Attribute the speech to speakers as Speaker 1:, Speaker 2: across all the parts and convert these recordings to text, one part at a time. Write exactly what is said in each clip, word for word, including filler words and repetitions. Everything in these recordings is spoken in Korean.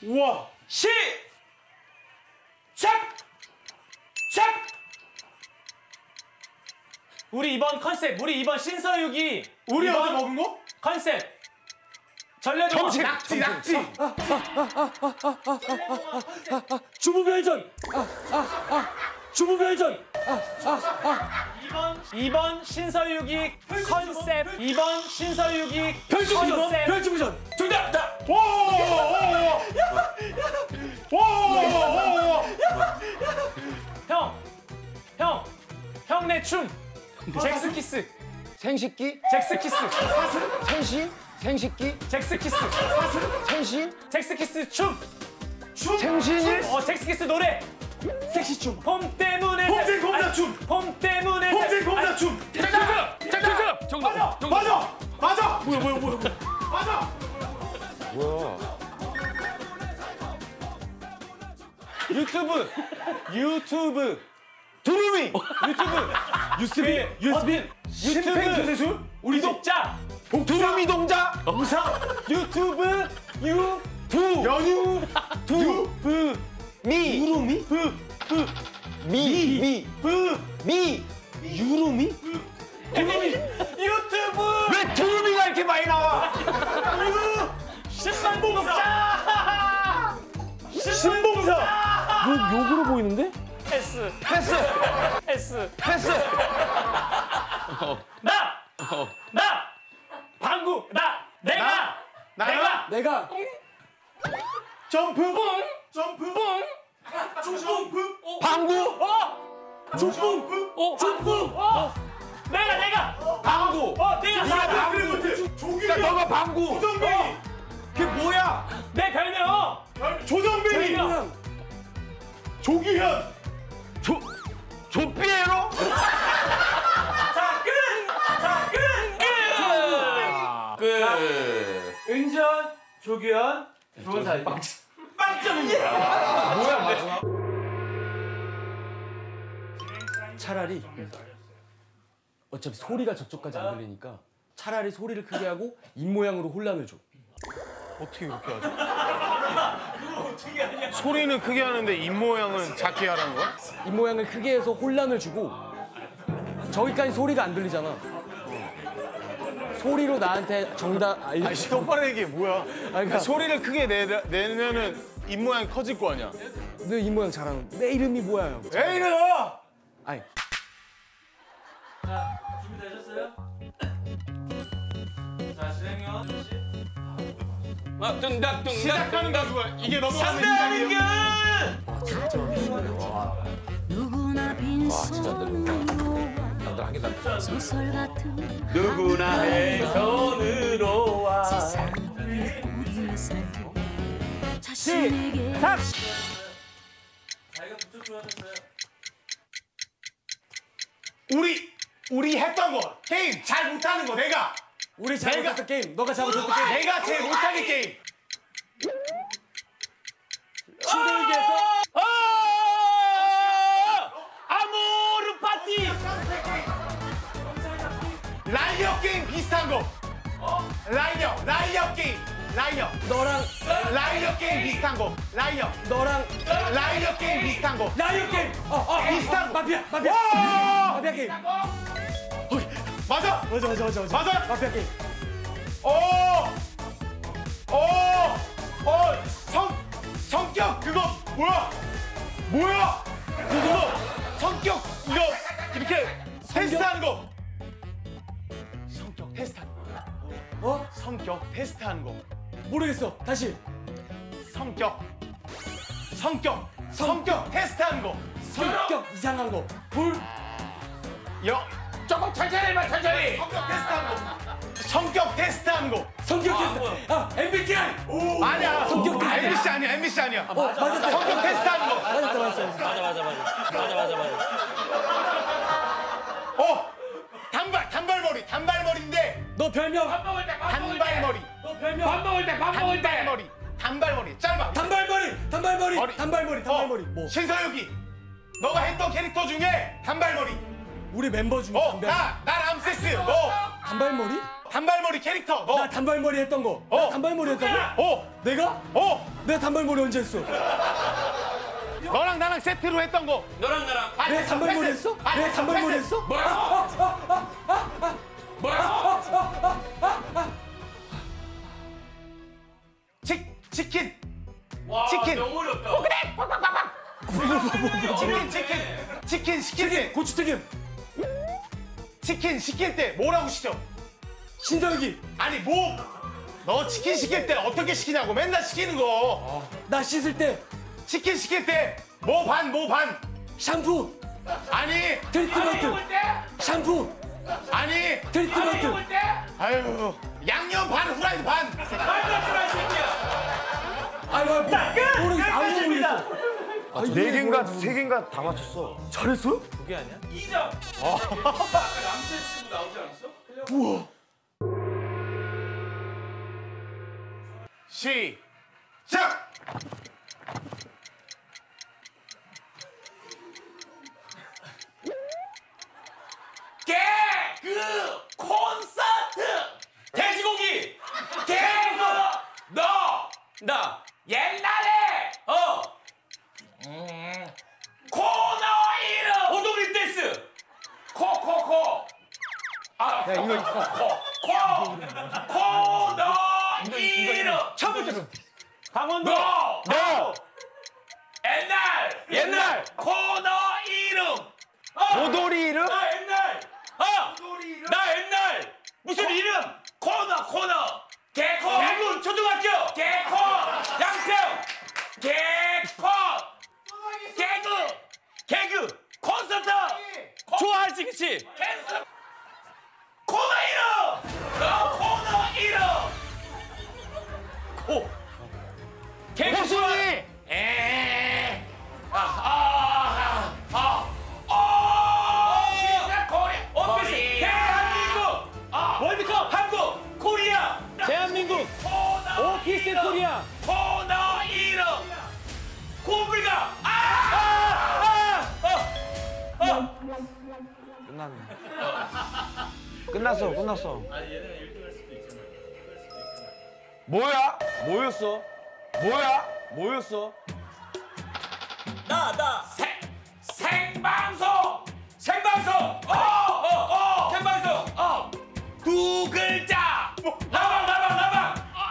Speaker 1: 우와.
Speaker 2: 시! 작! 작! 우리 이번 컨셉, 우리 이번 신서유기.
Speaker 1: 우리 어제 먹은 거?
Speaker 2: 컨셉. 전래동화.
Speaker 1: 정치, 낙지, 낙지.
Speaker 3: 주부별전. 주부별전.
Speaker 2: 이번 이번 신서유기 컨셉. 이번 신서유기
Speaker 3: 별주부전.
Speaker 2: 컨셉.
Speaker 3: 별주부전.
Speaker 1: 정답. 나. 와. 와.
Speaker 2: 형, 형, 형네 춤. 잭스키스.
Speaker 4: 생식기?
Speaker 2: 잭스키스.
Speaker 4: 생시? 생식기?
Speaker 2: 잭스키스.
Speaker 4: 생시?
Speaker 2: 잭스키스 춤.
Speaker 1: 춤.
Speaker 4: 생신일?
Speaker 2: 어, 잭스키스 노래.
Speaker 3: 섹시춤.
Speaker 2: 봄 때문에.
Speaker 1: 봄생 검사 춤.
Speaker 2: 봄 때문에.
Speaker 1: 봄생 검사 춤.
Speaker 5: 정답! 정답! 정답! 정답!
Speaker 1: 맞아. 맞아.
Speaker 3: 뭐야 뭐야 뭐야 뭐야.
Speaker 1: 맞아.
Speaker 4: 뭐야?
Speaker 2: 유튜브. 유튜브.
Speaker 4: 두루미!
Speaker 2: 유튜브.
Speaker 3: 유스비. 유스비.
Speaker 2: 유튜브. 우리 독자.
Speaker 4: 두루미 동자!
Speaker 2: 우상. 유튜브. 유.
Speaker 4: 두!
Speaker 1: 연유.
Speaker 4: 두!
Speaker 2: 브.
Speaker 4: 미!
Speaker 3: 유루미?
Speaker 2: 브. 브.
Speaker 4: 미! 미!
Speaker 2: 브.
Speaker 4: 미!
Speaker 3: 유루미?
Speaker 2: 두루미. 유튜브.
Speaker 4: 왜 두루미가 이렇게 많이 나와?
Speaker 2: 십만 독자.
Speaker 1: 신봉사.
Speaker 3: 뭐 욕으로 보이는데?
Speaker 2: 패스.
Speaker 4: 패스!
Speaker 2: 패스.
Speaker 4: 패스!
Speaker 2: 나. 나. 방구. 나. 내가.
Speaker 1: 나야?
Speaker 2: 내가.
Speaker 3: 내가
Speaker 1: 점프. 점프. 점프.
Speaker 4: 방구!
Speaker 2: 어.
Speaker 1: 점프.
Speaker 2: 어. 점프. 어. 내가 내가.
Speaker 4: 방구!
Speaker 2: 어. 내가.
Speaker 1: 나
Speaker 2: 내가.
Speaker 1: 그래 못해.
Speaker 4: 야,
Speaker 1: 조규현.
Speaker 4: 너가 방구!
Speaker 1: 조정뱅이.
Speaker 4: 그게 뭐야?
Speaker 2: 내 별명.
Speaker 1: 조정뱅이.
Speaker 2: 별명.
Speaker 1: 조규현.
Speaker 4: 조... 조피에로?
Speaker 2: 자, 끝. 자, 끝. 끝.
Speaker 4: 끝!
Speaker 2: 은전, 조규현, 좋은 사이. 빵점입니다.
Speaker 4: 뭐야, 마지막?
Speaker 3: 차라리 어차피 소리가 저쪽까지 안 들리니까 차라리 소리를 크게 하고 입 모양으로 혼란을 줘.
Speaker 6: 어떻게 그렇게 하지? 소리는 크게 하는데 입 모양은 작게 하라는 거야?
Speaker 3: 입 모양을 크게 해서 혼란을 주고 저기까지 소리가 안 들리잖아. 소리로 나한테 정답 알려.
Speaker 6: 아니 똑바로 얘기해 뭐야?
Speaker 3: 그러니까
Speaker 6: 소리를 크게 내, 내면은 입 모양이 커질 거 아니야?
Speaker 3: 너 입 모양 잘하는. 내 이름이 뭐야 형?
Speaker 6: 왜 이래?
Speaker 3: 아니
Speaker 2: 자, 준비되셨어요? 자, 진행요.
Speaker 5: 아, 뚱닥 뚱닥
Speaker 6: 시작하는 가수가 이게 넘어가면
Speaker 2: 상대하는
Speaker 6: 이상이야.
Speaker 7: 누구나 빈손으로 소설 같은
Speaker 2: 누구나 왼손으로 와.
Speaker 7: 세상을 우리는 살고 자신에게
Speaker 2: 자기가 북쪽 좋아하셨어요?
Speaker 1: 우리 우리 했던 거 게임 잘 못하는 거 내가
Speaker 3: 우리 잘못했던 게임. 너가 잘못했던 게임.
Speaker 1: 내가 제일 못하는 게임.
Speaker 3: 친구에게서
Speaker 2: 아모르 파티.
Speaker 1: 라이어 게임 비슷한 거. 라이어 라이어 게임 라이어
Speaker 3: 너랑
Speaker 1: 라이어 게임 비슷한 거. 라이어
Speaker 3: 너랑
Speaker 1: 라이어 게임 비슷한 거.
Speaker 3: 라이어 게임. 어, 어,
Speaker 1: 비슷한 거.
Speaker 3: 마피아 마피아.
Speaker 1: 와!
Speaker 3: 마피아 게임.
Speaker 1: 맞아.
Speaker 3: 맞아 맞아 맞아 맞아.
Speaker 1: 맞아.
Speaker 3: 마피아 게임.
Speaker 1: 어. 어. 어. 성 성격 그거 뭐야? 뭐야? 그거 성격 이거 이렇게 테스트하는 거. 성격 테스트하는 거.
Speaker 3: 어?
Speaker 1: 성격 테스트하는 거.
Speaker 3: 모르겠어. 다시.
Speaker 1: 성격. 성격. 성격 테스트하는 거.
Speaker 3: 성격 이상한 거. 불.
Speaker 1: 여.
Speaker 5: 조금 천천히 해봐 천천히.
Speaker 1: 성격 테스트하는 거. 성격 테스트하는 거.
Speaker 3: 성격 테스트. 아 엠비티아이. 오.
Speaker 1: 아니야.
Speaker 3: 성격 테스트.
Speaker 1: 엠비씨 아니야. 엠비씨 아니야.
Speaker 3: 어 맞았다.
Speaker 1: 성격 테스트하는 거.
Speaker 3: 맞았다 맞았어.
Speaker 2: 맞아 맞아 맞아. 맞아 맞아 맞아.
Speaker 1: 어. 단발 단발머리 단발머리인데
Speaker 3: 너 별명.
Speaker 5: 밥 먹을 때 밥 먹을 때.
Speaker 1: 단발머리.
Speaker 3: 너 별명.
Speaker 5: 밥 먹을 때 밥 먹을 때.
Speaker 1: 단발머리. 단발머리. 짧아.
Speaker 3: 단발머리. 단발머리.
Speaker 1: 머리.
Speaker 3: 단발머리. 단발머리.
Speaker 1: 어,
Speaker 3: 뭐?
Speaker 1: 신서유기. 너가 했던 캐릭터 중에 단발머리.
Speaker 3: 우리 멤버 중에
Speaker 1: 어.
Speaker 3: 단발.
Speaker 1: 나. 나 람세스. 너.
Speaker 3: 단발머리?
Speaker 1: 단발머리 캐릭터. 너.
Speaker 3: 나 단발머리 했던 거.
Speaker 1: 어.
Speaker 3: 나 단발머리 했던 거?
Speaker 1: 어.
Speaker 3: 내가?
Speaker 1: 어.
Speaker 3: 내가 단발머리 언제 했어?
Speaker 1: 너랑 나랑 세트로 했던 거.
Speaker 2: 너랑 나랑.
Speaker 1: 아,
Speaker 3: 내가
Speaker 1: 패스,
Speaker 3: 단발머리
Speaker 1: 패스.
Speaker 3: 했어?
Speaker 1: 아,
Speaker 3: 내가
Speaker 1: 패스,
Speaker 3: 단발머리
Speaker 1: 패스.
Speaker 3: 했어?
Speaker 5: 뭐야?
Speaker 1: 치, 치킨.
Speaker 2: 와,
Speaker 1: 치킨.
Speaker 2: 너무 어렵다.
Speaker 1: 치킨, 치킨. 치킨 시킬 때.
Speaker 3: 고추튀김.
Speaker 1: 치킨 시킬 때 뭐라고 시켜?
Speaker 3: 신서유기.
Speaker 1: 아니 뭐? 너 치킨 시킬 때 어떻게 시키냐고 맨날 시키는 거.
Speaker 3: 나 씻을 때
Speaker 1: 치킨 시킬 때 뭐 반 뭐 반.
Speaker 3: 샴푸.
Speaker 1: 아니
Speaker 3: 트리트먼트.
Speaker 5: 때?
Speaker 3: 샴푸.
Speaker 1: 아니
Speaker 3: 트리트먼트.
Speaker 5: 때?
Speaker 1: 아유 양념 반 후라이드 반.
Speaker 3: 아니 나 모르겠어. 아무도 모르겠어.
Speaker 4: 네 개인가 세 개인가 다 맞췄어.
Speaker 3: 잘했어요?
Speaker 2: 이 점. 람세스도 나오지 않았어?
Speaker 1: 시작.
Speaker 5: 개그 콘서트
Speaker 2: 돼지고기.
Speaker 5: 개그 너
Speaker 2: 나.
Speaker 5: 옛날에
Speaker 2: 어.
Speaker 5: 코너 이름
Speaker 2: 오동리 댄스.
Speaker 5: 코코코 아 이거 코코 코너 이름
Speaker 2: 첫 번째.
Speaker 5: 강원도 너
Speaker 2: 너.
Speaker 5: 옛날
Speaker 2: 옛날.
Speaker 5: 코너 이름
Speaker 4: 도돌이 이름?
Speaker 2: 나 옛날. 아. 나 옛날. 무슨 이름?
Speaker 5: 코너 코너 개코
Speaker 2: 양문 초등학교.
Speaker 5: 개코
Speaker 2: 양평.
Speaker 5: 개코 개그
Speaker 2: 개그.
Speaker 5: 콘서트
Speaker 2: 좋아하지 그치?
Speaker 5: 댄스 코너 이름 너 코너 이름
Speaker 2: 코. 개그
Speaker 5: 호순이 에아아아아 코리아
Speaker 2: 원피스. 대한민국.
Speaker 5: 아
Speaker 2: 월드컵 한국. 코리아. 대한민국.
Speaker 5: 코너
Speaker 2: 오피스
Speaker 5: 이름.
Speaker 2: 코리아.
Speaker 5: 코너 이름
Speaker 2: 고불가. 아! 아! 아! 어.
Speaker 4: 끝났어, 끝났어. 뭐야? 뭐였어? 뭐야? 뭐였어?
Speaker 2: 나, 나.
Speaker 5: 생 생방송
Speaker 2: 생방송.
Speaker 5: 어 어, 어.
Speaker 2: 생방송.
Speaker 5: 어, 두 글자.
Speaker 2: 나방, 나방, 나방.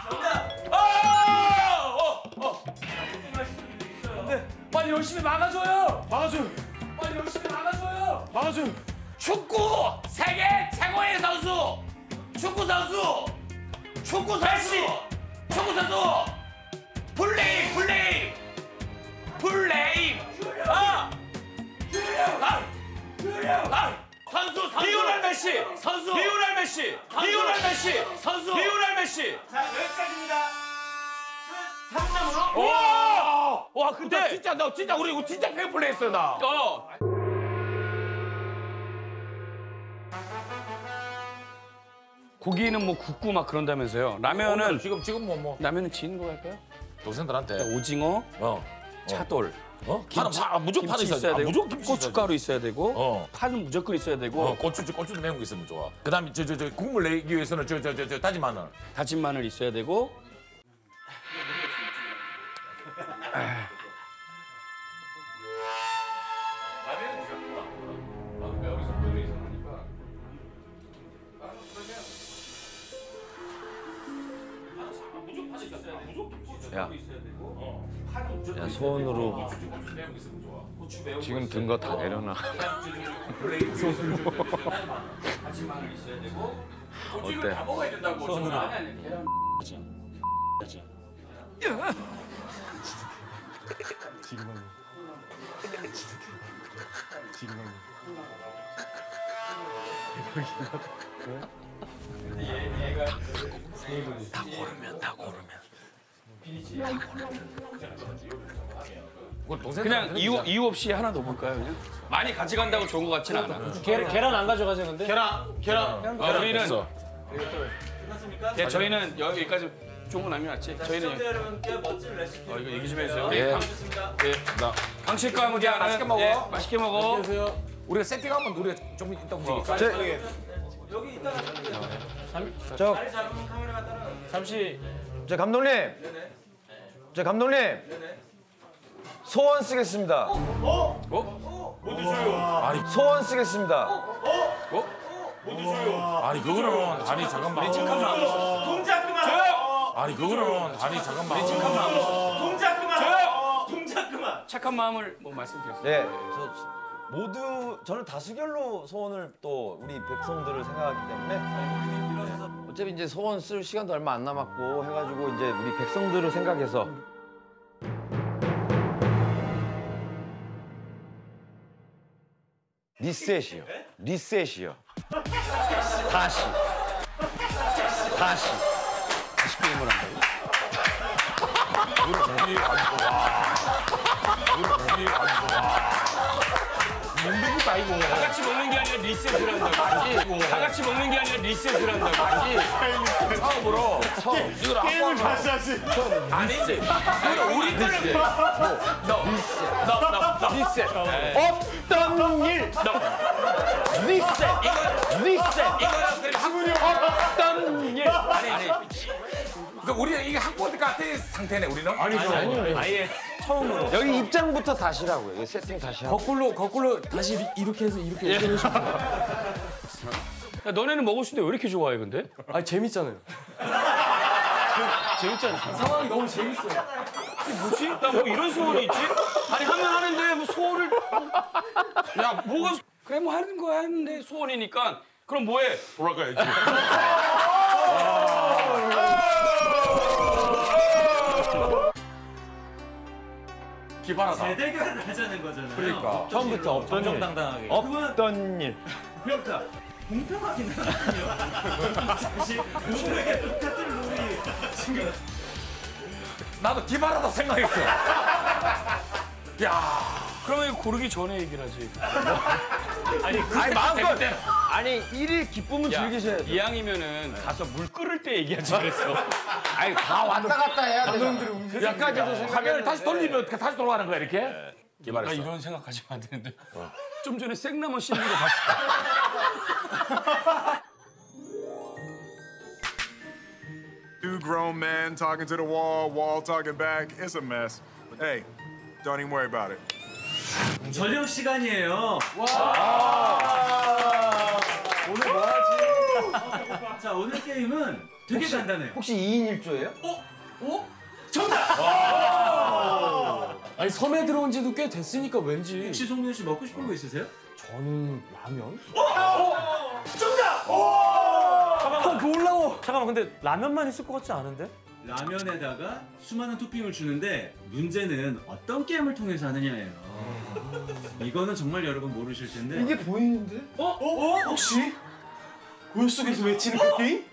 Speaker 2: 어! 어! 어!
Speaker 3: 빨리 열심히 막아줘요.
Speaker 1: 막아줘.
Speaker 3: 빨리 열심히 막아줘요.
Speaker 1: 막아줘.
Speaker 5: 축구 세계 최고의 선수. 축구 선수. 축구 선수. 축구 선수. 플레이, 플레이. 플레이.
Speaker 2: 아!
Speaker 5: 아, 아, 선수, 선수.
Speaker 2: 리오넬 메시.
Speaker 5: 선수.
Speaker 2: 리오넬 메시. 리오넬 메시.
Speaker 5: 선수.
Speaker 2: 리오넬 메시.
Speaker 1: 자 여기까지입니다.
Speaker 2: 와! 와,
Speaker 5: 나
Speaker 2: 근데
Speaker 5: 진짜 너 진짜 우리 이거 진짜 페어플레이 했어 나.
Speaker 2: 어. 고기는 뭐 굽고 막 그런다면서요. 라면은
Speaker 5: 지금 지금 뭐 뭐.
Speaker 2: 라면은 지는 거 할까요?
Speaker 5: 동생들한테.
Speaker 2: 오징어,
Speaker 5: 어.
Speaker 2: 차돌.
Speaker 5: 어? 파는 파, 무조건 파는
Speaker 2: 김치
Speaker 5: 있어야 돼.
Speaker 2: 되고,
Speaker 5: 무조건 김치
Speaker 2: 고춧가루 있어야 되고,
Speaker 5: 어.
Speaker 2: 파는 무조건 있어야 되고,
Speaker 5: 어, 고추 고추도 매운 거 있으면 좋아. 그다음에 저 저 저 국물 내기 위해서는 저 저 저 저 다진 마늘.
Speaker 2: 다진 마늘 있어야 되고.
Speaker 4: 야, 야 손으로 지금 든 거 다 내려놔.
Speaker 2: 다진 마늘 있어야 되고.
Speaker 4: 어때?
Speaker 2: 다 먹어야 된다고. 손으로. 아니 아니 계란.
Speaker 5: 그걸 동생
Speaker 2: 그냥 이유 이유 없이 하나 넣어볼까요 그냥? 많이 가져간다고 좋은 것 같진 않아.
Speaker 3: 계란, 계란 안 가져가세요 근데?
Speaker 1: 계란 계란.
Speaker 2: 어, 우리는 예, 저희는 여기까지 좋은 거 남이 지 저희는 여기.
Speaker 8: 여러분께 멋진 레시피
Speaker 2: 어, 이거 얘기 좀 해주세요.
Speaker 5: 예.
Speaker 2: 강, 예. 강식과 함께 하는
Speaker 5: 맛있게 먹어.
Speaker 2: 예, 맛있게 먹어.
Speaker 5: 우리가 세팅 하면 우리가 좀 이따 움직일까?
Speaker 8: 여기 있다가
Speaker 4: 저,
Speaker 8: 자리 잡으면 카메라가 따라
Speaker 3: 잠시
Speaker 4: 저 감독님. 저 감독님. 소원 쓰겠습니다.
Speaker 5: 아니
Speaker 4: 소원 쓰겠습니다.
Speaker 5: 아니 그거는 아니 잠깐만.
Speaker 8: 동작 그만.
Speaker 5: 아니 그거는 아니 잠깐만.
Speaker 8: 동작 그만. 동작 그만.
Speaker 2: 착한 마음을 뭐 말씀드렸어요.
Speaker 4: 네, 저 모두 저는 다수결로 소원을 또 우리 백성들을 생각하기 때문에 어차피 이제 소원 쓸 시간도 얼마 안 남았고 해가지고 이제 우리 백성들을 생각해서 리셋이요. 리셋이요. 다시. 다시.
Speaker 2: 다시 게임을 한다고?
Speaker 5: 문득이 아이고.
Speaker 2: 다 같이 먹는 게 아니라 리셋을 한다고. 다 같이 먹는 게 아니라 리셋을 한다고.
Speaker 5: 처음으로 이걸 안
Speaker 6: 게임을 다시 하시.
Speaker 5: 아니지. 이거 우리 거를 너너너너
Speaker 4: 리셋. 없던 일. 리셋. 리셋. 없던 일.
Speaker 2: 아니 아니.
Speaker 5: 그러니까 우리는 이게 학교 같은 상태네 우리는.
Speaker 3: 아니죠.
Speaker 2: 아예
Speaker 4: 여기 입장부터 다시라고요. 여기 세팅 다시 하고.
Speaker 3: 거꾸로 거꾸로 다시 이- 이렇게 해서 이렇게 이렇게 해서.
Speaker 2: 야, 너네는 먹을 수 있는데 왜 이렇게 좋아해 근데?
Speaker 3: 아 재밌잖아요. 재밌잖아. 상황이 너무 재밌어요.
Speaker 2: 뭐지? 나 뭐 이런 소원이 있지? 아니 하면 하는데 뭐 소원을 야 뭐가 그래 뭐 하는 거야 했는데 소원이니까 그럼 뭐해?
Speaker 5: 돌아가야지. 기발하다.
Speaker 8: 대결을 하자는 거잖아요.
Speaker 5: 그러니까.
Speaker 4: 처음부터 없던 일.
Speaker 8: 정정당당하게.
Speaker 4: 없던 일.
Speaker 8: 그러니까 공평하게 나거든요. 사실 모두에게 똑같은 룰이 지금
Speaker 5: 나도 기발하다 생각했어. 야.
Speaker 2: 그러면 이거 고르기 전에 얘기를 하지.
Speaker 5: 아니
Speaker 4: 아니 마음껏. 아니 일일 기쁨은
Speaker 2: 야,
Speaker 4: 즐기셔야 돼.
Speaker 2: 이왕이면은 가서 물 끓을 때 얘기하지 그랬어.
Speaker 4: 아니 다 왔다 갔다 해야 돼. 여기까지도 생각.
Speaker 5: 화면을 다시 돌리면 어떻게 다시 돌아가는 거야 이렇게?
Speaker 2: 나
Speaker 5: 기발했어.
Speaker 2: 이런 생각하시면 안 되는데. 좀 전에 생나무 씹는 거 봤어.
Speaker 9: Two grown men talking to the wall, wall talking back. It's a mess. Hey, don't even worry about it.
Speaker 8: 저녁 시간이에요.
Speaker 3: 오늘 뭐 하지?
Speaker 8: 자 오늘 게임은 되게 간단해요.
Speaker 4: 혹시 이인 일조예요?
Speaker 3: 아니 섬에 들어온 지도 꽤 됐으니까 왠지.
Speaker 8: 혹시 송민호 씨 먹고 싶은 거 있으세요?
Speaker 3: 저는 라면?
Speaker 8: 잠깐만.
Speaker 3: 놀라워.
Speaker 10: 잠깐만 근데 라면만 있을 것 같지 않은데?
Speaker 8: 라면에다가 수많은 토핑을 주는데 문제는 어떤 게임을 통해서 하느냐예요. 이거는 정말 여러분 모르실 텐데.
Speaker 4: 이게 보이는데?
Speaker 6: 어? 어? 혹시 고요 속에서 외치는 그 게임?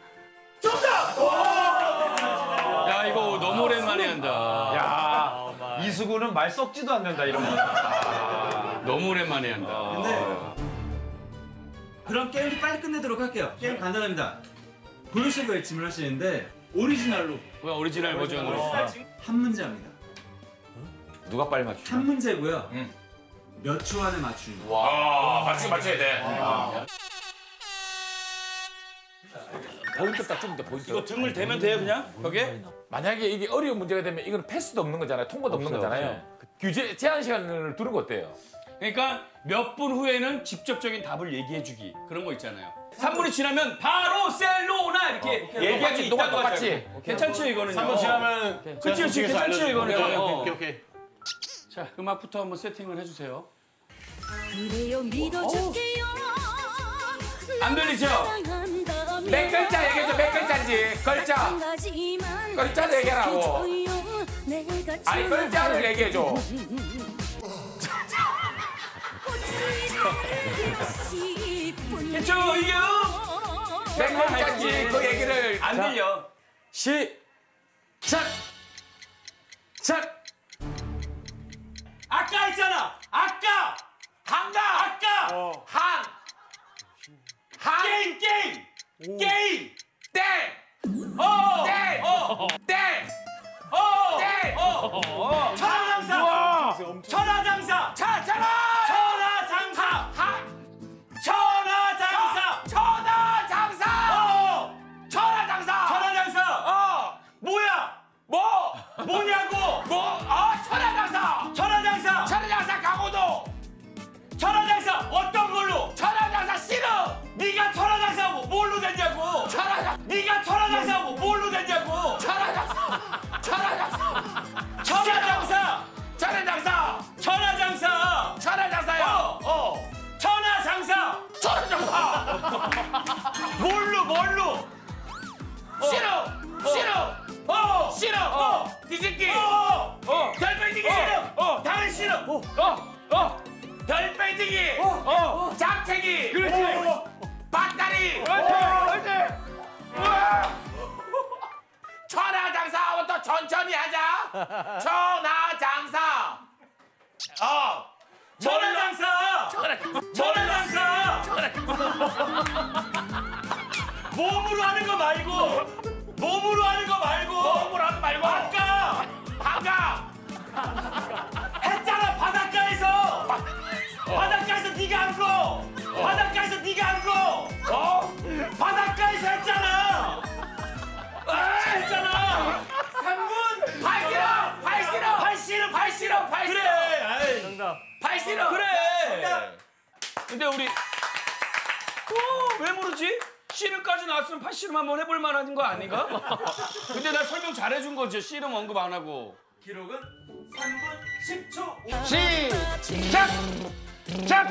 Speaker 2: 야 이거 너무 오랜만에 한다.
Speaker 4: 야 이수구는 말 썩지도 않는다 이런 거.
Speaker 2: 너무 오랜만에 한다.
Speaker 8: 근데 그럼 게임도 빨리 끝내도록 할게요. 게임 간단합니다. 고요 속에 외침을 하시는데 오리지널로
Speaker 2: 뭐야 오리지널 버전으로.
Speaker 8: 한 문제입니다.
Speaker 4: 누가 빨리 맞추?
Speaker 8: 한 문제고요. 몇 초 안에 맞추는 거.
Speaker 5: 와 맞추 맞춰야 돼. 포인트 딱 주면 돼 포인트.
Speaker 2: 이거 등을 대면 돼요 그냥? 벽에?
Speaker 5: 만약에 이게 어려운 문제가 되면 이건 패스도 없는 거잖아요. 통과도 없는 거잖아요. 규제 제한 시간을 두는 거 어때요?
Speaker 2: 그러니까 몇 분 후에는 직접적인 답을 얘기해주기 그런 거 있잖아요. 삼 분이 지나면 바로 셀로나 이렇게 얘기할 수 있다고
Speaker 5: 똑같이.
Speaker 2: 하죠. 괜찮죠 이거는?
Speaker 6: 삼 분 지나면
Speaker 2: 그치 그치 괜찮죠 이거는?
Speaker 6: 오케이,
Speaker 2: 어.
Speaker 6: 오케이, 오케이.
Speaker 2: 자 음악부터 한번 세팅을 해주세요.
Speaker 7: 그래요 믿어줄게요
Speaker 2: 안 들리죠?
Speaker 5: 몇 글자 얘기해줘 몇 글자인지 글자. 글자를 얘기하라고. 아니 글자를 얘기해줘.
Speaker 2: 괜찮죠 이게?
Speaker 5: 몇 글자인지 그 얘기를.
Speaker 2: 안 들려.
Speaker 3: 시작. 작.
Speaker 2: 아까 했잖아. 아까.
Speaker 5: 한가.
Speaker 2: 아까.
Speaker 6: 어.
Speaker 5: 한. 한.
Speaker 2: 게임 게임. 게임.
Speaker 5: 땡.
Speaker 2: 어.
Speaker 5: 땡.
Speaker 2: 어.
Speaker 5: 땡.
Speaker 2: 어.
Speaker 5: 땡.
Speaker 2: 어. 천하장사. 천하장사.
Speaker 5: 자, 자라.
Speaker 2: 천하장사.
Speaker 5: 하.
Speaker 2: 천하장사.
Speaker 5: 천하장사.
Speaker 2: 어.
Speaker 5: 천하장사.
Speaker 2: 천하장사.
Speaker 5: 어.
Speaker 2: 뭐야?
Speaker 5: 뭐?
Speaker 2: 뭐냐고. 뭐? 어? 천하장사. 천하장사. 천하장사 강호도. 천하장사 어떤 걸로? 천하장사 싫어. 네가 천하장사하고 뭘로 됐냐고. 천하장. 네가 천하장사하고 뭘로 됐냐고. 천하장사. 천하장사. 천하장사. 천하장사. 천하장사. 천하장사야. 어. 어. 천하장사. 천하장사. 뭘로 뭘로? 싫어. 싫어. 어. 싫어. 어. 뒤집기. 어. 어. 별빼기기 싫어. 어. 당연 싫어. 어. 어. 별빼기기. 어. 어. 잡채기. 그렇지. 어. 밭다리. 그렇지. 천하장사하고 또 천천히 하자. 천하장사. 어. 천하장사. 천하장사. 몸으로 하는 거 말고. 몸으로 하는 거 말고. 몸으로 하는 거 말고. 아까. 아까. 했잖아 바닷가에서. 바닷가에서 네가 한 거. 바닷가에서 네가 한 거. 어? 바닷가에서 했잖아. 했잖아. 삼 분. 발 싫어. 발 싫어. 발 싫어. 발 싫어. 발 싫어. 그래. 정답. 발 싫어. 그래. 정답. 근데 우리 어, 왜 모르지? 씨름까지 나왔으면 팔씨름 한번 해볼 만한 거 아닌가? 근데 나 설명 잘해준 거지. 씨름 언급 안 하고. 기록은 삼 분 십 초.
Speaker 1: 시작. 작.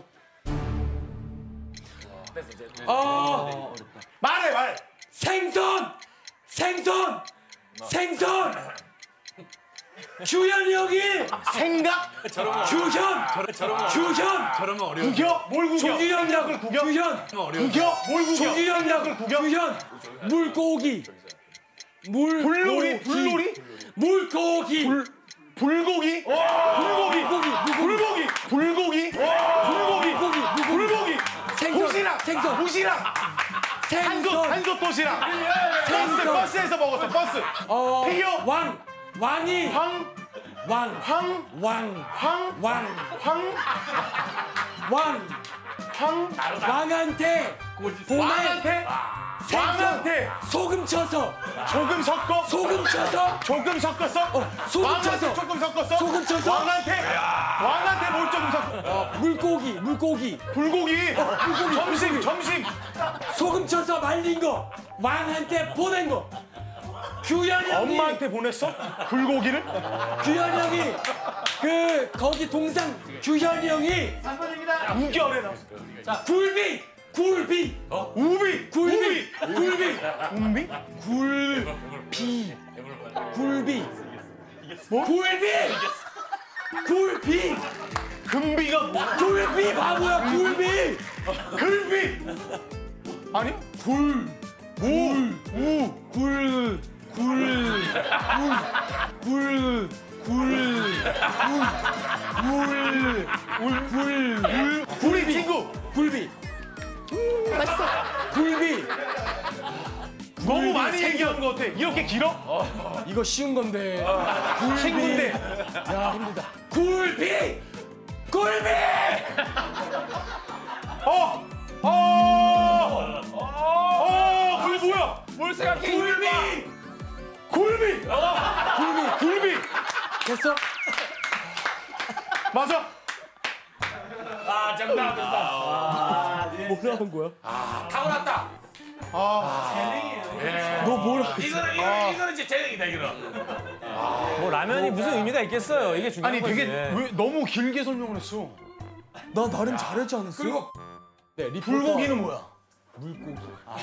Speaker 3: 어.
Speaker 1: 말해 말.
Speaker 3: 생선. 생선. 생선. 규현이 형이
Speaker 1: 생각.
Speaker 3: 규현. 규현.
Speaker 2: 저러면 어려워.
Speaker 1: 구겨? 뭘 구겨?
Speaker 3: 조규현이라고.
Speaker 1: 구겨?
Speaker 3: 규현.
Speaker 1: 구겨? 뭘 구겨?
Speaker 3: 조규현이라고.
Speaker 1: 구겨?
Speaker 3: 규현. 물고기. 물.
Speaker 1: 불놀이? 불놀이?
Speaker 3: 물고기.
Speaker 1: 불 불고기? 불고기.
Speaker 3: 물고기.
Speaker 1: 불고기. 불고기. 불고기.
Speaker 3: 물고기.
Speaker 1: 불고기.
Speaker 3: 생선.
Speaker 1: 도시락.
Speaker 3: 생선.
Speaker 1: 도시락. 한솥
Speaker 3: 생선.
Speaker 1: 한솥 도시락. 버스
Speaker 3: 생선.
Speaker 1: 버스에서 먹었어. 버스.
Speaker 3: 어.
Speaker 1: 피겨.
Speaker 3: 왕. 왕이.
Speaker 1: 황.
Speaker 3: 왕.
Speaker 1: 황.
Speaker 3: 왕.
Speaker 1: 황.
Speaker 3: 왕.
Speaker 1: 황.
Speaker 3: 왕.
Speaker 1: 황.
Speaker 3: 왕한테. 봄에.
Speaker 1: 왕한테.
Speaker 3: 생선.
Speaker 1: 왕한테.
Speaker 3: 소금 쳐서.
Speaker 1: 조금 섞어.
Speaker 3: 소금 쳐서.
Speaker 1: 조금 섞었어?
Speaker 3: 어, 소금
Speaker 1: 왕한테
Speaker 3: 쳐서.
Speaker 1: 조금 섞었어?
Speaker 3: 소금 쳐서.
Speaker 1: 왕한테? 왕한테 뭘 조금 섞어?
Speaker 3: 어, 물고기. 물고기.
Speaker 1: 불고기.
Speaker 3: 불고기.
Speaker 1: 점심,
Speaker 3: 불고기.
Speaker 1: 점심.
Speaker 3: 소금 쳐서 말린 거. 왕한테 보낸 거. 규현이 형이.
Speaker 1: 엄마한테 보냈어? 불고기를?
Speaker 3: 규현이 형이. 그 거기 동상 규현이 형이.
Speaker 1: 삼 번입니다. 우결에 나왔어.
Speaker 3: 자, 굴비. 굴비.
Speaker 1: 어? 우비.
Speaker 3: 굴비. 굴비.
Speaker 1: 우비?
Speaker 3: 굴비. 굴비. 뭐? 굴비. 굴비.
Speaker 1: 금비가 뭐야?
Speaker 3: 굴비 바보야. 굴비.
Speaker 1: 글비. 아니?
Speaker 3: 굴. 굴. 우. 굴. 굴. 굴. 굴. 굴. 굴. 굴. 굴. 굴.
Speaker 1: 우리 친구.
Speaker 3: 굴비. 맛있어. 굴비.
Speaker 1: 너무 많이 얘기한 것 같아. 이렇게 길어?
Speaker 3: 이거 쉬운 건데. 굴비.
Speaker 1: 친구인데.
Speaker 3: 야, 힘들다. 굴비. 굴비.
Speaker 1: 어! 어! 어! 그게 뭐야?
Speaker 2: 뭘 생각해?
Speaker 3: 굴비.
Speaker 1: 굴비!
Speaker 3: 굴비.
Speaker 1: 굴비!
Speaker 3: 됐어?
Speaker 1: 맞아.
Speaker 2: 아 정답 정답.
Speaker 3: 뭐 나온 거야?
Speaker 2: 타고났다.
Speaker 3: 너 뭐라?
Speaker 2: 이거는 이거는 이거는 진짜 재능이다 이거는.
Speaker 10: 뭐 라면이 무슨 의미가 있겠어요. 이게 중요한
Speaker 1: 아니
Speaker 10: 거지.
Speaker 1: 되게 왜 너무 길게 설명을 했어.
Speaker 3: 나 나름 잘했지 않았어?
Speaker 2: 그리고
Speaker 3: 네, 리포터.
Speaker 1: 불고기는 뭐야?
Speaker 3: 물고기.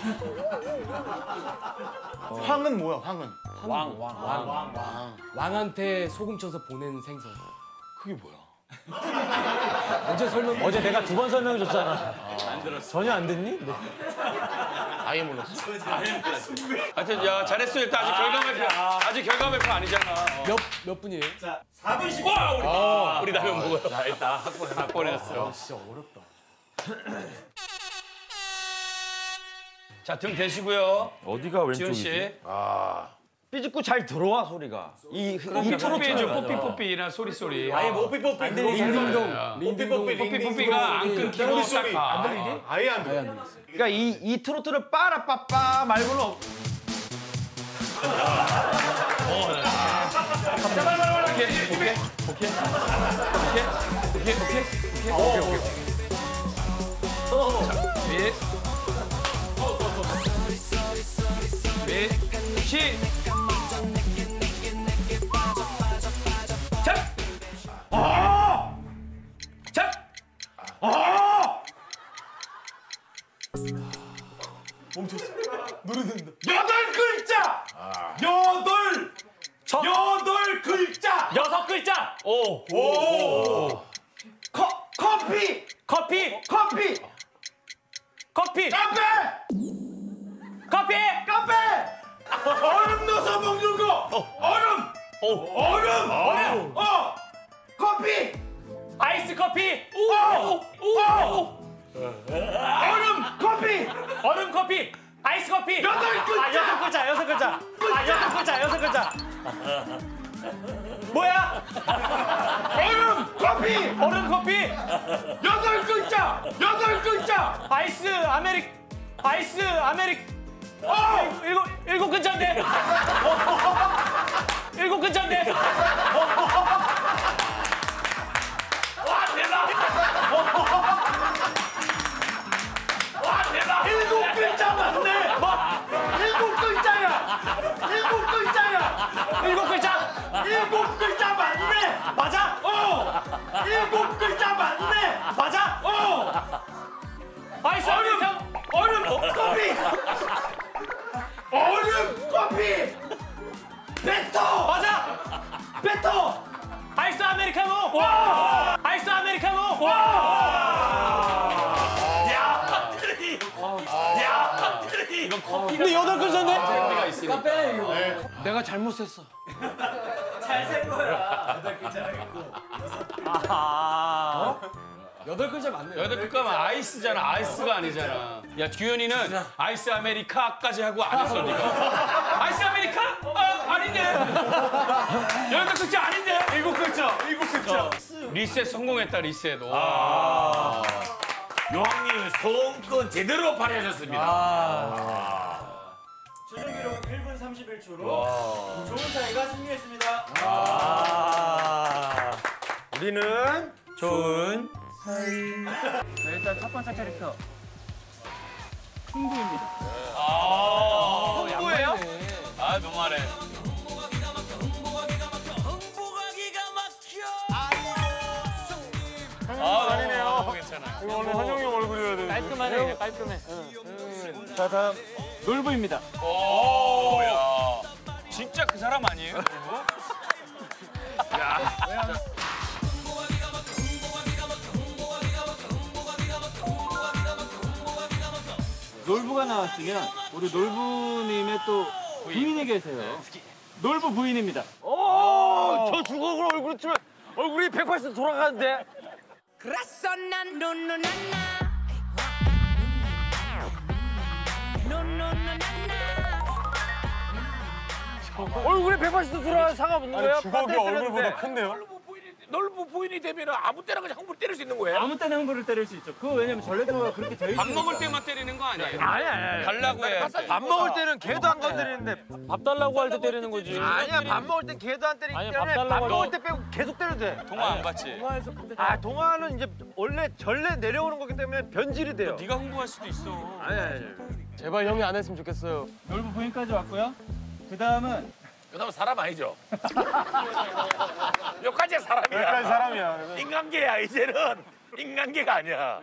Speaker 1: 황은 뭐야? 황은.
Speaker 3: 왕, 왕, 왕, 왕, 왕. 왕한테 소금 쳐서 보낸 생선.
Speaker 1: 그게 뭐야?
Speaker 3: 언제 설명?
Speaker 10: 어제 내가 두 번 설명해 줬잖아. 안 들었어. 전혀 안 듣니? 네.
Speaker 1: 아예 몰랐어.
Speaker 2: 하여튼 야 잘했어. 일단 아직 결과 발표 아직 결과 발표 아니잖아.
Speaker 3: 몇, 몇 분이에요?
Speaker 2: 사 분 십 초. 와 우리 아, 우리 라면 먹어요. 자 일단 학번에 학번했어요.
Speaker 3: 진짜 어렵다.
Speaker 2: 자 등 대시고요.
Speaker 4: 어디가
Speaker 2: 지훈 씨.
Speaker 4: 삐죽고 잘 들어와 소리가. 이
Speaker 2: 뽀삐 뽀삐죠. 뽀삐 뽀삐나 소리 소리.
Speaker 1: 아예 뽀삐 뽀삐.
Speaker 3: 링딩동.
Speaker 1: 뽀삐 뽀삐.
Speaker 2: 뽀삐 뽀삐가 안 끊기고
Speaker 1: 소리 소리.
Speaker 2: 딱
Speaker 1: 안
Speaker 2: 가.
Speaker 1: 들리니? 아예 안 들려.
Speaker 4: 그러니까 이, 이 트로트를 빠라빠빠 말고는 없.
Speaker 1: 잡아봐.
Speaker 2: 오케이? 오케이? 오케이? 오케이? 오케이? 오케이? 오케이? 오케이? 자, 윗. 윗. 시. 자. 아! 자. 아!
Speaker 1: 멈췄어. 노래 된다. 여덟 글자. 여덟.
Speaker 2: 저.
Speaker 1: 여덟 글자.
Speaker 2: 여섯 글자. 오.
Speaker 1: 오. 커 커피.
Speaker 2: 커피.
Speaker 1: 커피.
Speaker 2: 커피.
Speaker 1: 카페.
Speaker 2: 커피.
Speaker 1: 카페. 얼음 넣어서 먹는 거. 얼음.
Speaker 2: 오.
Speaker 1: 얼음.
Speaker 2: 얼음.
Speaker 1: 어. 커피.
Speaker 2: 아이스 커피.
Speaker 1: 오.
Speaker 2: 오.
Speaker 1: 얼음 커피.
Speaker 2: 얼음 커피. 아이스 커피.
Speaker 1: 여덟 글자.
Speaker 2: 아, 여섯 글자. 여섯 글자. 아, 여섯 글자. 여섯 글자. 뭐야?
Speaker 1: 얼음 커피.
Speaker 2: 얼음 커피.
Speaker 1: 여덟 글자. 여덟 글자.
Speaker 2: 아이스 아메리 아이스 아메리
Speaker 1: 어.
Speaker 2: 일곱 일곱 글자인데. 일곱 글자인데. 와 대박. 와 대박.
Speaker 1: 일곱 글자 맞네. 일곱 글자야. 일곱 글자야.
Speaker 2: 일곱 글자.
Speaker 1: 일곱 글자 맞네.
Speaker 2: 맞아?
Speaker 1: 어. 일곱 글자 맞네.
Speaker 2: 맞아?
Speaker 1: 어.
Speaker 2: 아이스
Speaker 1: 얼음.
Speaker 2: 아메리카노.
Speaker 1: 얼음 커피. 얼음 커피. 뱉어.
Speaker 2: 맞아.
Speaker 1: 뱉어.
Speaker 2: 아이스 아메리카노.
Speaker 1: 와.
Speaker 2: 아이스 아메리카노.
Speaker 1: 와.
Speaker 2: 야, 커피. 야, 커피. 이건 커피. 근데 여덟 글자인데?
Speaker 3: 카페 이거.
Speaker 2: 내가 잘못했어.
Speaker 1: 잘센 거야. 여덟 글자라고.
Speaker 2: 아.
Speaker 3: 여덟 글자 맞네.
Speaker 2: 여덟 글자면 아이스잖아. 아이스가 아니잖아. 야, 규현이는 아이스 아메리카까지 하고 안 했어, 니가. 아이스 아메리카? 아, 아닌데. 여덟 글자 아닌데.
Speaker 1: 일곱 글자. 일곱 글자.
Speaker 2: 리셋 성공했다, 리셋.
Speaker 5: 아. 요한님 소음권 제대로 발휘하셨습니다.
Speaker 10: 최종 기록 일 분 삼십일 초로 좋은 사이가 승리했습니다.
Speaker 3: 아. 우리는
Speaker 10: 좋은 사이. 네, 일단 첫 번째 캐릭터 흥부입니다.
Speaker 2: 아, 양보예요? 아, 너무하네. 아, 아니네요. 괜찮아.
Speaker 6: 이거 원래 현영이 형 얼굴이어야 되는데.
Speaker 10: 깔끔하네, 그냥 깔끔해. 응. 자, 다음 놀부입니다.
Speaker 2: 오, 야. 진짜 그 사람 아니에요? 야.
Speaker 10: 놀부가 나왔으면 우리 놀부님의 또 부인이 계세요. 놀부 부인입니다.
Speaker 4: 오, 저 주걱으로 얼굴 치면 얼굴이 백팔십 도 돌아가는데.
Speaker 7: 그래서 난 노노나나 노노나나
Speaker 4: 얼굴이 백팔십 도 돌아가는 상관없는 거야?
Speaker 6: 주걱이 얼굴보다 큰데요?
Speaker 5: 놀부 부인이 되면 아무 때나 그냥 흥부를 때릴 수 있는 거예요?
Speaker 10: 아무 때나 흥부를 때릴 수 있죠. 그거 왜냐면 전래동화가 그렇게 돼 있으니까.
Speaker 2: 밥 먹을 때만 때리는 거 아니에요?
Speaker 4: 아니 아니.
Speaker 2: 달라고 해야 돼.
Speaker 4: 밥 먹을 때는 개도 안 건드리는데.
Speaker 10: 밥 달라고 할 때 때리는 거지.
Speaker 4: 아니야, 밥 먹을 땐 개도 안 때리기
Speaker 10: 아니,
Speaker 4: 때문에
Speaker 10: 밥
Speaker 4: 밥,
Speaker 10: 달라고
Speaker 4: 먹을
Speaker 10: 하고.
Speaker 4: 때 빼고 계속 때려도 돼.
Speaker 2: 동화 안 봤지?
Speaker 10: 동화에서 근데
Speaker 4: 아, 동화는 이제 원래 전래 내려오는 거기 때문에 변질이 돼요.
Speaker 2: 네가 흥부할 수도 있어.
Speaker 4: 아니 아니.
Speaker 6: 제발 형이 안 했으면 좋겠어요.
Speaker 10: 놀부 부인까지 왔고요. 그 다음은
Speaker 5: 그다음 사람 아니죠? 여기까지야 사람이야.
Speaker 6: 여기까지 사람이야.
Speaker 5: 인간계야 이제는 인간계가 아니야.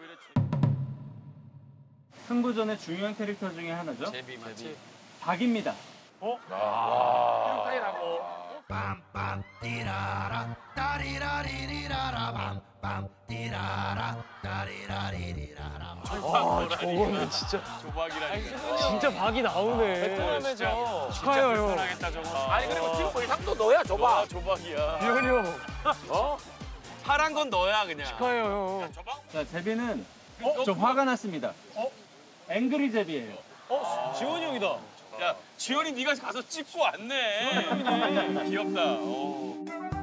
Speaker 10: 흥부전의 중요한 캐릭터 중에 하나죠.
Speaker 2: 제비 맞지?
Speaker 10: 닭입니다.
Speaker 2: 아, 저거는 진짜 조박이라니까.
Speaker 6: 진짜 박이 나오네.
Speaker 2: 베트남에서
Speaker 6: 축하해요, 형.
Speaker 2: 하겠다 저거.
Speaker 5: 아니 그리고 지금 뭐 이상도 너야 줘봐.
Speaker 2: 조박이야.
Speaker 6: 기현이 형.
Speaker 2: 파란 건 너야 그냥.
Speaker 6: 축하해요, 형.
Speaker 10: 자, 제비는 좀 화가 났습니다. 앵그리 제비예요.
Speaker 6: 지원이 형이다.
Speaker 2: 야, 지현이 네가 가서 찍고 왔네. 귀엽다. 오.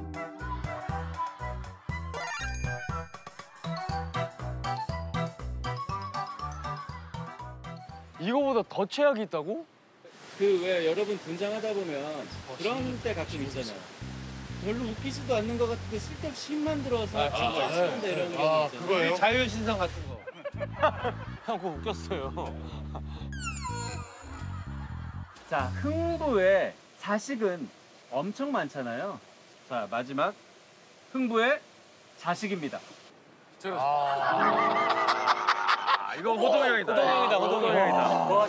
Speaker 6: 이거보다 더 최악이 있다고?
Speaker 10: 그 왜 여러분 분장하다 보면 그런 때 가끔 있잖아요. 별로 웃기지도 않는 것 같은데 쓸데없이 힘만 들어서 진짜 싫은데 이런 경우 있잖아요.
Speaker 6: 그거예요?
Speaker 4: 자유신상 같은 거.
Speaker 10: 형 그거 웃겼어요. 자, 흥부의 자식은 엄청 많잖아요. 자, 마지막 흥부의 자식입니다.
Speaker 4: 아, 이거 호동이 형이다. 호동이 형이다. 호동이 형이다.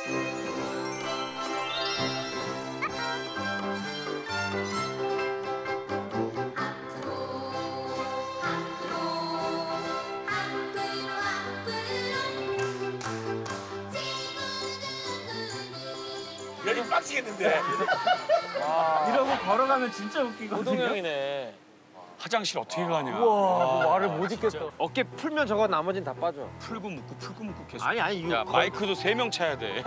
Speaker 2: 여기 빡치겠는데.
Speaker 10: 이러고 걸어가면 진짜 웃기거든요.
Speaker 4: 호동이 형이네.
Speaker 2: 화장실 어떻게 가냐.
Speaker 4: 말을 못 잊겠다. 어깨 풀면 저거 나머진 다 빠져.
Speaker 2: 풀고 묶고 풀고 묶고 계속.
Speaker 4: 아니 아니 이거.
Speaker 2: 야 마이크도 세 명 차야 돼.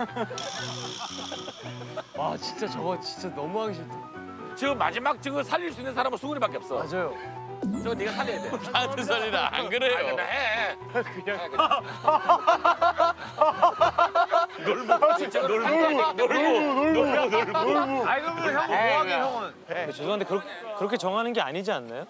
Speaker 4: 와 진짜 저거 진짜 너무 하기 싫다.
Speaker 2: 지금 마지막 지금 살릴 수 있는 사람은 수근이밖에 없어.
Speaker 4: 맞아요.
Speaker 2: 저거 네가 살려야 돼. 나한테 살리라. 안 그래요. 아니, 근데 해.
Speaker 4: 그냥
Speaker 2: 놀고 진짜 놀고 놀고 놀고 놀고.
Speaker 4: 아이 그러면 형은 뭐하게 형은.
Speaker 10: 죄송한데 그렇게, 그렇게 정하는 게 아니지 않나요?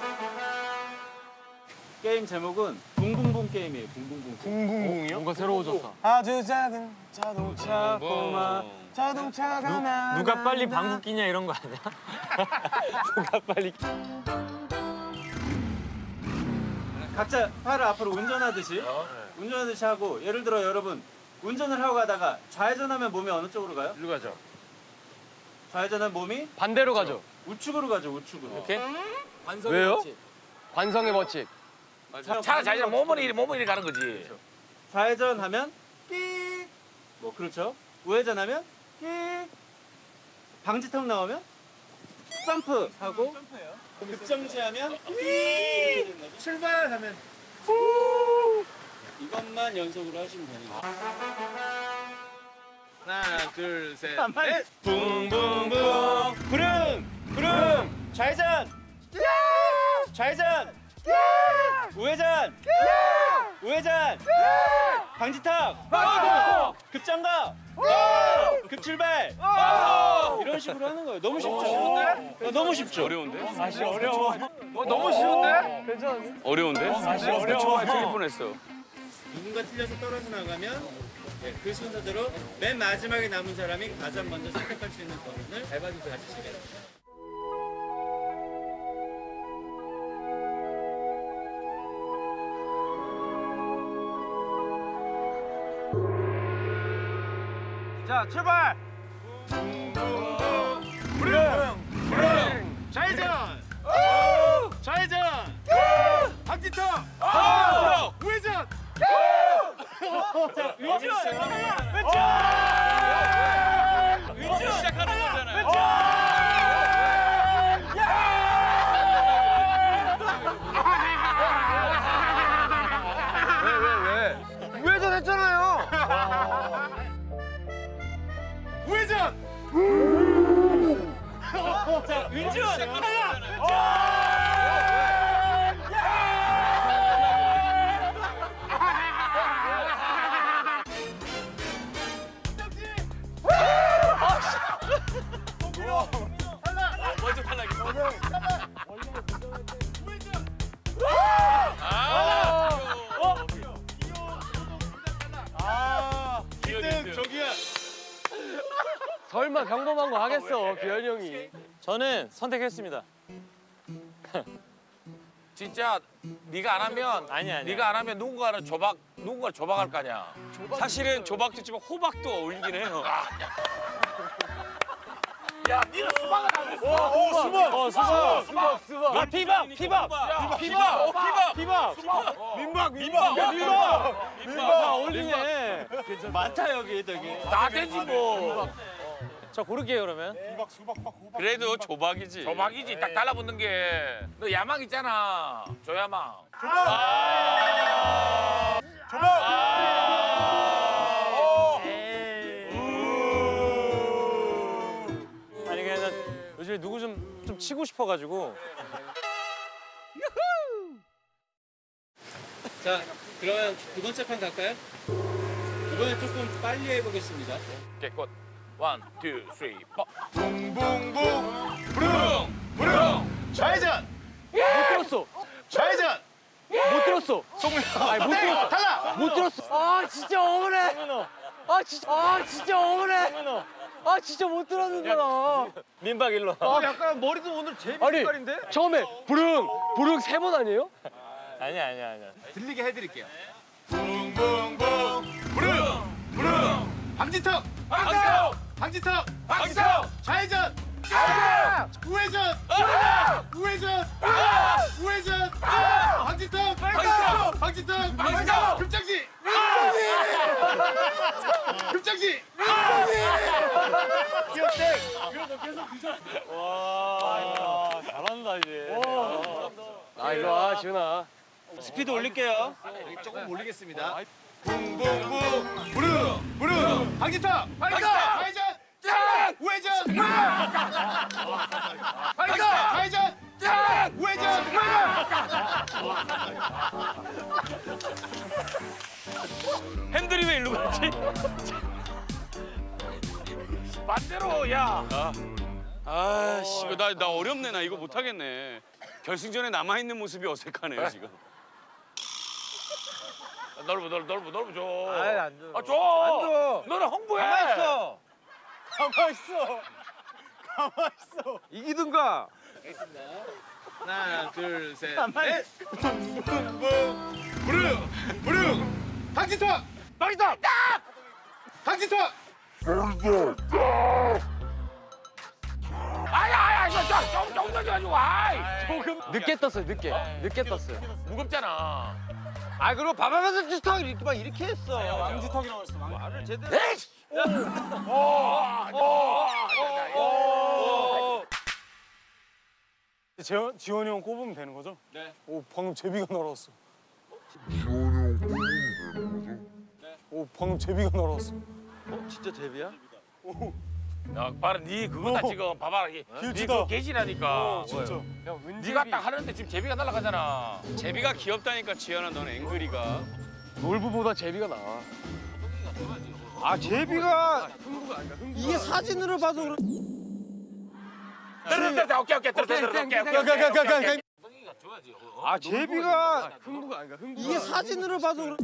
Speaker 10: 게임 제목은 붕붕붕 게임이에요. 붕붕붕.
Speaker 4: 붕붕붕이요? 뭔가 새로워졌다.
Speaker 6: 아주 작은 자동차 꼬마 자동차가 나
Speaker 10: 누가 빨리 방귀 끼냐 이런 거 아니야? 누가 빨리 각자 팔을 앞으로 운전하듯이 운전하듯이 하고 예를 들어 여러분 운전을 하고 가다가 좌회전하면 몸이 어느 쪽으로 가요?
Speaker 4: 일로 가죠.
Speaker 10: 좌회전하면 몸이
Speaker 4: 반대로 가죠.
Speaker 10: 우측으로 가죠. 우측으로.
Speaker 4: 이렇게? 왜요? 관성의 법칙.
Speaker 2: 차라 자기가 몸은 이리 몸은 이리 가는 거지.
Speaker 10: 좌회전하면 끼. 뭐 그렇죠. 우회전하면 끼. 방지턱 나오면 점프 하고 급정지하면 끼. 출발하면 후. 이것만 연속으로 하시면 되는 거예요.
Speaker 6: 하나 둘 셋
Speaker 10: 넷.
Speaker 6: 붕붕붕
Speaker 10: 구름 구름 좌회전 좌회전 우회전 우회전 방지턱 급정거 급출발 이런 식으로 하는 거예요. 너무 쉽죠? 어, 너무 쉽죠?
Speaker 2: 어려운데?
Speaker 10: 사실 어려워.
Speaker 4: 어, 너무 쉬운데? 괜찮은데?
Speaker 2: 어려운데?
Speaker 10: 사실 어려워.
Speaker 2: 틀릴 뻔했어.
Speaker 10: 누군가 틀려서 떨어져 나가면 네, 그 순서대로 맨 마지막에 남은 사람이 가장 먼저 선택할 수 있는 권한을 밟아주고 가지시게 됩니다.
Speaker 4: 자 출발.
Speaker 6: 부릉 부릉 좌회전 좌회전 방지턱 우회전
Speaker 10: 자, 왼쪽!
Speaker 2: 왼쪽 시작하는 거잖아요.
Speaker 4: 왜 왜 왜? 우회전 했잖아요.
Speaker 6: 우회전
Speaker 10: 자, 왼쪽!
Speaker 2: 먼저 탈락했어.
Speaker 6: 아 일 등 저기야
Speaker 4: 설마 평범한 거 하겠어 기현이 형이.
Speaker 10: 저는 선택했습니다.
Speaker 2: 진짜 네가 안 하면
Speaker 10: 아니, 아니.
Speaker 2: 네가 안 하면 누군가는 조박 누군가 조박할 거 아니야. 사실은 조박도 있지만 호박도 어울리긴 해요. 야, 니는 수박은 안 했어.
Speaker 6: 오 수박
Speaker 10: 어, 수박!
Speaker 2: 수박, 수박.
Speaker 10: 아, 피박! 피박!
Speaker 2: 야, 피박, 피박,
Speaker 10: 피박!
Speaker 6: 민박 민박
Speaker 2: 민박,
Speaker 6: 민박
Speaker 10: 아, 어울리네. 많다, 여기, 저기.
Speaker 2: 나대지 뭐.
Speaker 10: 자, 고를게요, 그러면.
Speaker 6: 수박 수박 호박
Speaker 2: 그래도 조박이지. 조박이지. 딱 달라붙는 게. 너 야망 있잖아. 조야망. 조박. 아
Speaker 6: 조박
Speaker 10: 아니, 그냥 나 요즘에 누구 좀, 좀 치고 싶어가지고. 자, 그러면 두 번째 판 갈까요? 이번엔 조금 빨리 해보겠습니다.
Speaker 2: 개꽃.
Speaker 5: 원, 투, 쓰리, 포.
Speaker 1: 붕붕붕 부릉 부릉 좌회전
Speaker 3: 못 들었어.
Speaker 1: 좌회전
Speaker 3: 못 들었어.
Speaker 1: 송민
Speaker 3: 아니, 못 들었어.
Speaker 1: 탈락
Speaker 3: 못 들었어. 아 진짜 억울해. 아 진짜 아 진짜 억울해. 아 진짜 못 들었는데 나.
Speaker 10: 민박 일로.
Speaker 4: 어, 약간 머리도 오늘 제비
Speaker 3: 아니
Speaker 4: 색깔인데?
Speaker 3: 처음에 부릉 부릉 세 번 아니에요?
Speaker 10: 아니야 아니야 아니야.
Speaker 1: 들리게 해드릴게요 붕붕붕 부릉 부릉 방지턱
Speaker 5: 박수!
Speaker 1: 방지턱
Speaker 5: 박수!
Speaker 1: 좌회전 우회전 우회전 우회전 방지턱 방지턱 방지턱 급정지 급정지
Speaker 10: 와 잘한다 이제.
Speaker 3: 아 이거 아 지훈아.
Speaker 10: 스피드 올릴게요.
Speaker 1: 조금 올리겠습니다 붕붕붕 부릉 부릉 방지턱 좌회전 우회전 좌회전 우회전
Speaker 2: 핸들이 왜 일로 갔지?
Speaker 5: 반대로 야.
Speaker 2: 아씨 이거 나, 나 어렵네. 나 이거 못하겠네. 결승전에 남아있는 모습이 어색하네요 지금.
Speaker 5: 넓어 넓어 넓어 넓어 줘.
Speaker 4: 아이, 안 줘.
Speaker 5: 아 줘.
Speaker 4: 안 줘.
Speaker 5: 너는 홍보해.
Speaker 4: 가만 있어.
Speaker 1: 가만 있어 가만 있어
Speaker 4: 이기든가.
Speaker 1: 하나 둘셋넷 붕붕붕 부릉 부릉 방지턱
Speaker 5: 방지턱.
Speaker 1: 방지턱
Speaker 5: 아야 아야 이거 좀 조금 더 가지고 아이.
Speaker 3: 조금 늦게 떴어요. 늦게 늦게 떴어요.
Speaker 5: 무겁잖아.
Speaker 4: 아 그리고 바바바스 주스탕 이렇게 막 이렇게 했어.
Speaker 1: 방지턱이라고 했어
Speaker 4: 말을 제대로.
Speaker 5: 에이씨.
Speaker 1: 재원, 지원이 형 꼽으면 되는 거죠? 네. 오 방금 제비가 날아왔어. 오 방금 제비가 날아왔어.
Speaker 4: 어 진짜 제비야?
Speaker 5: 야 봐라 니 그거다 지금 봐봐라 니 그거 계시라니까.
Speaker 1: 진짜.
Speaker 5: 니가 딱 하는데 지금 제비가 날아가잖아.
Speaker 2: 제비가 귀엽다니까 지현아 넌 앵글이가.
Speaker 3: 놀부보다 제비가 나아.
Speaker 4: 아 제비가 이게 사진으로 봐도 그렇.
Speaker 5: 들어 들어 오케이 오케이 들어 들어 오케이 오케이 오케이.
Speaker 4: 아 제비가
Speaker 3: 흥부가 아닌가 흥부.
Speaker 4: 이게 사진으로 봐도 그렇.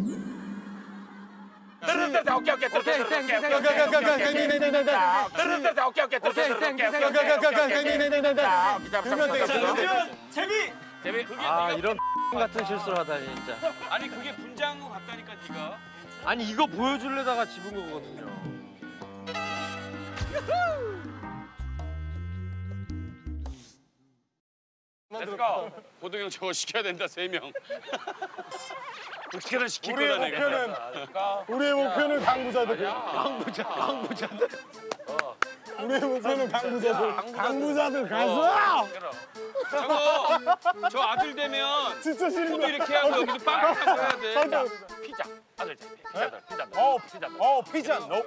Speaker 5: 들어 들어 오케이 오케이 들어 들어 오케이 오케이 들어 들어 오케이 오케이 들어 들어 오케이.
Speaker 1: 제비.
Speaker 5: 제비.
Speaker 4: 아 이런 같은 실수를 하다니 진짜.
Speaker 2: 아니 그게 분장한 거 같다니까 네가.
Speaker 4: 아니 이거 보여주려다가 집은 거거든요.
Speaker 5: Let's go.
Speaker 2: 보동 형 저거 시켜야 된다 세 명. 어떻게든 시킬
Speaker 1: 우리의
Speaker 2: 거다 내가.
Speaker 1: 목표는 우리의 목표는 강부자들.
Speaker 4: 강부자 강부자들.
Speaker 1: 우리의 목표는 강부자들. 강부자들 가서.
Speaker 2: 저거 저 아들 되면
Speaker 1: 진짜 싫은
Speaker 2: 포도
Speaker 1: 거야.
Speaker 2: 이렇게 하고 여기서 빵 하고 해야 돼.
Speaker 1: 맞아.
Speaker 5: 피자. 아들 자 피자들 피자들.
Speaker 1: 어
Speaker 5: 피자들.
Speaker 1: 어 피자. 노.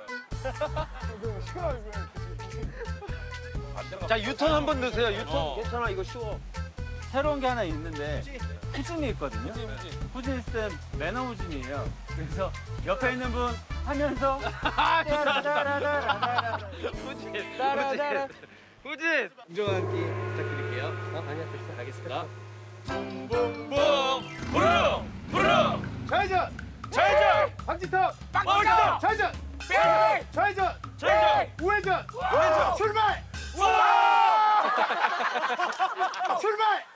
Speaker 4: 자 유턴 한번 넣으세요. 유턴
Speaker 2: 어.
Speaker 4: 괜찮아 이거 쉬워.
Speaker 10: 새로운 게 하나 있는데 후진이 있거든요. 후진 시스템 매너 후진이에요. 그래서 옆에 있는 분 하면서 따라라라라라라.
Speaker 4: 후진
Speaker 10: 따라라라.
Speaker 4: 후진.
Speaker 10: 인정한 기 부탁드릴게요. 어, 아니야 됐어. 알겠습니다.
Speaker 5: 붕붕 부릉 부릉
Speaker 1: 좌회전.
Speaker 5: 좌회전
Speaker 1: 방지턱.
Speaker 5: 빵빵
Speaker 1: 좌회전.
Speaker 5: 뺑
Speaker 1: 좌회전.
Speaker 5: 좌회전
Speaker 1: 우회전. 우회전. 출발.
Speaker 5: 와
Speaker 1: 출발.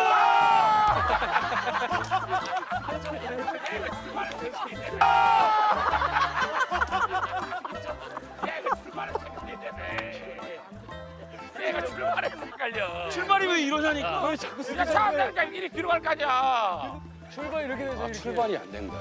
Speaker 5: 내가 출발해서 헷갈려.
Speaker 2: 출발이 왜 이러냐니까.
Speaker 3: 왜 자꾸
Speaker 5: 야 차안 되니까 이리 뒤로 갈 거냐.
Speaker 3: 출발 이렇게 되죠. 이렇게.
Speaker 2: 출발이 안 된다.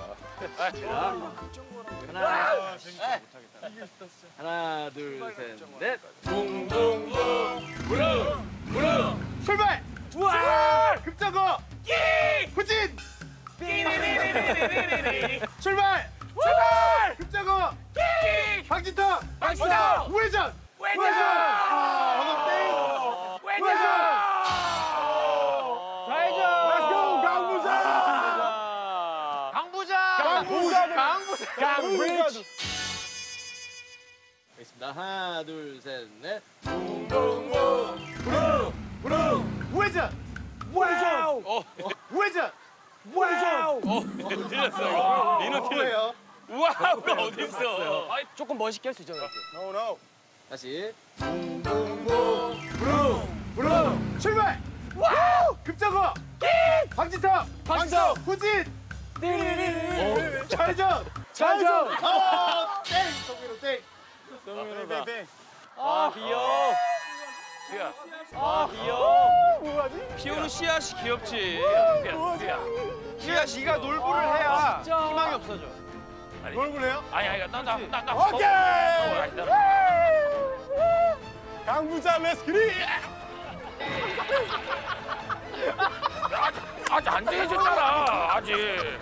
Speaker 10: 하나 둘 셋 넷.
Speaker 5: 붕붕붕 부릉 부릉
Speaker 1: 출발.
Speaker 5: 출발
Speaker 1: 급정거.
Speaker 5: 끼
Speaker 1: 후진.
Speaker 5: 띠리리리리리리리
Speaker 1: 출발.
Speaker 5: 출발
Speaker 1: 급정거.
Speaker 5: 끼
Speaker 1: 방지턱.
Speaker 5: 방지턱.
Speaker 1: 우회전.
Speaker 5: 외전 외전
Speaker 1: 좌회전. Let's go 강부자.
Speaker 5: 강부자
Speaker 1: 강부자. 강부자. 강부자.
Speaker 10: 자, 하나, 둘, 셋, 넷.
Speaker 1: 우회전! 우회전! 우회전! 우회전!
Speaker 2: 틀렸어 이거. 리노 틀렸어.
Speaker 1: 뭐예요?
Speaker 2: 와우가 어디 있어? 아이,
Speaker 3: 조금 멋있게 할 수 있잖아. 이렇게.
Speaker 1: No, no.
Speaker 10: 다시.
Speaker 1: 브루! 출발! 와우! 급정거! 박지턱! 박지턱! 후진! 띠리리리리! 좌회전! 좌회전! 아! 땡! 성민호 땡! 성민호다. 땡!
Speaker 2: 아 귀여워. 야, 아 귀여워. 피오르 씨앗이 귀엽지. 야,
Speaker 4: 네가 네가 놀부를 해야 희망이 없어져.
Speaker 1: 놀부를 해요?
Speaker 2: 아니 아니 나나 나 나.
Speaker 1: 오케이! 강부자 레스키리!
Speaker 2: 아직 아직 안 정해졌잖아. 아직.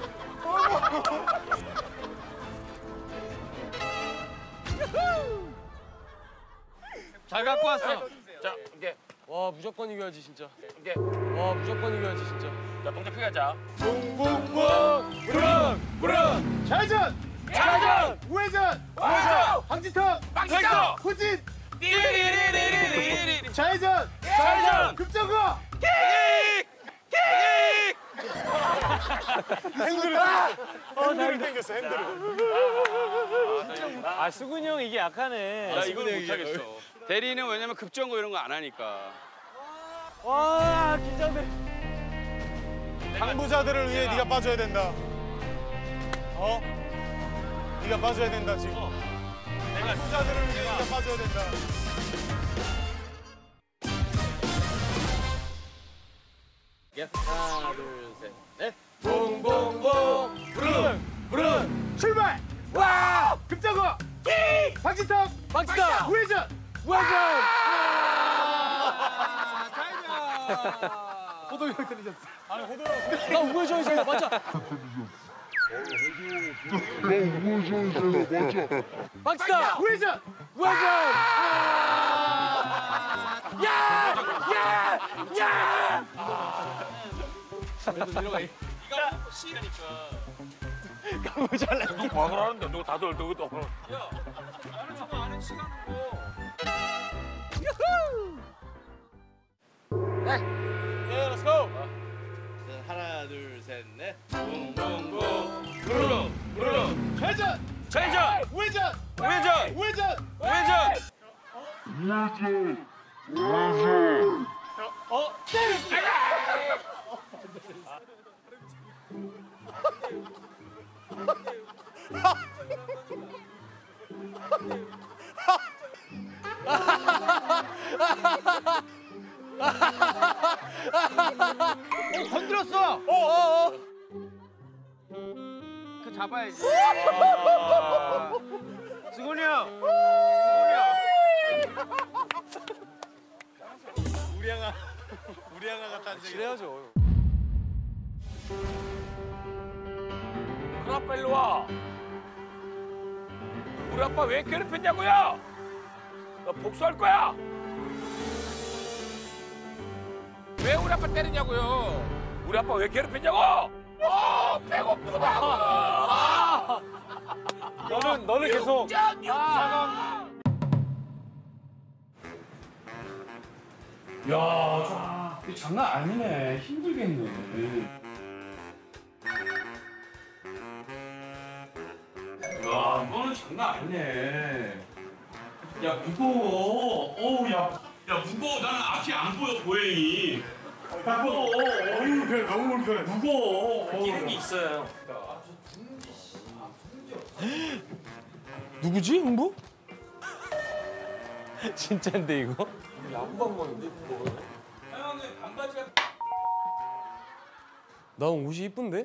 Speaker 4: 잘 갖고 왔어.
Speaker 2: 자, 이게
Speaker 3: 와 무조건 이겨야지 진짜.
Speaker 2: 이게
Speaker 3: 와 무조건 이겨야지 진짜.
Speaker 2: 자 동작 크게 하자.
Speaker 1: 붕붕붕! 브른! 브른! 좌회전!
Speaker 2: 좌회전!
Speaker 1: 우회전!
Speaker 2: 우회전!
Speaker 1: 박지턱!
Speaker 2: 박지턱!
Speaker 1: 후진!
Speaker 2: 띠리리리리리리.
Speaker 1: 좌회전!
Speaker 2: 좌회전!
Speaker 1: 급정거!
Speaker 2: 킥! 킥!
Speaker 1: 핸들을 아! 핸들을 당겼어 핸들을.
Speaker 3: 아 수근이 형 이게 약하네.
Speaker 2: 나 이걸 못 하겠어. 대리는 왜냐면 급정거 이런 거 안 하니까.
Speaker 3: 와 긴장돼.
Speaker 1: 강부자들을 위해 네가 빠져야 된다. 어? 네가 빠져야 된다 지금. 강부자들을 위해 네가 빠져야 된다.
Speaker 10: 하나, 둘, 셋, 넷.
Speaker 1: 봉봉봉 부른 부른 출발 와 급정거 끼 박지턱 박지턱 우회전 우회전 호동이 형 틀리셨어. 아니 호동 형
Speaker 3: 나 우회전이잖아 맞아. 박지턱
Speaker 1: 우회전
Speaker 3: 우회전.
Speaker 1: 야야야
Speaker 2: 누구 과거를 하는데 누구 다들 누구도.
Speaker 10: 자, 하나, 둘, 셋, 넷. 붕붕붕.
Speaker 2: 부르르 부르르.
Speaker 1: 좌회전
Speaker 2: 좌회전!
Speaker 1: 우회전
Speaker 2: 우회전!
Speaker 1: 우회전
Speaker 2: 우회전!
Speaker 4: 어, 건드렸어. 어, 어, 어. 그 잡아야지. 승훈이 형.
Speaker 10: 우리 양아. 우리 양아가 탄생.
Speaker 3: 그래야죠.
Speaker 2: 그 아빠 일로 와. 우리 아빠 왜 괴롭혔냐고요? 나 복수할 거야. 왜 우리 아빠 때리냐고요? 우리 아빠 왜 괴롭혔냐고? 어, 배고프다고. 아!
Speaker 3: 너는 너는 계속.
Speaker 2: 육전 육상.
Speaker 3: 야, 저, 이거 장난 아니네. 힘들겠네. 야, 이거는 장난 아니네. 야, 무거워. 어우, 야. 야, 무거워. 나는 앞이 안 보여, 보행이. 무거워. 어우, 그래, 너무 불편해. 무거워. 기름이 있어요. 누구지, 흥부? 진짜인데, 이거? 야구방 먹는데, 이거? 형님, 반바지가. 난 옷이 이쁜데?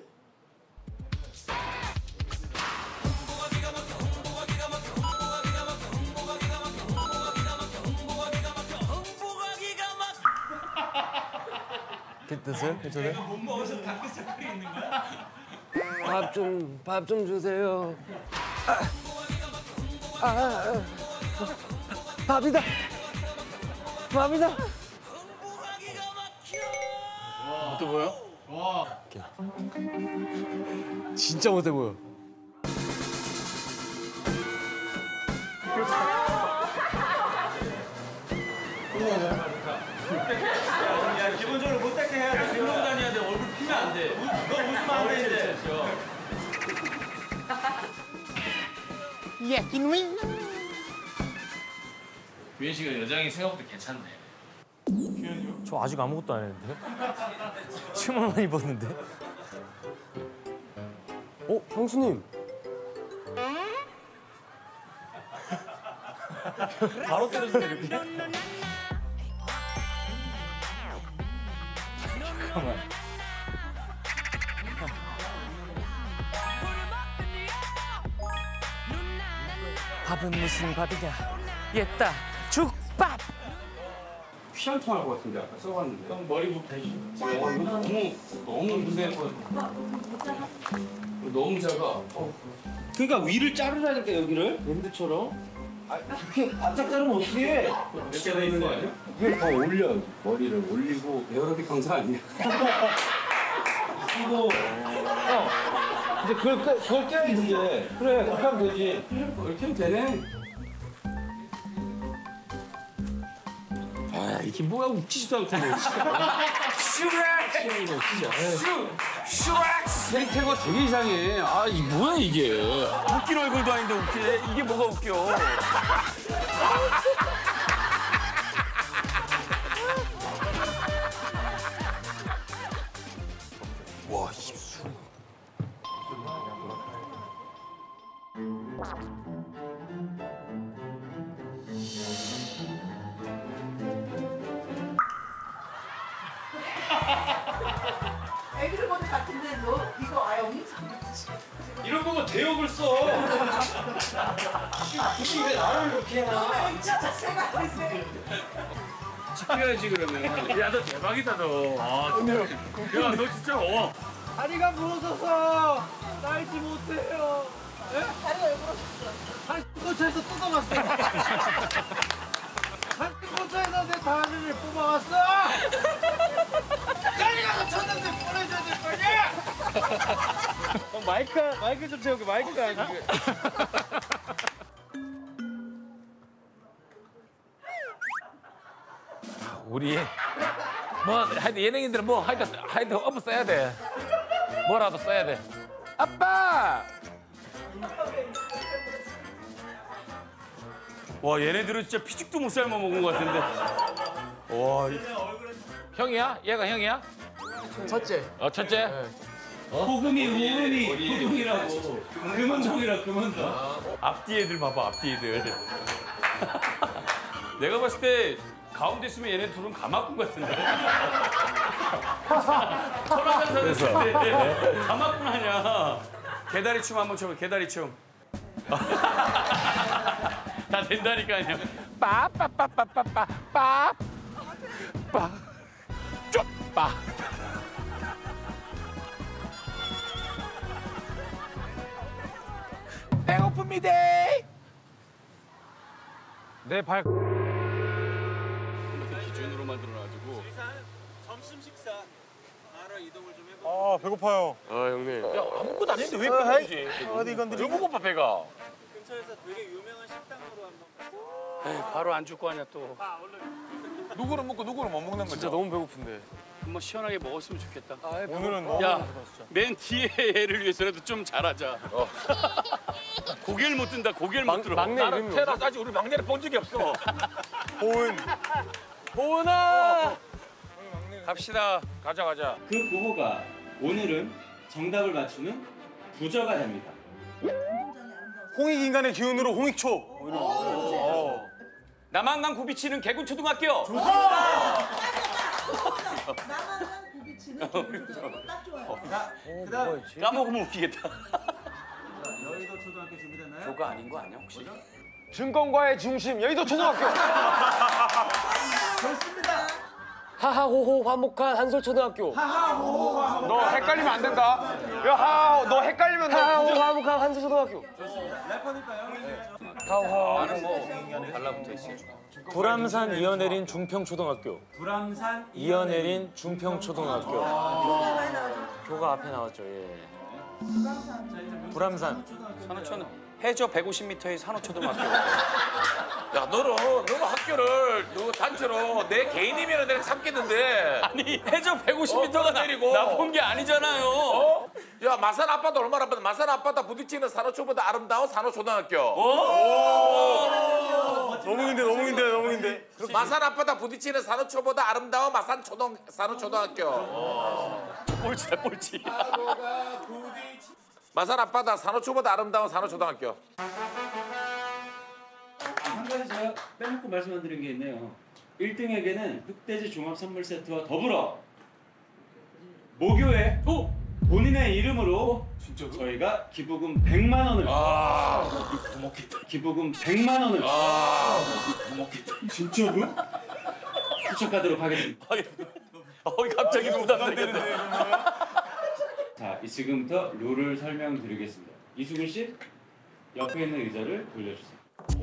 Speaker 3: 됐어요? 괜찮아요? 못 먹어서 다크서클이 있는 거야? 밥 좀, 밥 좀 주세요. 아, 아, 아, 밥이다. 밥이다. 어때 보여? 와. 진짜 못해 보여.
Speaker 10: 야, 기본적으로 못 닦게 해야 돼.
Speaker 2: 그러고 다녀야 돼. 얼굴 피면 안 돼.
Speaker 10: 너 웃으면 안 돼, 이제.
Speaker 2: 규현 씨가 여장이 생각보다 괜찮네.
Speaker 11: 저 아직 아무것도 안 했는데? 치마만 입었는데? 어? 형수님! 바로 때려주네 이렇게. 잠깐만. 밥은 무슨 밥이냐? 옛다 죽밥!
Speaker 3: 피할 통할 것 같은데 아까 써봤는데. 형 머리부터 대시. 너무 너무 무대. 너무 작아. 어.
Speaker 10: 그러니까 위를 자르라니까, 여기를. 밴드처럼. 아, 그렇게 바짝 자르면 어떡해?
Speaker 3: 이렇게 돼 있는 거 아니야?
Speaker 10: 이걸 더 올려. 머리를 올리고.
Speaker 3: 에어로빅 강사 아니야?
Speaker 10: 그리고 어 이제 그걸 껴, 그걸 껴야지 이제. 그래, 그렇게 하면 되지.
Speaker 3: 이렇게 하면 되네. 아 이게 뭐야 웃기지도 않고 뭐. 슈렉! 슈! 슈렉! 생태가 되게 이상해. 아 이 뭐야 이게.
Speaker 2: 웃긴 얼굴도 아닌데 웃기네. 이게 뭐가 웃겨.
Speaker 11: 와, 입술.
Speaker 7: 애기를 보는 같은데 너 이거 아예 없는
Speaker 2: 이런 거면 대역을 써. 굳이 왜 나를 이렇게 해놔?
Speaker 7: 진짜 자세가 있어.
Speaker 2: 찍혀야지 그러면. 야 너 대박이다 너. 아, 야 너 진짜 어.
Speaker 10: 다리가 부러져서 날지 못해요.
Speaker 7: 다리가 왜 부러졌어?
Speaker 10: 한 꼬차에서 뜯어봤어. 한 꼬차에서 내 다리를 뽑아왔어. 빨리 가서 쳤는데 보내줘야 될 거냐? 어, 마이크 마이크 좀 채우게. 마이크가 안 돼.
Speaker 5: 우리 뭐 하여튼 예능인들은 뭐 하여튼 하여튼 업어 써야 돼. 뭐라도 써야 돼. 아빠!
Speaker 2: 와 얘네들은 진짜 피죽도 못 삶아 먹은 것 같은데. 와.
Speaker 5: 형이야? 얘가 형이야?
Speaker 11: 첫째.
Speaker 5: 어 첫째?
Speaker 10: 호금이 호금이 호금이라고. 금은정이라 금은정.
Speaker 2: 앞뒤 애들 봐봐 앞뒤 애들. 내가 봤을 때 가운데 있으면 얘네 둘은 가마꾼 같은데. 천하장사 됐을 때 가마꾼 아니야. 개다리 춤 한번 춰봐. 개다리 춤. 다 된다니까 그냥.
Speaker 5: 빠빠빠빠빠빠 빠 쪽빠 배고픕니다.
Speaker 11: 내 발.
Speaker 3: 기준으로 만들어가지고.
Speaker 10: 점심 식사 바로 이동을 좀 해볼게요.
Speaker 1: 아 배고파요.
Speaker 3: 아 형님.
Speaker 5: 야 아무것도 아닌데 왜 배고프지?
Speaker 1: 어디 건드리?
Speaker 5: 너무 고파 배가.
Speaker 10: 근처에서 되게 유명한 식당으로 한번.
Speaker 3: 에이, 바로 안 줄 거 아니야 또.
Speaker 5: 누구는 먹고 누구는 못 먹는 거죠?
Speaker 3: 진짜 너무 배고픈데. 한번 시원하게 먹었으면 좋겠다.
Speaker 1: 오늘은
Speaker 3: 야, 맨 뒤에 애를 위해서라도 좀 잘하자.
Speaker 2: 어.
Speaker 3: 고개를 못 든다. 고개를 못 들어.
Speaker 5: 막내 이름이 태어나서 아직 우리 막내를 본 적이 없어.
Speaker 1: 보은.
Speaker 5: 보은아. 갑시다. 가자 가자.
Speaker 10: 그 구호가 오늘은 정답을 맞추는 부저가 됩니다.
Speaker 1: 홍익 인간의 기운으로 홍익초.
Speaker 2: 남한강 구비치는 개군초등학교.
Speaker 7: 나만한 고비치는 기분이 딱 좋아요.
Speaker 10: 그다음
Speaker 2: 까먹으면 웃기겠다.
Speaker 10: 여의도 초등학교 준비됐나요?
Speaker 2: 조가 아닌 거 아니야 혹시?
Speaker 11: 증권과의 중심 여의도 초등학교.
Speaker 7: 좋습니다.
Speaker 11: 하하호호 화목한 한솔초등학교.
Speaker 1: 너 헷갈리면 안 된다. 야, 하, 너 헷갈리면 너
Speaker 11: 하하호호 화목한 한솔초등학교.
Speaker 10: 래퍼니까요.
Speaker 11: 하하.
Speaker 2: 달라붙어 있어.
Speaker 11: 불암산 이어내린 중평초등학교.
Speaker 10: 불암산
Speaker 11: 이어내린 중평초등학교.
Speaker 7: 교가 많이 나와줘.
Speaker 11: 교가 앞에 나왔죠. 예. 불암산.
Speaker 2: 산호초는 해저 백오십 미터의 산호초등학교.
Speaker 5: 야 너는 너는 학교를 너 단체로 내 개인이면 내가 참겠는데.
Speaker 2: 아니 해저 백오십 미터가
Speaker 5: 어, 내리고.
Speaker 2: 나쁜 게 아니잖아요.
Speaker 5: 어? 야 마산 아빠도 얼마나 아팠다. 마산 아빠다 부딪히는 산호초보다 아름다운 산호초등학교.
Speaker 1: 너무 긴데 너무 긴데 너무 긴데.
Speaker 5: 마산 아빠다 부딪히는 산호초보다 아름다운 마산 초등 산호초등학교.
Speaker 2: 꼴찌다 꼴찌.
Speaker 5: 마산 앞바다 산호초보다 아름다운 산호초등학교.
Speaker 8: 한 가지 제가 빼놓고 말씀 안 드린 게 있네요. 일 등에게는 흑돼지 종합 선물 세트와 더불어 모교에 본인의 이름으로 저희가 기부금 백만 원을
Speaker 5: 아,
Speaker 8: 기부금 백만 원을
Speaker 5: 아,
Speaker 8: 진짜로? 추천하도록 하겠습니다.
Speaker 2: 어 갑자기 부담되는데.
Speaker 8: 자, 이 지금부터 룰을 설명드리겠습니다. 이수근 씨, 옆에 있는 의자를 돌려주세요.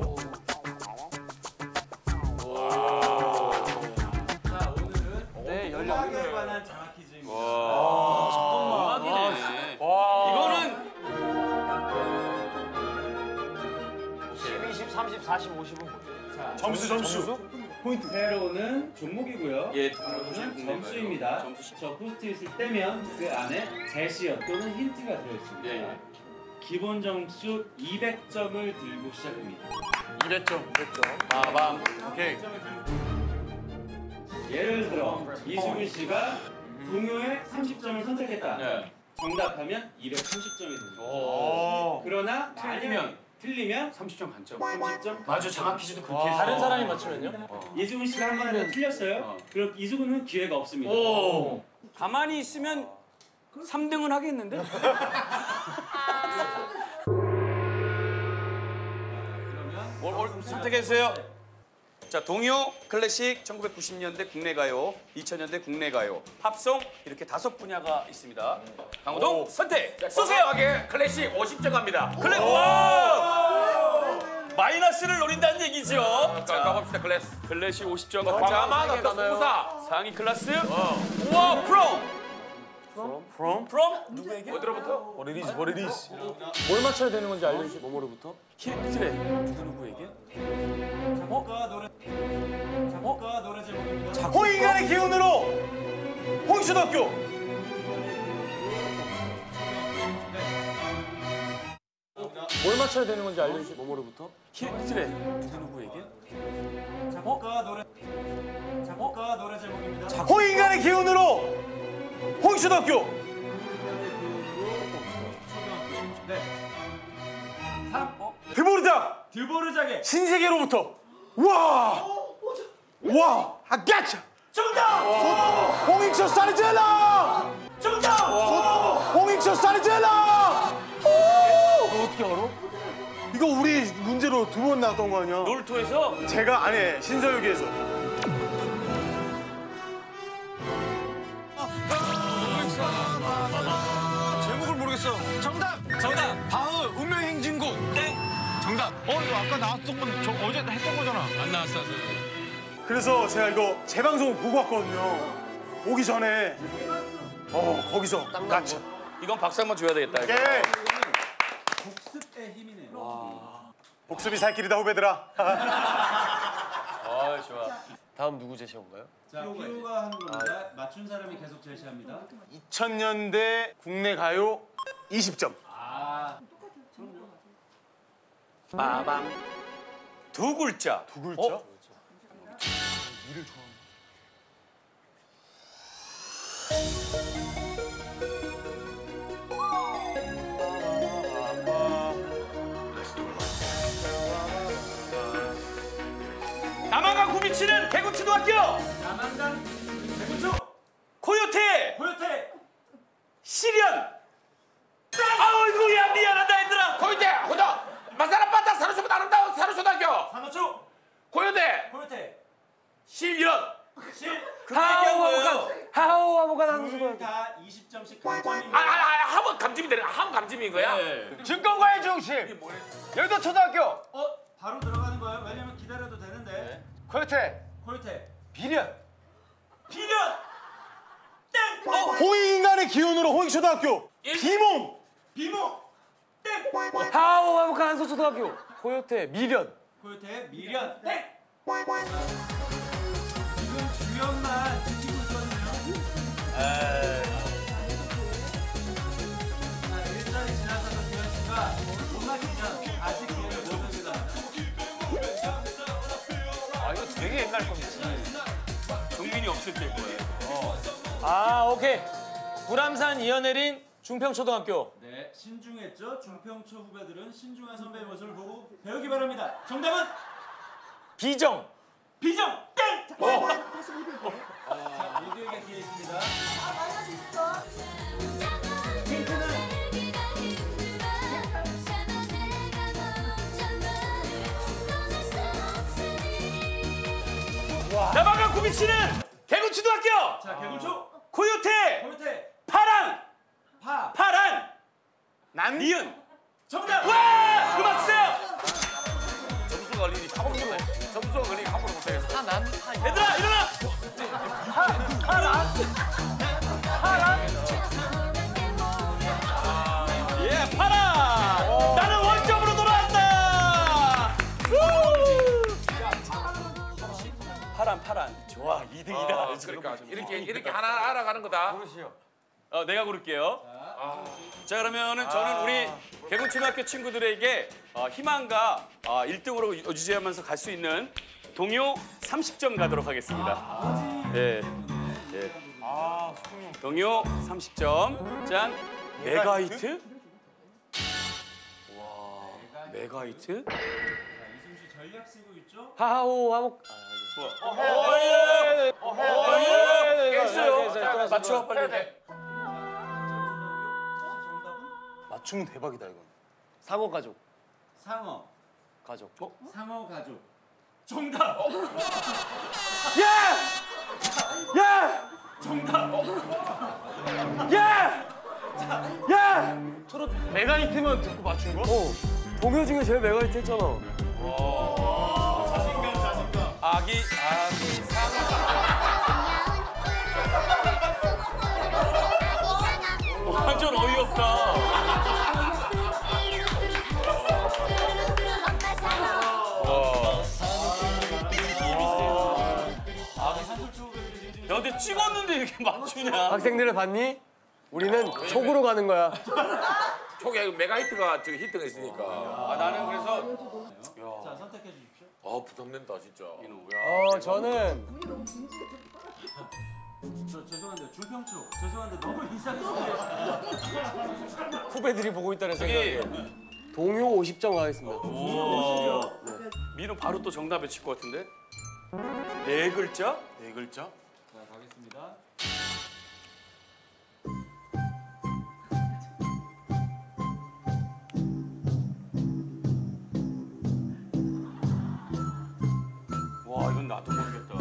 Speaker 8: 자, 오늘은
Speaker 2: 네 열려.
Speaker 8: 음악에 관한 장학 퀴즈입니다.
Speaker 2: 음악이네. 이거는
Speaker 11: 십, 이십, 삼십, 사십, 오십은 뭐죠?
Speaker 8: 자,
Speaker 1: 점수 점수.
Speaker 8: 포인트. 세로는 종목이고요.
Speaker 2: 예,
Speaker 8: 점수는 점수입니다. 저 포스트잇을 떼면 그 안에 제시어 또는 힌트가 들어있습니다.
Speaker 2: 예.
Speaker 8: 기본 점수 이백 점을 들고 시작합니다.
Speaker 2: 이백 점. 이백 점. 빠밤.
Speaker 1: 오케이.
Speaker 8: 예를 들어 이수근 씨가 동요에 삼십 점을 선택했다.
Speaker 2: 네.
Speaker 8: 정답하면 이백삼십 점이 됩니다.
Speaker 2: 오.
Speaker 8: 그러나 틀리면 틀리면
Speaker 2: 삼십 점 반점.
Speaker 8: 삼십 점.
Speaker 2: 맞아 장학 퀴즈도 그렇게 했어.
Speaker 11: 다른 사람이 맞추면요?
Speaker 8: 이수근 씨가 한 번에 틀렸어요.
Speaker 2: 어.
Speaker 8: 그럼 이수근은 기회가 없습니다.
Speaker 2: 오. 가만히 있으면 삼 등은 하겠는데? 뭘, 뭘 선택해주세요. 자, 동요, 클래식, 천구백구십 년대 국내 가요, 이천 년대 국내 가요, 팝송 이렇게 다섯 분야가 있습니다. 강호동 선택 쏘세요.
Speaker 5: 하게 클래식 오십 점 갑니다.
Speaker 2: 클래 와 마이너스를 노린다는 얘기죠.
Speaker 5: 자, 가봅시다 클래스.
Speaker 2: 클래식 오십 점
Speaker 5: 광화만 어떤 공사.
Speaker 2: 상위 클래스. 우와 프롬.
Speaker 11: From?
Speaker 2: 프롬? 프롬? 누구에게?
Speaker 5: 어디로부터?
Speaker 1: What it is, what it is.
Speaker 11: 뭘 맞춰야 되는 건지 알려주시. 뭐뭐로부터?
Speaker 2: 힌트래. 누구 누구에게?
Speaker 8: 작곡가 노래 작곡가 노래 제목입니다.
Speaker 1: 홍인간의 기운으로 홍초등학교.
Speaker 11: 뭘 맞춰야 되는 건지 알려주시. 뭐뭐로부터?
Speaker 2: 힌트래. 누구 누구에게?
Speaker 8: 작곡가 노래 작곡가 노래 제목입니다.
Speaker 1: 홍인간의 기운으로 홍초등학교.
Speaker 8: 네. 삼.
Speaker 1: 드보르자
Speaker 8: 드보르자게.
Speaker 1: 신세계로부터. 와. 와. I gotcha.
Speaker 2: 정답!
Speaker 1: 홍익초 사르젤라.
Speaker 2: 정답!
Speaker 1: 홍익초 사르젤라. 너 어떻게 알아? 이거 우리 문제로 두 번 나왔던 거 아니야?
Speaker 2: 놀토에서
Speaker 1: 제가 아니 신서유기에서. 제목을 모르겠어. 정답.
Speaker 2: 정답!
Speaker 1: 바흐 운명행진곡.
Speaker 2: 땡!
Speaker 1: 정답. 어 이거 아까 나왔던 건 저, 어제 했던 거잖아.
Speaker 5: 안 나왔어.
Speaker 1: 그래서 제가 이거 재방송을 보고 왔거든요. 오기 전에. 어 거기서 같이.
Speaker 2: 이건 박수 한번 줘야 되겠다. 이거.
Speaker 1: 오케이.
Speaker 8: 복습의 힘이네요.
Speaker 1: 복습이 살 길이다 후배들아.
Speaker 2: 아 좋아.
Speaker 11: 다음 누구 제시어인가요?
Speaker 8: 자, 피오가 하는 겁니다. 맞춘 사람이 계속 제시합니다.
Speaker 1: 이천 년대 국내 가요 이십 점.
Speaker 8: 아,
Speaker 2: 빠밤. 두 글자.
Speaker 1: 두 글자?
Speaker 2: 어? 남한강 구비치는 대구초등학교.
Speaker 8: 남한강 대구초
Speaker 2: 코요태.
Speaker 8: 고요태.
Speaker 2: 시련. 아이고야 미안하다 얘들아.
Speaker 5: 고요대 호다 마산 앞바다 산호초보다 아름다운 산호초등학교.
Speaker 8: 산호초
Speaker 5: 고요대
Speaker 8: 고요태.
Speaker 5: 실련.
Speaker 8: 실.
Speaker 11: 하하오하모간 하하오하모간 한수도.
Speaker 8: 다 이십 점씩
Speaker 5: 아,
Speaker 8: 감점입니다.
Speaker 5: 아, 아, 함은 감점이 되는 함 감점인 거야?
Speaker 1: 증권과의 중심. 여의도 초등학교.
Speaker 8: 어, 바로 들어가는 거예요? 왜냐면 기다려도 되는데.
Speaker 1: 코요태.
Speaker 8: 고요태.
Speaker 1: 비련.
Speaker 2: 비련. 땡. 어.
Speaker 1: 홍익인간의 기운으로 홍익초등학교. 비몽.
Speaker 10: 비모 땡.
Speaker 11: 하오 화목한 한솔초등학교. 고요태 미련.
Speaker 10: 고요태 미련 땡. 지금 주연만 지키고 있거든요. 자, 일전이 지나서서 주연 씨가 못 맞히면 다시 기회를 못 줍니다.
Speaker 11: 아 이거 되게 옛날 겁니다.
Speaker 3: 경민이 없을 때 거예요.
Speaker 11: 아 오케이. 불암산 이어내린 중평초등학교.
Speaker 8: 네, 신중했죠? 중평초 후배들은 신중한 선배의 모습을 보고 배우기 바랍니다. 정답은
Speaker 11: 비정.
Speaker 10: 비정 땡.
Speaker 8: 자, 모두에게 기회 있습니다.
Speaker 7: 아 맞아 있어.
Speaker 2: 나방과 구비치는 개구초등학교.
Speaker 8: 자, 개굴초
Speaker 2: 고요태
Speaker 8: 고요태
Speaker 2: 파랑
Speaker 8: 파
Speaker 2: 파란 난 니은.
Speaker 10: 정답.
Speaker 2: 와 음악 주세요.
Speaker 5: 점수가 걸리니 함부로 못해. 점수가 걸리니 함부로 못하겠어.
Speaker 11: 하난.
Speaker 2: 얘들아 일어나.
Speaker 11: 파란. 파란.
Speaker 2: 예 파랑. 나는 원점으로 돌아왔다. 우! 파란 파란. 좋아 이 등이다.
Speaker 5: 아, 그러니까 이렇게 이렇게 하나 알아가는 거다.
Speaker 2: 어, 내가 고를게요. 자 그러면은 저는 우리 개군초등학교 친구들에게 어, 희망과 어, 일 등으로 유지하면서 갈 수 있는 동요 삼십 점 가도록 하겠습니다. 예. 예. 동요 삼십 점. 짠. 메가히트? 와. 메가히트?
Speaker 8: 자, 이승 씨 전략 쓰고 있죠?
Speaker 11: 하하오 화목.
Speaker 2: 어, 예. 어, 예. 깼어요. 맞춰 빨리.
Speaker 8: 정답은
Speaker 11: 맞추면 대박이다 이건. 상어 가족.
Speaker 8: 상어
Speaker 11: 가족.
Speaker 8: 상어 가족.
Speaker 10: 정답.
Speaker 11: 야! 야!
Speaker 10: 정답.
Speaker 11: 야! 야! 트롯 메가히트만 듣고 맞춘 거? 어. 동요 중에 제일 메가히트 했잖아.
Speaker 10: 자신감 자신감.
Speaker 2: 아기 아기 상. 완전 어이없다. 야, 근데 찍었는데 이렇게 맞추냐?
Speaker 11: 학생들을 봤니? 우리는 촉으로 가는 거야.
Speaker 5: 초기에 메가히트가 저기 히트가 있으니까.
Speaker 2: 아, 나는 그래서
Speaker 8: 자, 선택해 주십시오.
Speaker 5: 아 부담된다 진짜.
Speaker 11: 어, 저는
Speaker 8: 저 죄송한데 중평초 죄송한데 너무 이상했어요.
Speaker 11: 후배들이 보고 있다는
Speaker 2: 저기
Speaker 11: 생각에 동요 오십 점 가겠습니다.
Speaker 2: 우와. 민우 바로 또 정답 외칠 것 같은데? 네 글자? 네 글자?
Speaker 8: 자, 가겠습니다.
Speaker 2: 와, 이건 나도 모르겠다.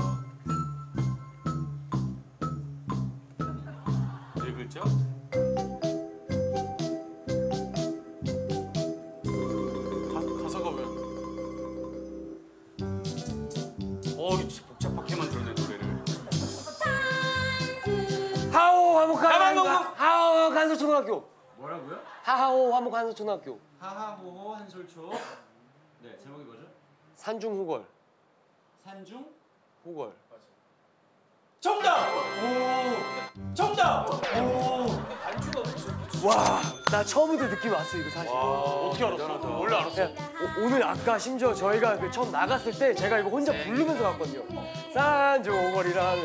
Speaker 2: 네 글자?
Speaker 6: 가, 가사가 왜?
Speaker 2: 어, 이거 진짜 복잡하게 만들었네, 노래를.
Speaker 11: 하하오 화목
Speaker 2: 가만
Speaker 11: 한
Speaker 2: 놓고.
Speaker 11: 하하오 한솔초등학교.
Speaker 8: 뭐라고요?
Speaker 11: 하하오 화목 한솔초등학교.
Speaker 8: 하하호호 한솔초. 네, 제목이 뭐죠?
Speaker 11: 산중 후걸.
Speaker 8: 산중
Speaker 11: 후걸.
Speaker 10: 정답. 오. 정답. 오.
Speaker 11: 와, 나 처음부터 느낌 왔어 이거 사실.
Speaker 6: 어떻게 알았어? 원래 알았어.
Speaker 11: 야, 오, 오늘 아까 심지어 저희가 그 처음 나갔을 때 제가 이거 혼자 부르면서 갔거든요. 산중 호걸이라는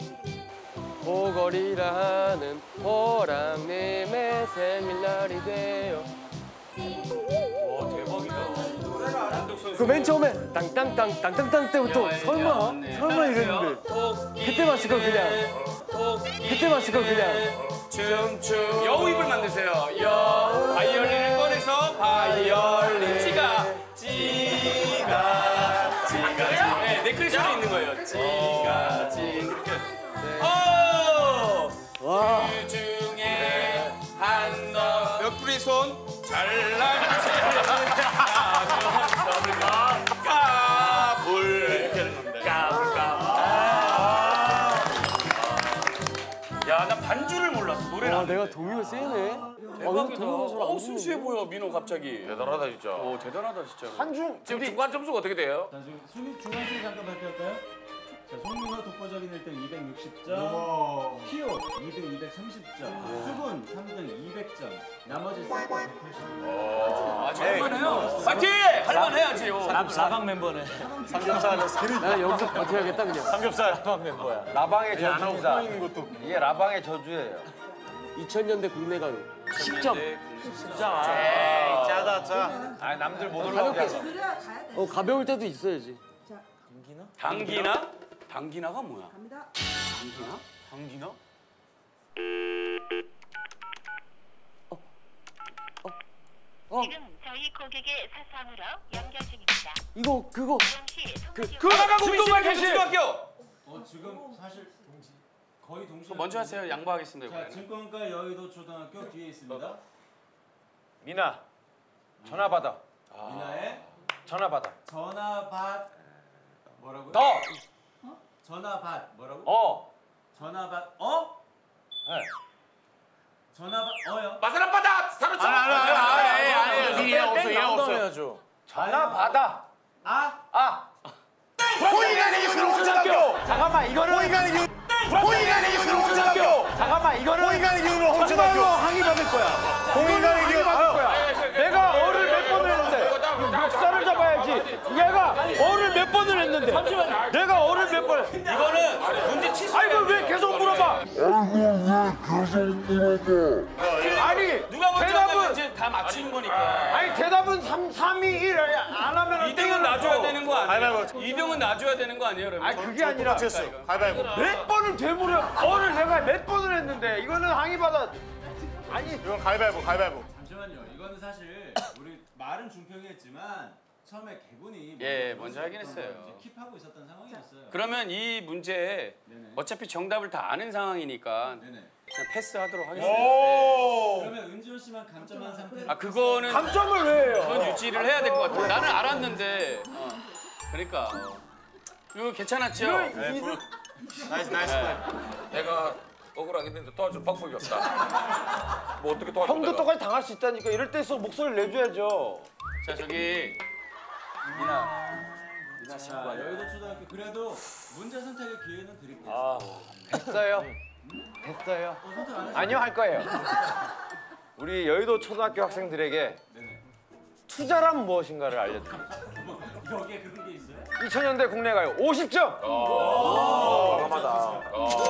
Speaker 11: 호걸이라는 호랑님의 생일날이 돼요.
Speaker 2: 와, 대박이다.
Speaker 11: 그 맨 처음에 땅땅땅 땅땅땅 때부터 설마 설마 이랬는데 그때 맞출 걸 그냥 그때 맞출 걸 그냥
Speaker 2: 춤춤 여우입을 만드세요. 여 바이올린을 꺼내서 바이올린 찌가 찌가 찌가 네, 넥클리스로 있는 거예요. 찌가 찌 이렇게. 오!
Speaker 11: 와.
Speaker 2: 그 중에 한너 옆구리 손 잘난 까불 이렇게 하는 건데. 까불 까불. 야, 나 반주 가수를 몰랐어. 노래를
Speaker 11: 와
Speaker 2: 안
Speaker 11: 내가
Speaker 2: 했대.
Speaker 11: 동요 세네.
Speaker 2: 대박이다. 어, 순수해 보여 민호 갑자기.
Speaker 5: 대단하다 진짜.
Speaker 2: 어 대단하다 진짜.
Speaker 4: 한중
Speaker 5: 지금 중간 점수가 어떻게 돼요?
Speaker 8: 자, 지금 순위 중간 순위 잠깐 발표할까요? 자, 송민호 독보적인 일 등 이백육십 점, 피오 이 등 이백삼십 점, 수근 삼 등 이백 점, 나머지 싹다 백팔십 점.
Speaker 2: 아직 할만해요. 파이팅! 할만해야지요.
Speaker 10: 라방 멤버네.
Speaker 11: 나 여기서 버텨야겠다 그냥.
Speaker 10: 삼겹살 라방 멤버야.
Speaker 4: 라방의 저주입니다. 이게 라방의 저주예요.
Speaker 11: 이천 년대 국내 가요. 십 점.
Speaker 4: 에이 짜다 짜. 아 남들 못 올라오게 하고.
Speaker 7: 그래야 가야 돼.
Speaker 11: 어 가벼울 때도 있어야지.
Speaker 2: 당기나? 당기나가 뭐야?
Speaker 7: 갑니다.
Speaker 2: 당기나? 당기나?
Speaker 11: 어
Speaker 12: 지금 저희 고객의 사상으로 연결 중입니다.
Speaker 11: 이거 그거
Speaker 12: 그,
Speaker 2: 그 나가고 있습니다. 중학교.
Speaker 8: 어, 지금 사실 동시, 거의 동시에.
Speaker 2: 먼저 하세요. 양보하겠습니다.
Speaker 8: 자,
Speaker 2: 이번에는.
Speaker 8: 증권가 여의도 초등학교 뒤에 있습니다.
Speaker 4: 미나 전화 받아.
Speaker 8: 미나의
Speaker 4: 전화 받아.
Speaker 8: 전화 받 뭐라고요?
Speaker 4: 더.
Speaker 8: 전화 받 뭐라고?
Speaker 4: 어.
Speaker 8: 전화 받 어?
Speaker 4: 네.
Speaker 8: 전화 받 어요?
Speaker 5: 마사라 바다 사로차.
Speaker 6: 아니 아니 아니 아니 아니 얘 없어 얘 없어.
Speaker 10: 해야죠.
Speaker 4: 전화 받아.
Speaker 8: 아?
Speaker 4: 아.
Speaker 6: 호이간의 기운 홍천학교.
Speaker 4: 잠깐만 이거는
Speaker 6: 호이간의 기운. 호이간의 기운 홍천학교.
Speaker 4: 잠깐만 이거는
Speaker 6: 호이간의 기운으로
Speaker 4: 정말로
Speaker 6: 홍천학교.
Speaker 4: 항의 받을 거야.
Speaker 6: 호이간의 기운.
Speaker 4: 받을 거야. 내가 어를 몇 번을 했는데 역사를 잡아야지. 얘가 어를 몇 번을 했는데. 잠시만. 내가 어를 몇 번.
Speaker 2: 이거는 문제 취소.
Speaker 4: 아이고 왜 계속 물어봐? 아니
Speaker 2: 누가 먼저
Speaker 4: 대답은
Speaker 2: 하면 이제 다 맞추는 거니까.
Speaker 4: 아니 대답은 삼, 삼, 이, 일 안 하면
Speaker 2: 이 등은 놔줘야 되는 거 아니에요? 이 등은 놔줘야 되는 거 아니에요, 여러분?
Speaker 4: 아니 그게 아니라
Speaker 6: 가위바위보.
Speaker 4: 몇 번을 되물어 어를 내가 몇 번을 했는데 이거는 항의 받아. 아니
Speaker 6: 이건 가위바위보 가위바위보.
Speaker 8: 잠시만요. 이거는 사실 우리 말은 중평이었지만 처음에 개군이
Speaker 2: 예, 먼저 하긴 했어요.
Speaker 8: 이제 킵하고 있었던 상황이었어요.
Speaker 2: 그러면 이 문제
Speaker 8: 네네.
Speaker 2: 어차피 정답을 다 아는 상황이니까
Speaker 8: 네네.
Speaker 2: 그냥 패스하도록 하겠습니다. 네.
Speaker 8: 그러면 은지원 씨만 감점한 상태로.
Speaker 2: 아 그거는
Speaker 4: 감점을 왜 해요?
Speaker 2: 그건 유지를 해야 될 것 같아. 나는 알았는데. 어. 그러니까 이거 괜찮았죠?
Speaker 6: 나이스 나이스.
Speaker 5: 내가 억울하겠는데 도와줄 방법이 없다. 뭐 어떻게 도와줄
Speaker 4: 형도 똑같이 당할 수 있다니까. 이럴 때서 목소리를 내줘야죠.
Speaker 2: 자 저기 미나 미나 씨
Speaker 8: 자,
Speaker 2: 거 아니야?
Speaker 8: 여의도 초등학교 그래도 문제 선택의 기회는 드릴게요.
Speaker 4: 아 됐어요. 됐어요.
Speaker 8: 어, 선택 안 하시죠?
Speaker 4: 아니요 할 거예요. 우리 여의도 초등학교 학생들에게
Speaker 8: 네네.
Speaker 4: 투자란 무엇인가를 알려드립니다.
Speaker 8: 여기에 그런 게 있어요?
Speaker 4: 이천 년대 국내 가요 오십 점. 과감하다.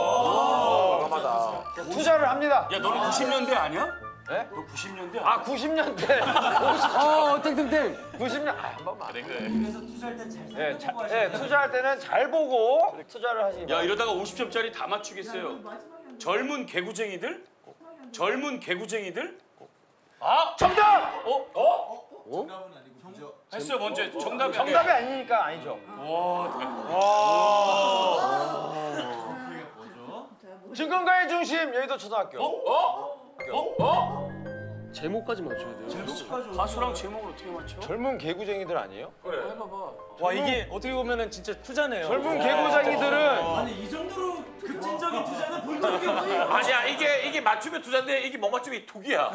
Speaker 4: 과감하다. 투자를 합니다.
Speaker 2: 야 너는 구십 년대 아니야?
Speaker 4: 네?
Speaker 2: 너 구십 년대
Speaker 4: 아 구십 년대.
Speaker 11: 어 땡땡땡.
Speaker 4: 구십 년. 아, 한 번만.
Speaker 2: 그래 그래.
Speaker 8: 그래서 투자할 땐 잘
Speaker 4: 예, 자,
Speaker 8: 생각하고
Speaker 4: 예,
Speaker 8: 하시면
Speaker 4: 투자할 때는 잘 보고 투자를 하시기
Speaker 2: 야 이러다가 오십 점짜리 다 맞추겠어요. 젊은 개구쟁이들? 젊은 개구쟁이들? 아
Speaker 4: 정답!
Speaker 2: 어? 어?
Speaker 8: 정답은 아니고 정...
Speaker 2: 했어요 먼저 정답이
Speaker 4: 정답이 아니니까 아니죠. 증권가의 중심 여의도 초등학교.
Speaker 2: 어? 어? 어?
Speaker 11: 제목까지 맞춰야 돼요.
Speaker 2: 가수랑 제목을 어떻게 맞춰?
Speaker 4: 젊은 개구쟁이들 아니에요?
Speaker 2: 그래 해봐봐.
Speaker 10: 와 이게 어떻게 보면은 진짜 투자네요.
Speaker 4: 젊은 개구쟁이들은
Speaker 8: 아니 이 정도로 급진적인 투자는 본 적이 없어요.
Speaker 5: 아니야 이게 이게 맞추면 투자인데 이게 못 맞추면 독이야.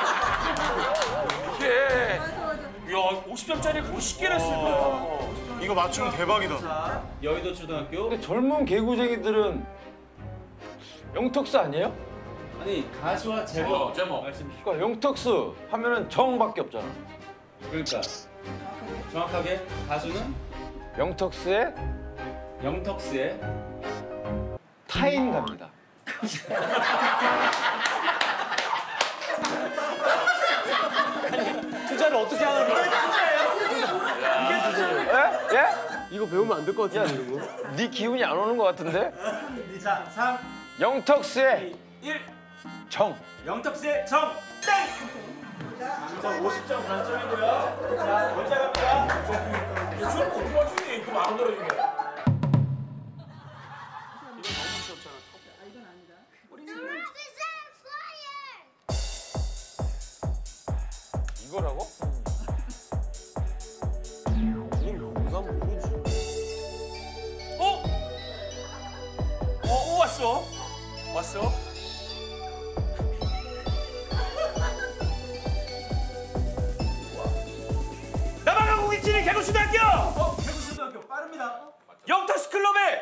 Speaker 5: 이게
Speaker 2: 야 오십 점짜리 오십 개를 했을 거야.
Speaker 6: 이거 맞추면 대박이다.
Speaker 8: 여의도 초등학교.
Speaker 4: 근데 젊은 개구쟁이들은 영턱스 아니에요?
Speaker 8: 아니 가수와 제목
Speaker 5: 어, 제목.
Speaker 8: 말씀 주시죠.
Speaker 4: 그러니까 영턱스 하면은 정밖에 없잖아.
Speaker 8: 그러니까 정확하게 가수는
Speaker 4: 영턱스의
Speaker 8: 영턱스의
Speaker 4: 타인 갑니다.
Speaker 10: 투자를 어떻게 하는 거야?
Speaker 4: 예? 예?
Speaker 11: 이거 배우면 안 될 것 같은데 이거.
Speaker 4: 네 기운이 안 오는 것 같은데?
Speaker 8: 자 삼,
Speaker 4: 영턱스의
Speaker 8: 일.
Speaker 4: 정.
Speaker 8: 영턱스의 정 땡! 자 오십 점 만점이고요. 자 문제 갑니다.
Speaker 5: 저 어떻게 맞추니 이거 안 들어주게.
Speaker 7: 이건 아니다.
Speaker 4: 이거라고?
Speaker 2: 어? 어, 어 왔어? 왔어?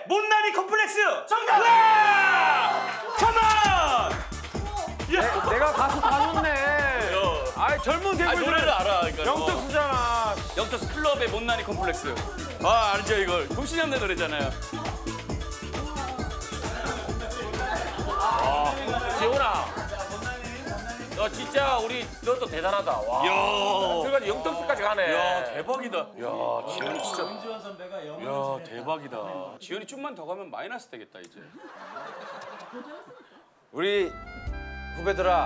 Speaker 2: 못난이 컴플렉스 정답! 와! 컴온!
Speaker 11: 내, 내가 가수 다 줬네. 아이 젊은
Speaker 2: 아,
Speaker 11: 대구들.
Speaker 2: 노래를 알아. 그러니까
Speaker 11: 영특수잖아.
Speaker 2: 영특수 클럽의 못난이 컴플렉스. 아 알죠 이걸. 동신이 형네 노래잖아요.
Speaker 5: 지훈아, 너 진짜 우리 너도 대단하다. 와.
Speaker 2: 이야.
Speaker 5: 그래가지고 영특수까지 가네.
Speaker 2: 야 대박이다. 야 지현이 진짜.
Speaker 8: 김지원 선배가
Speaker 2: 야
Speaker 8: 영원
Speaker 2: 대박이다. 지현이 좀만 더 가면 마이너스 되겠다 이제.
Speaker 4: 우리 후배들아,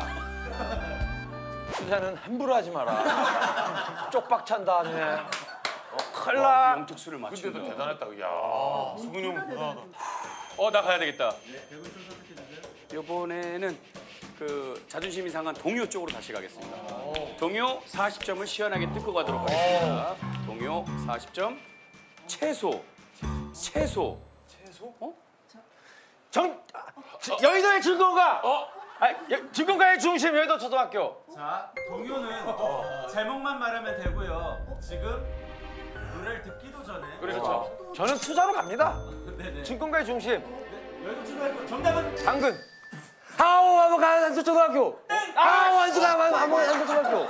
Speaker 4: 투자는 함부로 하지 마라. 쪽박 찬 다음에 어, 큰일 나.
Speaker 2: 영특수를 맞춘다.
Speaker 5: 근데도 대단했다. 야.
Speaker 1: 승훈이 형 대단하다.
Speaker 2: 어 나 가야 되겠다. 이번에는 그 자존심이 상한 동요 쪽으로 다시 가겠습니다. 동요 사십 점을 시원하게 뜯고 가도록 하겠습니다. 동요 사십 점. 채소. 채소. 채소? 어?
Speaker 4: 정 아, 지- 여의도의 중공가.
Speaker 5: 어?
Speaker 4: 아, 여- 중공가의 중심 여의도 초등학교.
Speaker 8: 자, 동요는 제목만 말하면 되고요. 지금 노래를 듣기도 전에
Speaker 5: 그렇죠.
Speaker 4: 저는 투자로 갑니다.
Speaker 8: 네네.
Speaker 4: 중공가의 중심.
Speaker 8: 여의도 초등학교 정답은
Speaker 4: 당근.
Speaker 11: 하오 한번 한수 초등학교. 하오 한수가 한번 한수 초등학교.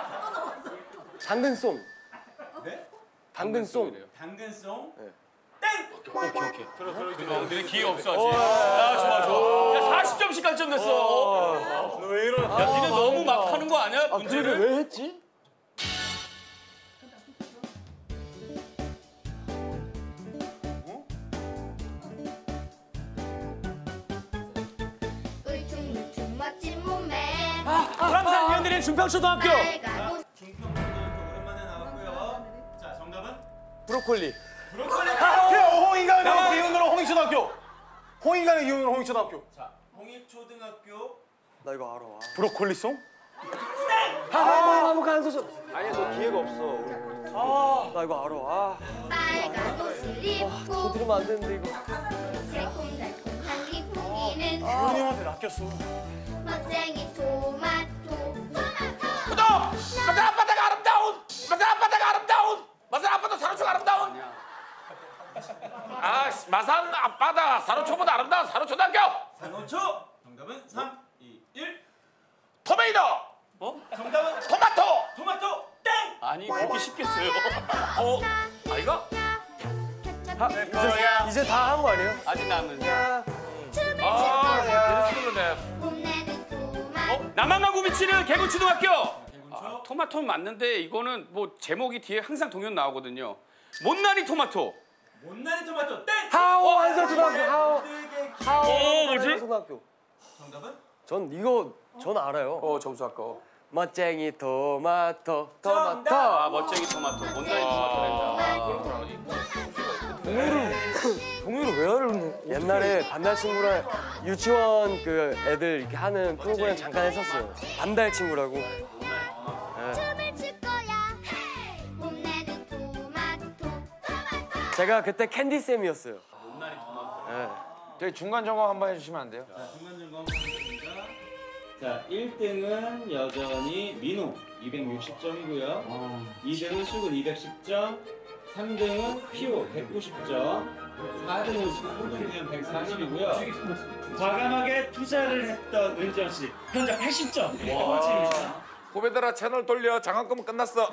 Speaker 11: 당근송.
Speaker 8: 네?
Speaker 11: 당근송.
Speaker 8: 당근송.
Speaker 2: 오케이 오케이. 들어 들어 들어. 근데 기회 없어 아직. 야 좋아 좋아. 야 사십 점씩 갈점 냈어.
Speaker 1: 너 왜 이러?
Speaker 2: 야 니네 너무 막 하는 거 아니야?
Speaker 11: 아,
Speaker 2: 문제를?
Speaker 11: 그래 왜 했지?
Speaker 12: 울퉁불퉁 멋진 몸매
Speaker 11: 불암산 위원들의 중평초등학교.
Speaker 12: 빨간 옷
Speaker 8: 중평초등학교 오랜만에 나왔고요. 자, 정답은
Speaker 11: 브로콜리.
Speaker 8: 브로콜리.
Speaker 1: 그래 홍익관의 기운으로 홍익초등학교. 홍익관의 기운으로 홍익초등학교.
Speaker 8: 자, 홍익초등학교.
Speaker 11: 나 이거 알아.
Speaker 1: 브로콜리송?
Speaker 11: 하오 한번 한수. 아니 너 기회가 없어. 아, 나 이거 알아. 아,
Speaker 12: 빨간 옷을 입고
Speaker 11: 들으면 안 되는데 이거.
Speaker 12: 새콤달콤한 이 풍기는
Speaker 1: 승훈이 형한테 낚였어.
Speaker 12: 멋쟁이 토마토
Speaker 5: 구독! 마산 앞바다가 아름다운! 마산 앞바다가 아름다운! 마산 앞바다 사로초가 아름다운! 아, 씨, 마산 앞바다 사로초보다 아름다운 사로초등학교!
Speaker 8: 산호초. 정답은 삼, 이, 일.
Speaker 5: 토메이도!
Speaker 2: 뭐?
Speaker 8: 정답은
Speaker 5: 토마토!
Speaker 8: 토마토. 땡.
Speaker 2: 아니 그렇게 쉽겠어요?
Speaker 5: 어? 아이가?
Speaker 11: 아, 이제 이제 다 한 거 아니에요?
Speaker 2: 아직 남은.
Speaker 5: 아, 계속 부르네.
Speaker 12: 봄내는 토마토
Speaker 2: 어? 남한강구 비치는 개구초등학교. 아, 토마토 맞는데 이거는 뭐 제목이 뒤에 항상 동요 나오거든요. 못난이 토마토.
Speaker 8: 못난이 토마토. 땡.
Speaker 11: 하오 한수 초등학교. 하오 하오
Speaker 2: 어, 뭐지?
Speaker 11: 한수 초등학교.
Speaker 8: 정답은
Speaker 11: 전 이거 전 알아요.
Speaker 5: 어, 점수 아까.
Speaker 11: 멋쟁이 토마토 토마토.
Speaker 2: 아 멋쟁이 토마토. 못난이 토마토랜다.
Speaker 11: 동요를 동요를 왜 알았노? 옛날에 반달 친구랑 유치원 그 애들 이렇게 하는 프로그램 잠깐 했었어요. 반달 친구라고. 네.
Speaker 12: 춤을 출 거야 봄내는 토마토
Speaker 11: 제가 그때 캔디 쌤이었어요. 네.
Speaker 4: 저희 중간 점검 한번 해주시면 안 돼요?
Speaker 8: 자, 중간 점검 하겠습니다. 자, 일 등은 여전히 민호 이백육십 점이고요. 이 등은 수근 이백십 점, 삼 등은 피오 백구십 점, 사 등은 수근 백사십이고요. 과감하게 투자를 했던 은지원 씨 현재 팔십 점.
Speaker 5: 후배들아 채널 돌려. 장학금은 끝났어.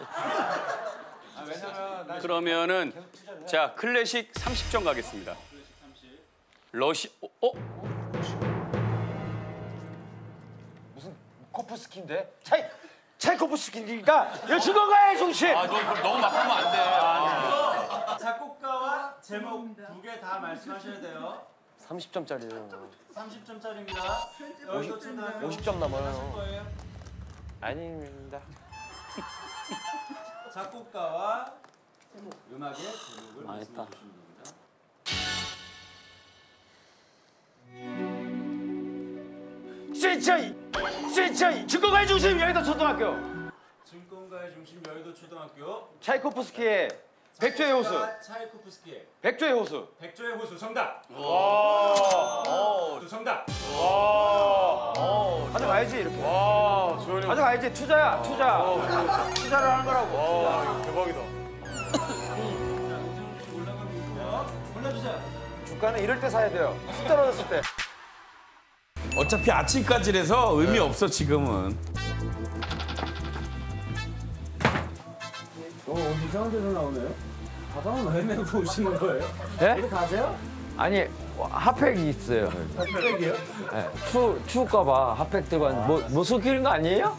Speaker 2: 그러면은 자 클래식 삼십 점 가겠습니다. 러시 어? 어?
Speaker 4: 코프스키인데? 차이 차이코프스키니까 이거 중공가의 중심.
Speaker 2: 아 너 이거 너무 막 하면 안 돼. 아.
Speaker 8: 작곡가와 제목 두 개 다 말씀하셔야 돼요.
Speaker 11: 삼십 점짜리예요.
Speaker 8: 삼십 점짜리입니다. 여의도 초등학교
Speaker 11: 오십 점 남아요.
Speaker 8: 하실 거예요.
Speaker 4: 아닙니다.
Speaker 8: 작곡가와 음악의 제목을
Speaker 2: 망했다.
Speaker 8: 말씀해 주시면 됩니다.
Speaker 4: 신차이 신차이 중공가의 중심 여의도 초등학교.
Speaker 8: 증권가의 중심 여의도 초등학교.
Speaker 4: 차이코프스키의 백조의 호수.
Speaker 8: 작곡가 차이코프스키의
Speaker 4: 백조의 호수.
Speaker 8: 백조의 호수 정답.
Speaker 4: 와.
Speaker 8: 또 정답.
Speaker 4: 와. 가져가야지 이렇게.
Speaker 1: 와, 지원이 형.
Speaker 4: 가져가야지 투자야 투자. 투자를 하는 거라고.
Speaker 1: 와, 이거 대박이다.
Speaker 8: 자, 우승 씨 올라가고 있고요. 골라주세요.
Speaker 4: 주가는 이럴 때 사야 돼요. 툭 떨어졌을 때.
Speaker 2: 어차피 아침까지라서 의미 없어 지금은.
Speaker 8: 어, 어디 이상한 데서 나오네요? 가방은 왜 메고 오시는 거예요?
Speaker 4: 예?
Speaker 8: 어디 가세요?
Speaker 4: 아니 핫팩이 있어요.
Speaker 8: 핫팩이요?
Speaker 4: 네. 추 추울까 봐 핫팩 들고 왔는데 뭐, 뭐 속이는 거 아니에요?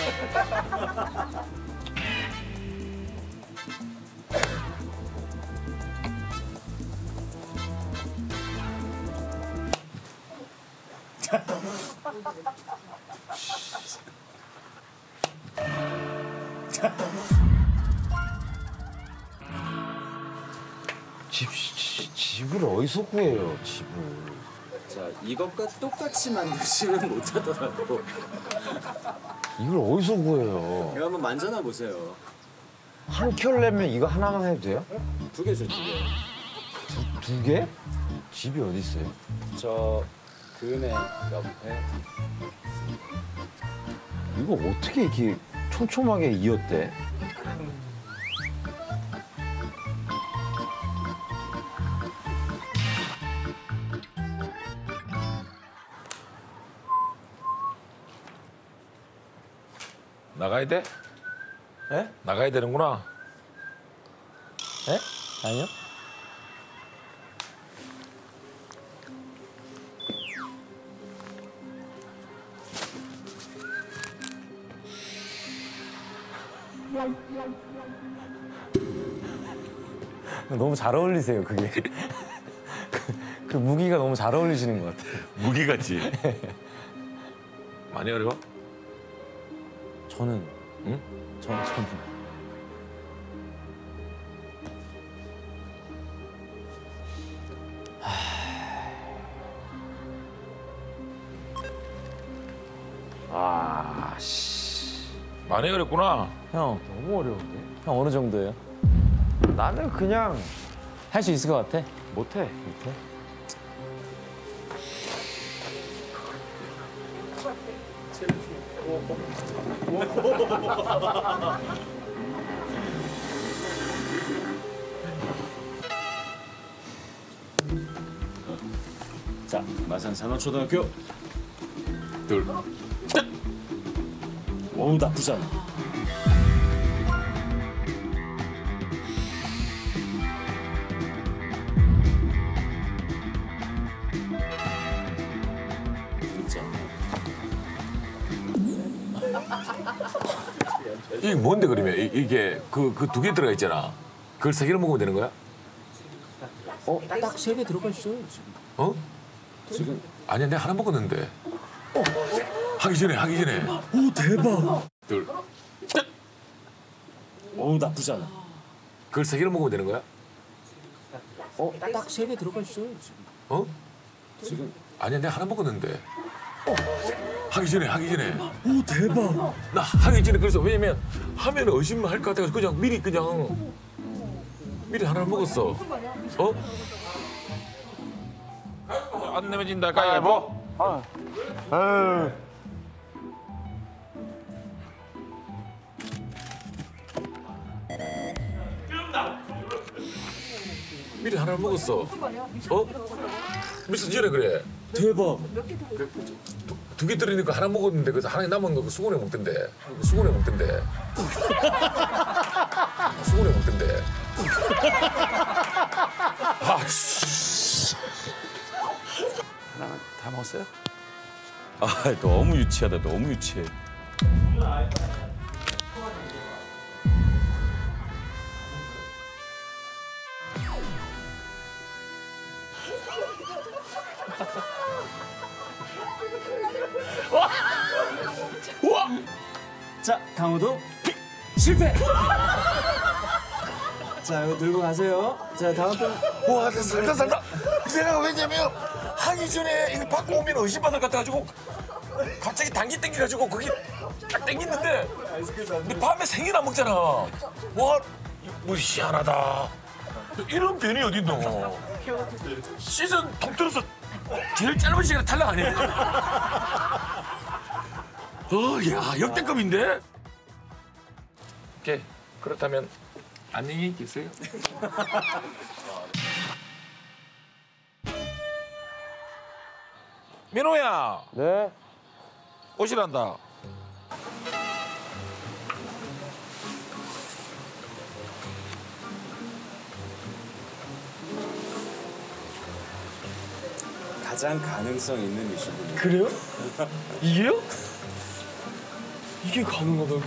Speaker 4: 집, 집, 집을 어디서 구해요, 집을.
Speaker 8: 자, 이것과 똑같이 만드시면 못하더라고.
Speaker 4: 이걸 어디서 구해요?
Speaker 8: 이거 한번 만져나 보세요.
Speaker 4: 한 켤 내면 이거 하나만 해도 돼요?
Speaker 8: 두 개죠, 두 개.
Speaker 4: 두, 두 개? 집이 어디 있어요?
Speaker 8: 저 금액 옆에.
Speaker 4: 이거 어떻게 이렇게 촘촘하게 이었대?
Speaker 5: 나가야 돼?
Speaker 4: 에?
Speaker 5: 나가야 되는구나.
Speaker 4: 에? 아니요? 너무 잘 어울리세요, 그게. 그, 그 무기가 너무 잘 어울리시는 것 같아요.
Speaker 5: 무기 같지? 많이 어려워?
Speaker 4: 저는,
Speaker 5: 응?
Speaker 4: 전, 저는. 아, 씨.
Speaker 5: 많이 어렵구나.
Speaker 4: 형, 너무 어려운데? 형, 어느 정도예요? 나는 그냥 할 수 있을 것 같아. 못해, 못해.
Speaker 8: 자, 마산 산업초등학교.
Speaker 5: 둘.
Speaker 8: 어우, 나쁘지 않아. 진짜.
Speaker 5: 이게 뭔데 그러면? 이, 이게 그 그 두 개 들어가 있잖아. 그걸 세 개를 먹으면 되는 거야?
Speaker 8: 어, 딱 세 개 들어가 있어요, 지금.
Speaker 5: 어?
Speaker 8: 지금.
Speaker 5: 아니야, 내가 하나 먹었는데. 하기 전에, 하기 전에.
Speaker 8: 오, 대박.
Speaker 5: 둘.
Speaker 8: 어우, 나쁘지 않아.
Speaker 5: 그걸 세 개를 먹으면 되는 거야?
Speaker 8: 어, 딱 세 개 들어가 있어요, 지금.
Speaker 5: 어?
Speaker 8: 지금.
Speaker 5: 아니야, 내가 하나 먹었는데. 하기 전에, 하기 전에.
Speaker 8: 오, 대박.
Speaker 5: 나 하기 전에 그래서 왜냐면 하면 의심할 것 같아서 그냥 미리 그냥 미리 하나 먹었어. 어? 안 내면 진다. 가위바위보.
Speaker 4: 아, 아유.
Speaker 5: 미리 하나 먹었어. 어? 미스 전에 그래.
Speaker 8: 대박.
Speaker 5: 두 개 들으니까 하나 먹었는데 그래서 하나 남은 거 그 수건에 먹던데. 그 수건에 먹던데. 수건에 먹던데. 아씨.
Speaker 2: 하나 다 먹었어요? 아 너무 유치하다. 너무 유치해.
Speaker 8: 자, 강호도 실패. 자, 이거 들고 가세요. 자, 다음 분.
Speaker 5: 와, 나 살다 살다. 내가 왜냐면 하기 전에 이거 받고 오면 의심받을 것 같아가지고 갑자기 당기 땡겨가지고 그게 딱 땡기는데 근데 밤에 생이나 먹잖아. 와, 뭐 희한하다. 이런 변이 어딨노? 시즌 통틀어서 제일 짧은 시간에 탈락 아니야? 어, 야, 역대급인데? 오케이, 그렇다면 안녕히 계세요. 민호야.
Speaker 11: 네.
Speaker 5: 오시란다.
Speaker 8: 가장 가능성 있는 이슈군요.
Speaker 11: 그래요? 이게요? 이게 가능하다고?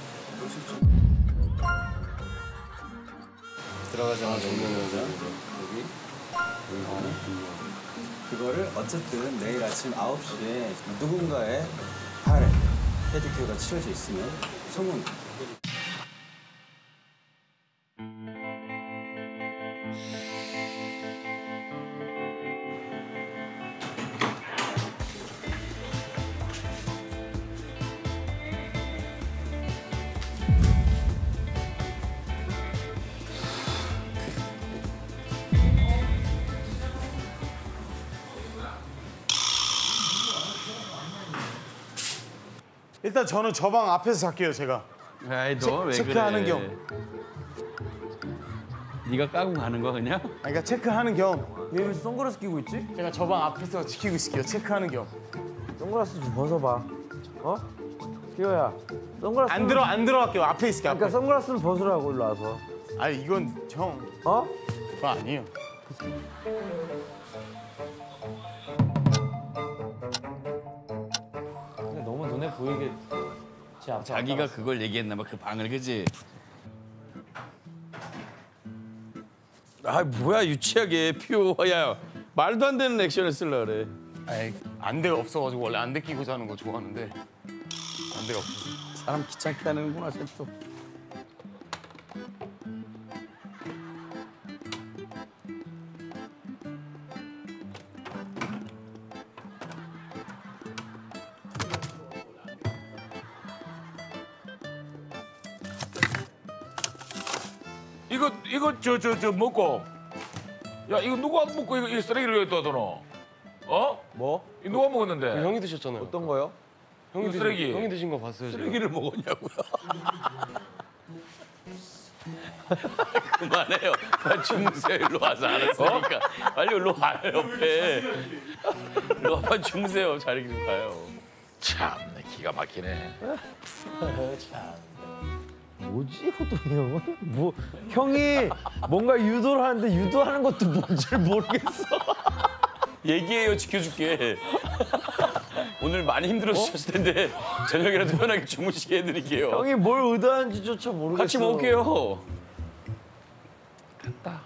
Speaker 8: 들어가자마자 있는 거죠. 여기. 어, 그거를 어쨌든 내일 아침 아홉 시에 누군가의 발에 페디큐어가 치러져 있으면 소문.
Speaker 1: 일단 저는 저 방 앞에서 잘게요, 제가.
Speaker 2: 아이,
Speaker 1: 체-
Speaker 2: 너왜
Speaker 1: 체크하는
Speaker 2: 그래.
Speaker 1: 겸.
Speaker 2: 네가 까고 가는 거야 그냥?
Speaker 1: 아니, 그러니까 체크하는 겸.
Speaker 11: 왜 선글라스 끼고 있지?
Speaker 1: 제가 저 방 앞에서 지키고 있을게요, 체크하는 겸.
Speaker 4: 선글라스 좀 벗어봐. 어? 기호야. 선글라스.
Speaker 1: 안 들어, 안 들어갈게요. 앞에 있을게요, 앞에.
Speaker 4: 그러니까 선글라스는 벗으라고 일로 와서.
Speaker 1: 아니, 이건 형.
Speaker 4: 어?
Speaker 1: 그거 아니에요.
Speaker 4: 근데 너무 눈에 보이게 제 앞에.
Speaker 2: 자기가 그걸 얘기했나 봐, 그 방을, 그지? 아 뭐야 유치하게 피오야 말도 안 되는 액션을 쓰려 그래.
Speaker 1: 아이, 안대가 없어가지고 원래 안대 끼고 자는 거 좋아하는데 안대가 없어.
Speaker 2: 사람 귀찮게 하는구나 쟤 또.
Speaker 5: 이거 이거 저 저 저 먹고. 야 이거 누가 먹고 이거, 이거 쓰레기를 여기다 둬너? 어?
Speaker 4: 뭐?
Speaker 5: 이거 누가 먹었는데?
Speaker 11: 형이 드셨잖아요.
Speaker 4: 어떤 거요?
Speaker 11: 형이
Speaker 5: 이거
Speaker 11: 드신,
Speaker 5: 쓰레기.
Speaker 11: 형이 드신 거 봤어요. 제가.
Speaker 2: 쓰레기를 먹었냐고요? 그만해요. 빨리 주무세요. 일로 와서 알았으니까. 빨리 일로 와요 옆에. 일로 와 빨리 주무세요. 자리 좀 가요.
Speaker 5: 참내 기가 막히네.
Speaker 4: 뭐지 호동이 형은? 뭐 형이 뭔가 유도를 하는데 유도하는 것도 뭔지 모르겠어.
Speaker 2: 얘기해요. 지켜줄게. 오늘 많이 힘들어지셨을 텐데 저녁이라도 편하게 주무시게 해드릴게요.
Speaker 4: 형이 뭘 의도하는지조차 모르겠어.
Speaker 2: 같이 먹을게요. 됐다.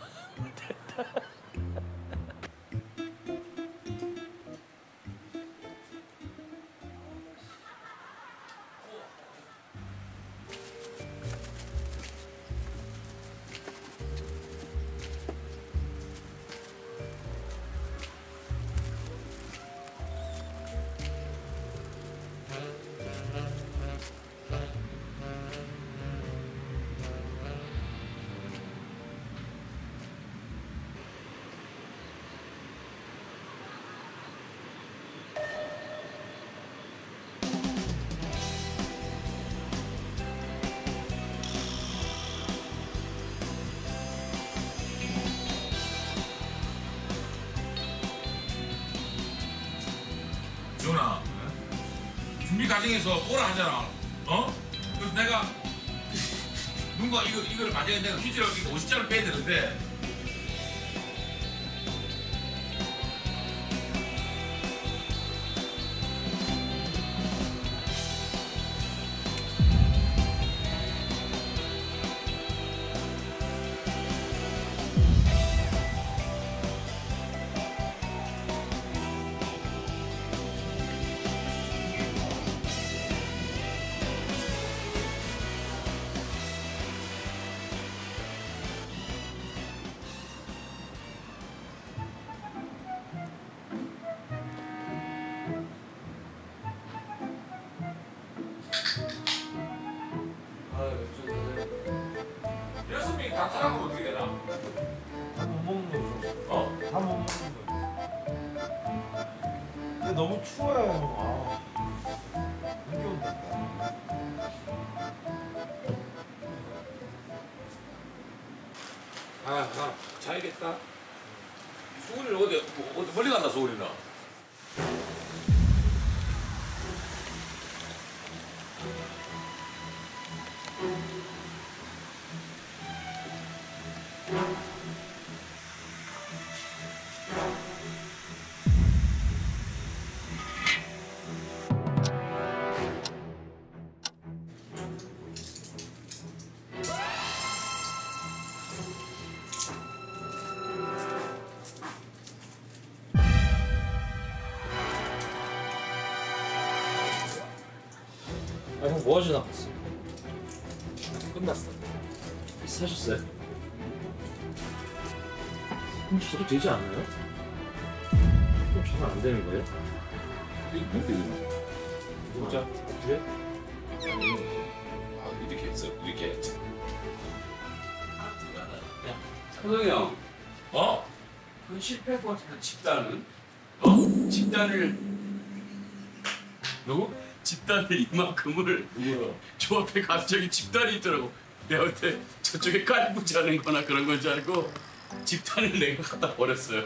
Speaker 5: 준아, 준비 과정에서 오라 하잖아. 어? 그래서 내가 누군가 이거 이거를 만약에 내가 퀴즈를 오십 장을 빼야 되는데. 여섯 명이 다 타라면 어떻게 되나?
Speaker 4: 다 못 먹는 거죠.
Speaker 5: 어?
Speaker 4: 다 못 먹는 거죠. 근데 너무 추워요 형. 아. 힘겨운데.
Speaker 5: 아, 아, 자야겠다. 수훈이는 어디, 어디 멀리 갔나, 수훈이는?
Speaker 2: 아, 형 뭐 하시나 봤어?
Speaker 5: 끝났어.
Speaker 2: 사셨어요? 그럼 저도 되지 않아요? 그럼 저는 안 되는 거예요?
Speaker 5: 이게 뭔데 이거?
Speaker 2: 보자. 그래?
Speaker 5: 아 이렇게 했어. 이렇게 했지.
Speaker 3: 호동이 형, 어? 그건 실패할 것 같은데 집단은? 어? 집단을 누구? 집단을 이만큼을 저 앞에 갑자기 집단이 있더라고. 내가 그때 저쪽에 깔고 자는 거나 그런 건 줄 알고 집단을 내가 갖다 버렸어요.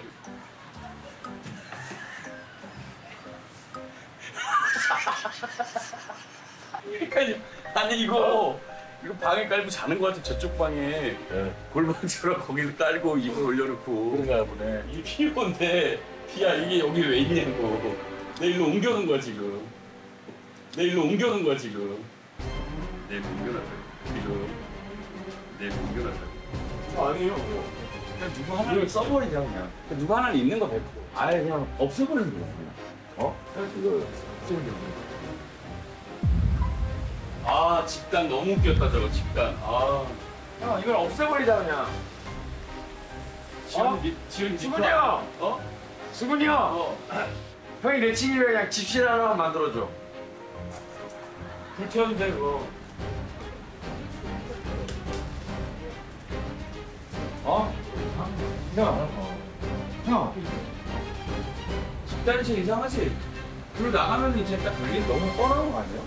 Speaker 3: 그러니까 아니 이거 이거 방에 깔고 자는 거 같아. 저쪽 방에 골반처럼 거기서 깔고 이불 올려놓고
Speaker 5: 그런가 보네.
Speaker 3: 이 피부인데 피야 이게 여기 왜 있냐고. 내 일로 옮겨놓은 거야 지금. 내 일로 옮겨놓은 거야 지금. 내 일로 옮겨놨다 지금. 내 일로 옮겨놨다.
Speaker 2: 아니에요.
Speaker 3: 그냥 누구 하나 써버리자 그냥. 그냥 누구 하나는 있는 거 백 퍼센트.
Speaker 2: 아예 그냥 없애버리는 거야. 그냥. 어? 그냥 그거 없애버리는 거야.
Speaker 3: 아 집단 너무 웃겼다 저거 집단. 아.
Speaker 2: 형 이걸 없애버리자 그냥.
Speaker 3: 지금
Speaker 2: 어?
Speaker 3: 니- 지금
Speaker 2: 수근이 형!
Speaker 3: 어?
Speaker 2: 수근이 형!
Speaker 3: 어.
Speaker 2: 형이 내 친구를 그냥 집실 하나만 만들어줘. 불 켜도 돼 그거. 어? 형. 형. 집단이 제일 이상하지? 그리고 나가면 이제 딱 걸린 너무 뻔한 거 아니야?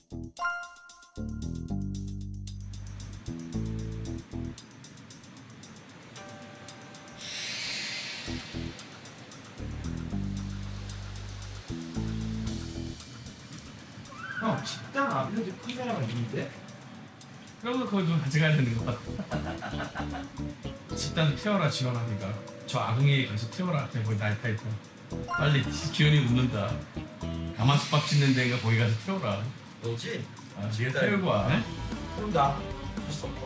Speaker 2: 형, 집단 앞에 카메라가 있는데?
Speaker 3: 그러면 그거 좀 가져가야 되는 것 같아. 집단 태워라 지원하니까 저 아궁이에 가서 태워라. 거기 날파있다. 빨리 기현이 웃는다. 가만 숙박 짓는 데가 거기 가서 태워라.
Speaker 2: 너지?
Speaker 3: 아, 네가 태우고 와. 네?
Speaker 2: 그럼 나. 할수 없다.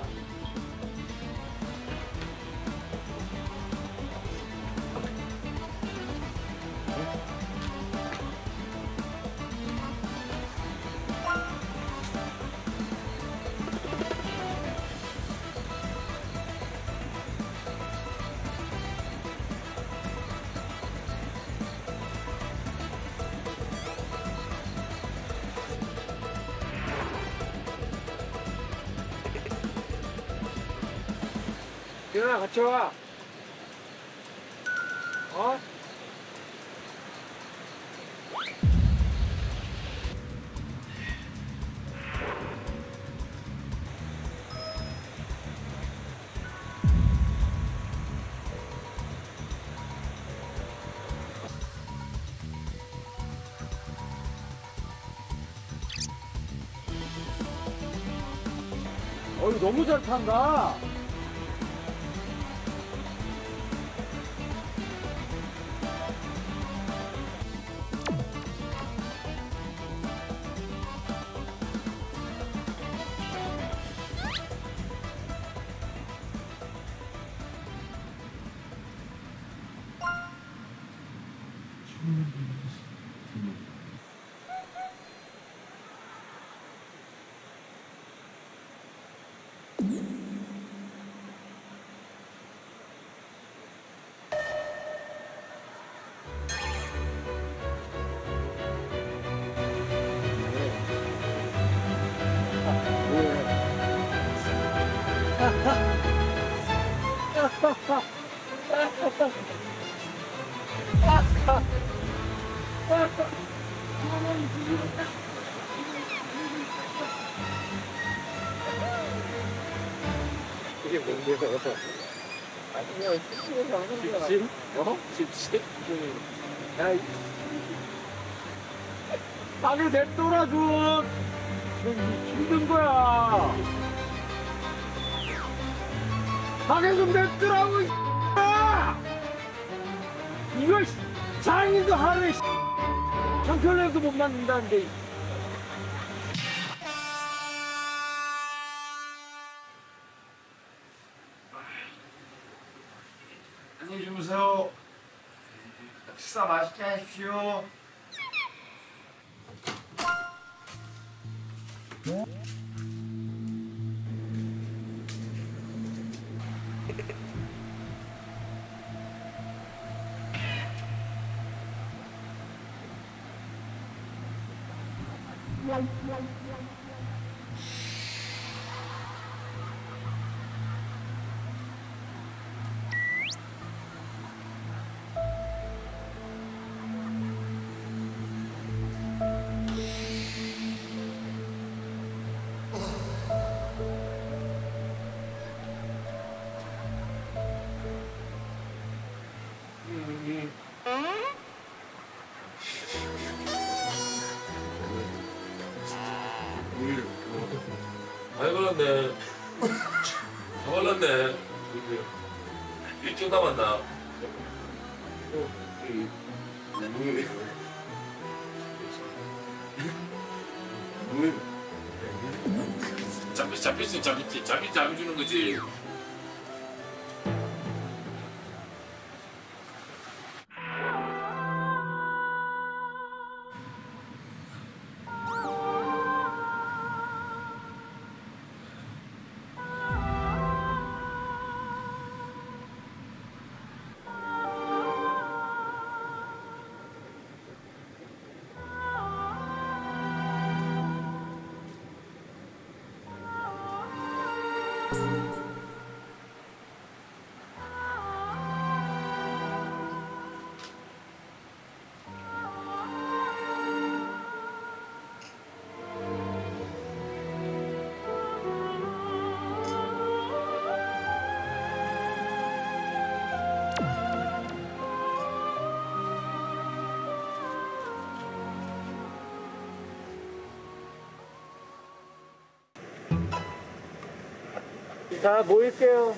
Speaker 2: 기현아 같이 와. 어? 어이 너무 잘 탄다. 이게 뭔데요? 아니요, 집신? 어? 집신? 야, 이... 방을 냅둬라 좀! 힘든 거야! 방에 좀 냅두라고, 이 이걸 장인도 하루에 형편에도 못 만든다는데. 안녕히 주무세요. 식사 맛있게 하십시오.
Speaker 5: 많이 발랐네. 다 발랐네. 일찍 남았나? 잡히 잡히지 잡히지 잡히 잡히 주는 거지.
Speaker 11: 자, 모일게요.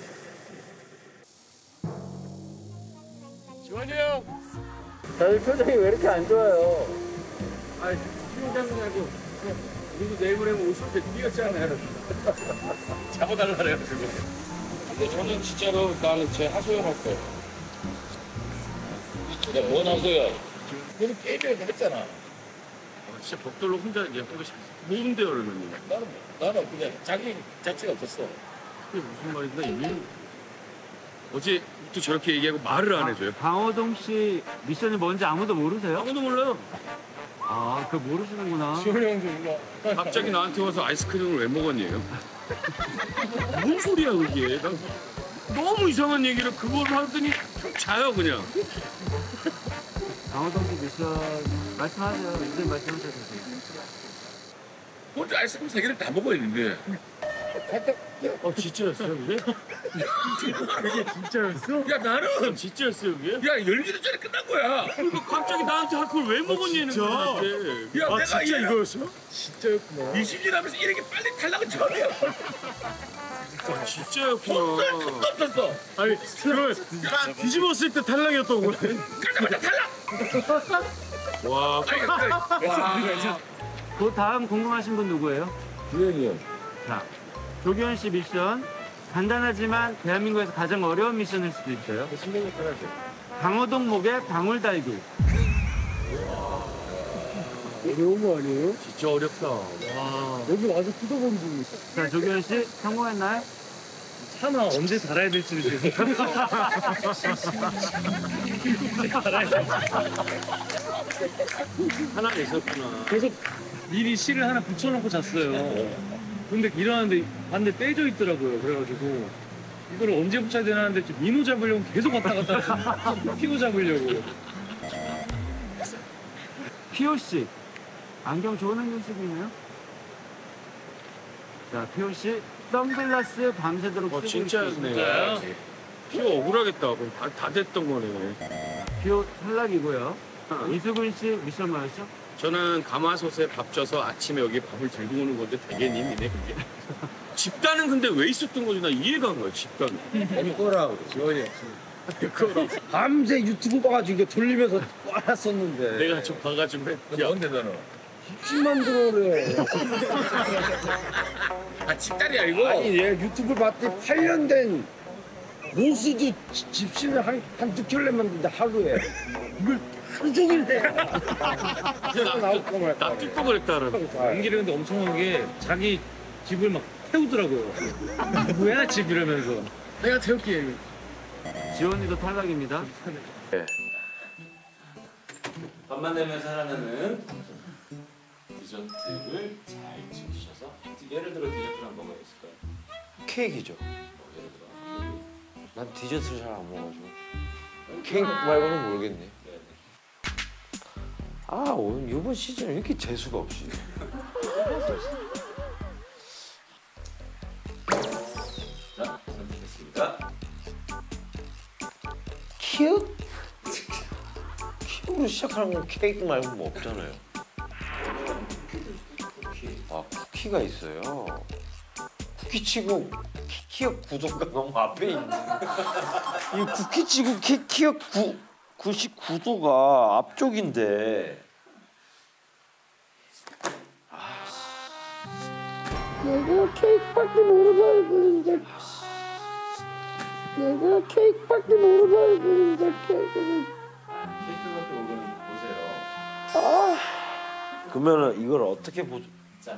Speaker 5: 지원이 형.
Speaker 11: 다들 표정이 왜 이렇게 안 좋아요?
Speaker 5: 아, 팀장님하고 우리도 내일 모레면 오십 대 뛰었잖아요. 잡아달라 그래가지고. 근데 저는 진짜로 나는 제 하소연 할 거예요. 내가 뭔 하소연? 너는 게임을 했잖아. 어, 진짜 벽돌로 혼자 이제 하고 싶어. 모른대요, 그러면. 나는, 나는 그냥 자기 자체가 없었어. 그게 무슨 말인가, 이미? 어제부터 저렇게 얘기하고 말을 안 해줘요.
Speaker 8: 강호동 씨 미션이 뭔지 아무도 모르세요?
Speaker 5: 아무도 몰라요.
Speaker 8: 아, 그걸 모르시는구나.
Speaker 5: 지원이 형도 몰라. 갑자기 나한테 와서 아이스크림을 왜 먹었냐요? 뭔 소리야 그게? 난 너무 이상한 얘기를 그걸 하더니 자요 그냥.
Speaker 8: 강호동 씨 미션 말씀하세요. 이제 말씀하셔도 되세요.
Speaker 5: 혼자 아이스크림 세 개를 다 먹어야겠는데. 어 진짜였어요 그게?
Speaker 8: 그게 진짜였어?
Speaker 5: 야 나는
Speaker 8: 진짜였어요 그게?
Speaker 5: 야 열기도 전에 끝난 거야. 갑자기 나한테 그걸 왜 먹었냐는
Speaker 8: 진짜?
Speaker 5: 거야. 야
Speaker 8: 아,
Speaker 5: 내가
Speaker 8: 진짜
Speaker 5: 이-
Speaker 8: 이거였어요?
Speaker 5: 진짜였구나. 이십 년 하면서 이렇게 빨리 탈락은 처음이야.
Speaker 8: 아, 진짜였구나.
Speaker 5: 손을 턱도 없었어.
Speaker 8: 아니, 그걸 뒤집었을 때 탈락이었던 거네.
Speaker 5: 가자마자 탈락.
Speaker 8: 와.
Speaker 5: 아니, 와.
Speaker 8: 그 다음 궁금하신 분 누구예요?
Speaker 5: 주현이 형.
Speaker 8: 자, 조기현 씨 미션. 간단하지만 대한민국에서 가장 어려운 미션일 수도 있어요.
Speaker 5: 신경을 써야지.
Speaker 8: 강호동 목에 방울 달기.
Speaker 11: 어려운 거 아니에요?
Speaker 5: 진짜 어렵다.
Speaker 8: 와.
Speaker 11: 여기 와서 뜯어본 분 있어.
Speaker 8: 자, 조기현 씨 성공했나요?
Speaker 11: 차나 언제 달아야 될지 지금.
Speaker 8: 하나 있었구나.
Speaker 11: 계속 미리 실을 하나 붙여놓고 잤어요. 근데 일어났는데 반대 빼져 있더라고요. 그래가지고 이걸 언제 붙여야 되나 하는데 좀 민호 잡으려고 계속 왔다 갔다 했어요. 피호 잡으려고.
Speaker 8: 피오 씨 안경 좋은 안경 쓰고 있네요. 자, 피오 씨 선글라스 밤새도록
Speaker 5: 어
Speaker 8: 쓰고
Speaker 5: 진짜였네.
Speaker 8: 있습니다.
Speaker 5: 피가 억울하겠다. 그럼 다, 다 됐던 거네.
Speaker 8: 피오 탈락이고요. 이수근 씨 미션 뭐였죠?
Speaker 5: 저는 가마솥에 밥 쪄서 아침에 여기 밥을 들고 오는 건데 대개님이네 그게. 집단은 근데 왜 있었던 거지? 나 이해가 안 가요 집단은.
Speaker 4: 이거라고 지원이.
Speaker 5: 그거랑
Speaker 4: 밤새 유튜브 봐가지고 이거 돌리면서 빨았었는데.
Speaker 5: 내가 좀 봐가지고 해. 야, 뭔데 너는?
Speaker 4: 집 만들어래.
Speaker 5: 아 집단이 아니고?
Speaker 4: 아니 얘 유튜브 봤더니 팔 년 된 고수도 지- 집신을 한, 한두 켤레 만드는데 하루에 이걸
Speaker 11: 나 뚜껑 그랬다는. 연기를 근데 엄청 한 게 자기 집을 막 태우더라고요. 뭐야 집 이러면서. 내가 태울게. 지원이도 탈락입니다.
Speaker 10: 밥만 내면 살아나는 디저트를 잘 지키셔서 예를 들어 디저트란 뭐가 있을까요?
Speaker 4: 케이크죠.
Speaker 10: 예를 들어
Speaker 4: 난 디저트를 잘 안 먹어가지고. 케이크 말고는 모르겠네. 아 오늘 이번 시즌 왜 이렇게 재수가 없이.
Speaker 10: 자, 선택했습니다.
Speaker 4: 키읔? 키읔으로 시작하는 건 케이크 말고 뭐 없잖아요. 아 쿠키가 있어요. 쿠키치고 키, 키읔 구도가 너무 앞에 있네. 이 쿠키치고 키, 키읔 구, 구십구 도가 앞쪽인데.
Speaker 12: 내가 케이크밖에 모르는데 내가 케이크밖에 모르는데 케이크는
Speaker 10: 케이크밖에 모르는 보세요.
Speaker 12: 아
Speaker 4: 그러면은 이걸 어떻게 보죠?
Speaker 10: 자.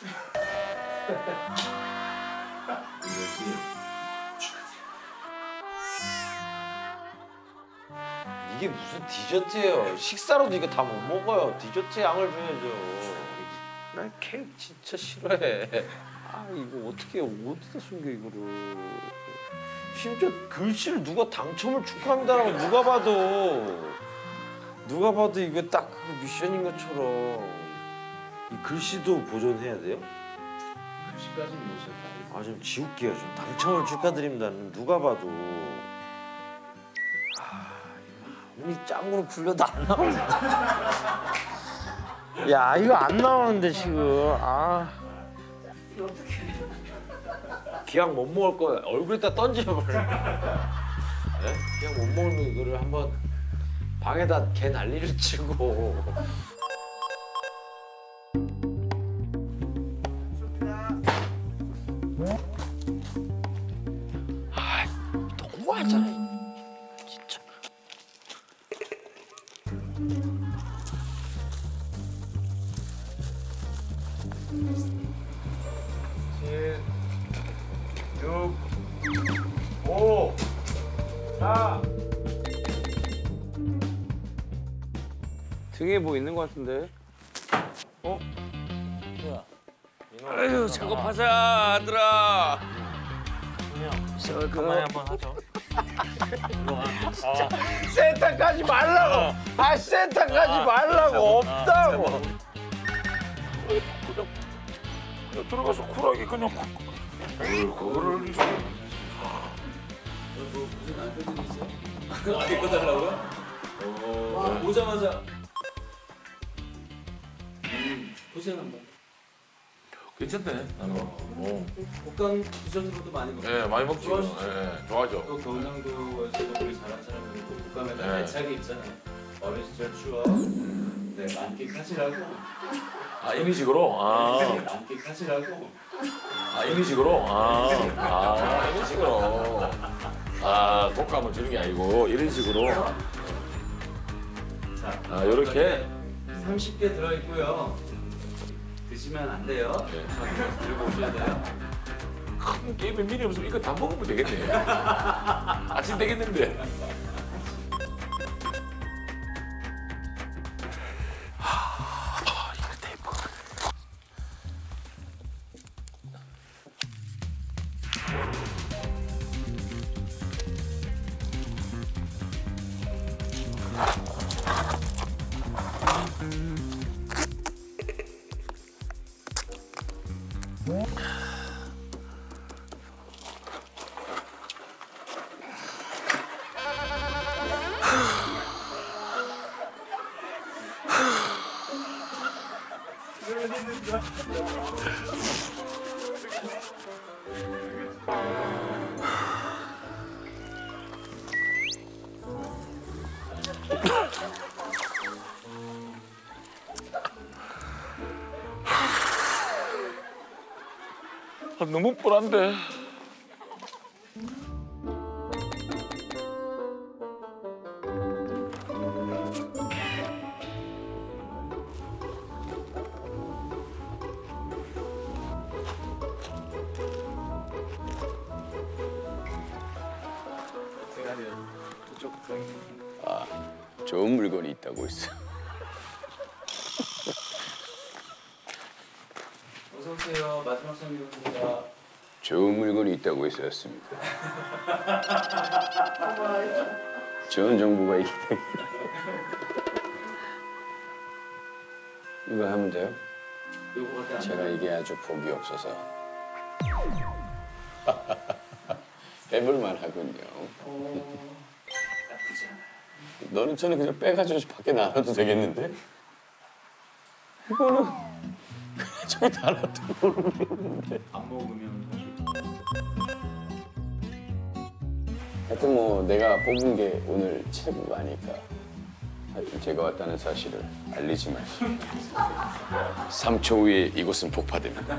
Speaker 10: 이것이
Speaker 4: 이게 무슨 디저트예요? 식사로도 이거 다 못 먹어요. 디저트 양을 줘야죠. 난 케이크 진짜 싫어해. 아 이거 어떻게 어디다 숨겨 이거를? 심지어 글씨를 누가 당첨을 축하합니다라고 누가 봐도 누가 봐도 이거 딱 그 미션인 것처럼 이 글씨도 보존해야 돼요?
Speaker 10: 글씨까지는 모셨다.
Speaker 4: 아 좀 지울게요. 좀 당첨을 축하드립니다는 누가 봐도. 아무리 짱으로 굴려도 안 나오네. 야 이거 안 나오는데 지금. 아. 기왕 못 먹을 거 얼굴에다 던져버려. 네? 기왕 못 먹으면 이거를 한번 방에다 개 난리를 치고. 아 너무하잖아 진짜. 칠, 육, 오, 사.
Speaker 2: 등에 뭐 있는 것 같은데? 어? 뭐야? 아유 작업하자 아들아. 그냥 가만히 한번 하죠.
Speaker 4: 센터까지 말라고. 아 센터까지 말라고. 없다고.
Speaker 5: 그냥 들어가서 쿨하게 그냥 그거를
Speaker 10: 뭐 무슨 안 좋은 일 있어요? 아, 이거 달라고요? 오, 오자마자 음, 고생한다.
Speaker 5: 괜찮네. 나는. 어.
Speaker 10: 볶음 디저트로도 많이 먹죠.
Speaker 5: 예, 많이 먹죠.
Speaker 10: 좋아하시죠?
Speaker 5: 예, 좋아하죠.
Speaker 10: 또 경상도에서도 우리 잘한 사람들은 또 볶음에다
Speaker 5: 네.
Speaker 10: 애착이 있잖아요. 어린 시절 추억. 네, 만끽하시라고.
Speaker 5: 아 이미식으로. 아,
Speaker 10: 만끽하시라고.
Speaker 5: 아 이미식으로. 아, 아 이런 식으로. 아 독감을 주는 게 아니고 이런 식으로.
Speaker 10: 자,
Speaker 5: 아 요렇게.
Speaker 10: 삼십 개 들어있고요. 드시면 안 돼요.
Speaker 5: 네.
Speaker 10: 들고 오셔야 돼요.
Speaker 5: 큰 게임에 미리 없으면 이거 다 먹으면 되겠네. 아침 되겠는데. 하, 이거 테이프. 아, 너무 뻔한데.
Speaker 13: 아, 좋은 물건이 있다고 했어.
Speaker 2: 어서 오세요. 마지막 손님입니다.
Speaker 13: 좋은 물건이 있다고 했었습니다. 좋은 정보가 있기 때문에. 이거 하면 돼요? 제가 이게 아주 복이 없어서 해볼만 하군요. 너는 저는 그냥 빼가지고 밖에 나눠도 되겠는데? 이거는 그냥 저기 다 놔두고 모르겠는데.
Speaker 8: 안 먹으면
Speaker 13: 하여튼 뭐 내가 뽑은 게 오늘 최고가 아닐까. 하여튼 제가 왔다는 사실을 알리지 마시고. 삼 초 후에 이곳은 폭파됩니다.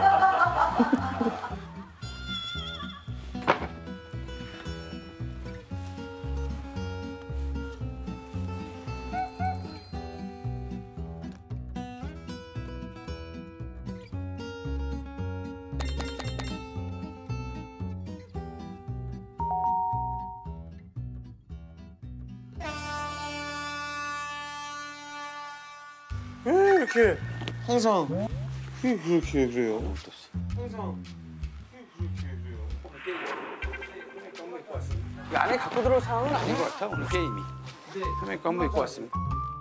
Speaker 6: 왜 이렇게 항상 왜 그렇게 그래요? 항상 왜 그렇게 그래요?
Speaker 13: 이 안에 갖고 들어올 상황은 아닌 것 같아 오늘 게임이. 카메라 한번 입고 왔습니다.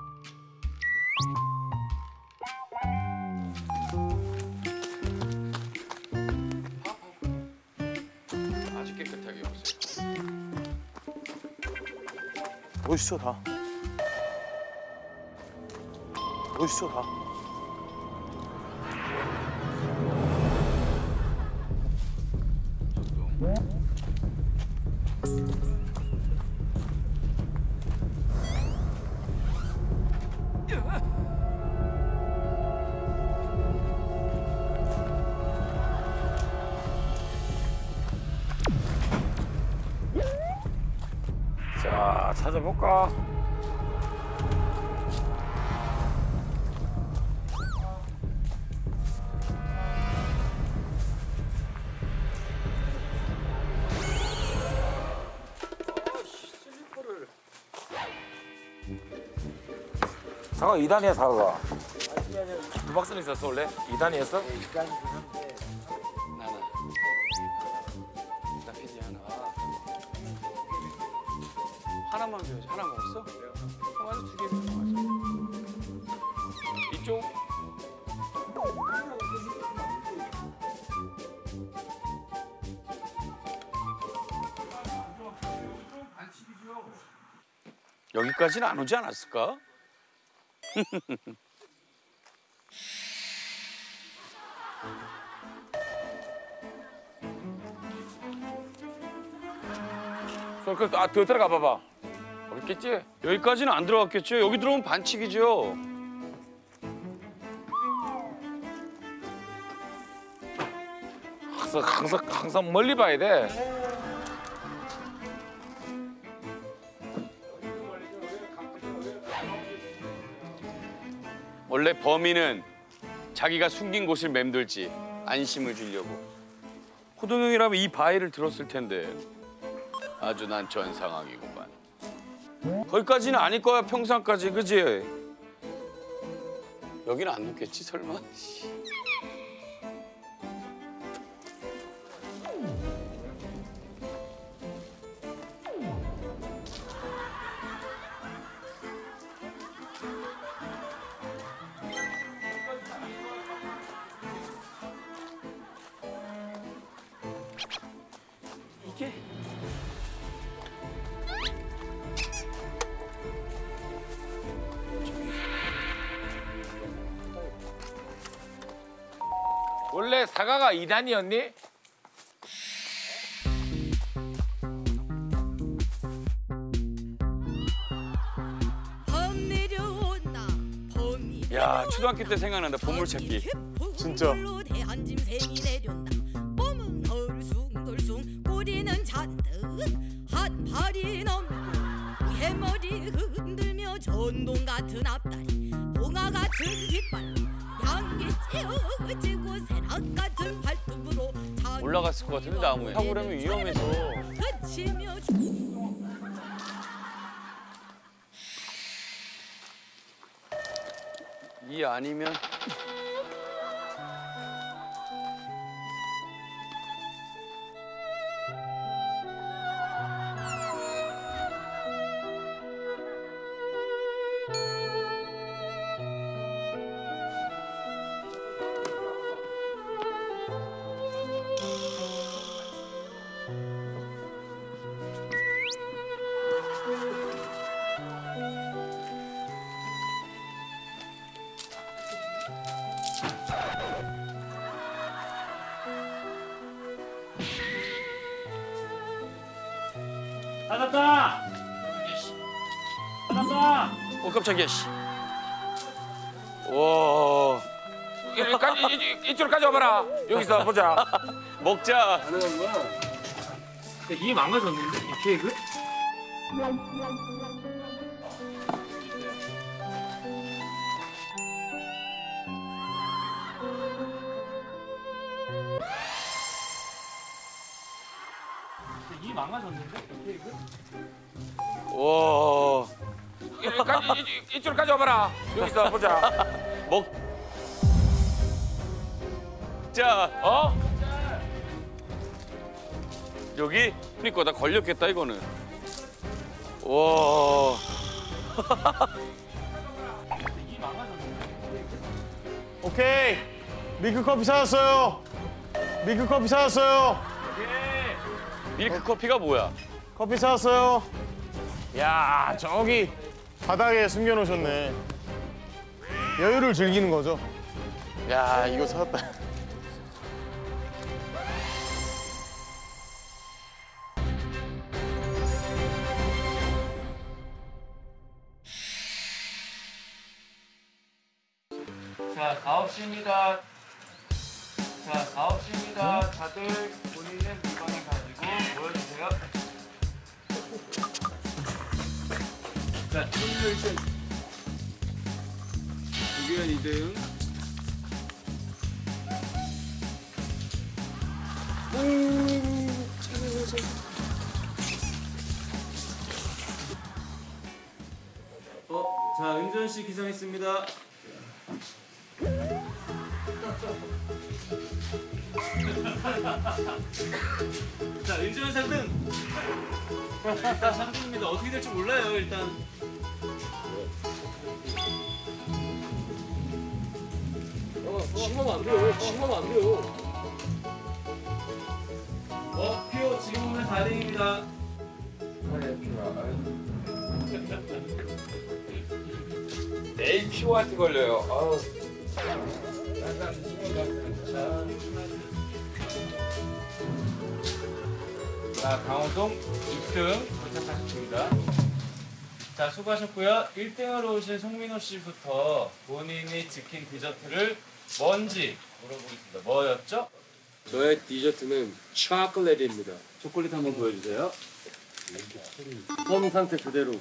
Speaker 13: 아주 깨끗하게 보세요.
Speaker 6: 멋있어 다. 멋있어 다.
Speaker 13: 자, 찾아볼까?
Speaker 5: 사과 이 단이야 사과가. 두 박스는 있었어 원래? 이 단이었어?
Speaker 13: 나나. 나 피디 하나. 하나만 줘야지. 하나 먹었어? 형 아주 두 개 먹었어. 이쪽. 여기까지는 안 오지 않았을까?
Speaker 5: 그, 아, 더 들어가 봐봐. 없겠지?
Speaker 13: 여기까지는 안 들어갔겠죠? 여기 들어오면 반칙이죠.
Speaker 5: 항상, 항상, 항상 멀리 봐야 돼.
Speaker 13: 원래 범인은 자기가 숨긴 곳을 맴돌지 안심을 주려고. 호동형이라면 이 바위를 들었을 텐데. 아주 난처한 상황이구만. 거기까지는 아닐 거야 평상까지, 그지? 여기는 안 놓겠지 설마? 이게
Speaker 5: 원래 사과가 이 단이었니?
Speaker 13: 야 초등학교 때 생각난다 보물찾기.
Speaker 6: 진짜.
Speaker 14: 덜숭덜숭 꼬리는 잔뜩 한 팔이 넘고 해머리 흔들며 전동 같은 앞다리 봉화 같은 뒷발 양기 찌어지고 새낙 같은 발톱으로
Speaker 13: 올라갔을 것 같은데 나무에. 타고 그러면 위험해서.
Speaker 14: 그치며
Speaker 13: 이 아니면
Speaker 11: 닫았다! 닫았다!
Speaker 13: 어 깜짝이야 씨. 와.
Speaker 5: 이쪽으로 가져와봐라. 여기서 보자.
Speaker 13: 먹자.
Speaker 11: 가능한 거야? 이게 망가졌는데? 이 케이크? 이게 망가졌는데? 이 케이크?
Speaker 13: 와.
Speaker 5: 이쪽으로 가져와봐라. 여기서 보자.
Speaker 13: 먹. 자, 어? 여기? 그러니까 나 걸렸겠다 이거는. 와.
Speaker 1: 오케이. 밀크 커피 찾았어요. 밀크 커피 찾았어요.
Speaker 13: 밀크 커피가 뭐야?
Speaker 1: 커피 찾았어요. 야, 저기 바닥에 숨겨놓으셨네. 여유를 즐기는 거죠. 야, 이거 찾았다.
Speaker 11: 자, 사업시입니다. 자, 사업시입니다. 다들 본인의 물건을 가지고 보여주세요. 자, 손을 일단 주기현 이대응. 어, 자, 은전 씨 기상했습니다. 자, 은전 삼 등. 일단 삼 등입니다. 어떻게 될지 몰라요, 일단.
Speaker 2: 심하면 안 돼요. 심하면 안 돼요.
Speaker 11: 어, 표 지금 오면 사 등입니다.
Speaker 5: 내일 피오한테 걸려요. 아우.
Speaker 11: 자, 강호동 이 등 도착하셨습니다. 자, 수고하셨고요. 일 등으로 오신 송민호 씨부터 본인이 지킨 디저트를 뭔지 물어보겠습니다. 뭐였죠?
Speaker 10: 저의 디저트는 초콜릿입니다.
Speaker 11: 초콜릿 한번 보여주세요.
Speaker 10: 펌 상태 그대로.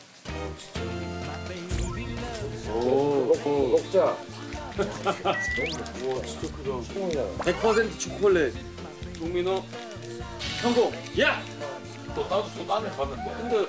Speaker 5: 오, 먹자.
Speaker 10: 우와, 진짜 크다. 백 퍼센트 초콜릿.
Speaker 11: 송민호 성공. 야!
Speaker 5: 또 나도 또 딴에 봤는데.
Speaker 11: 근데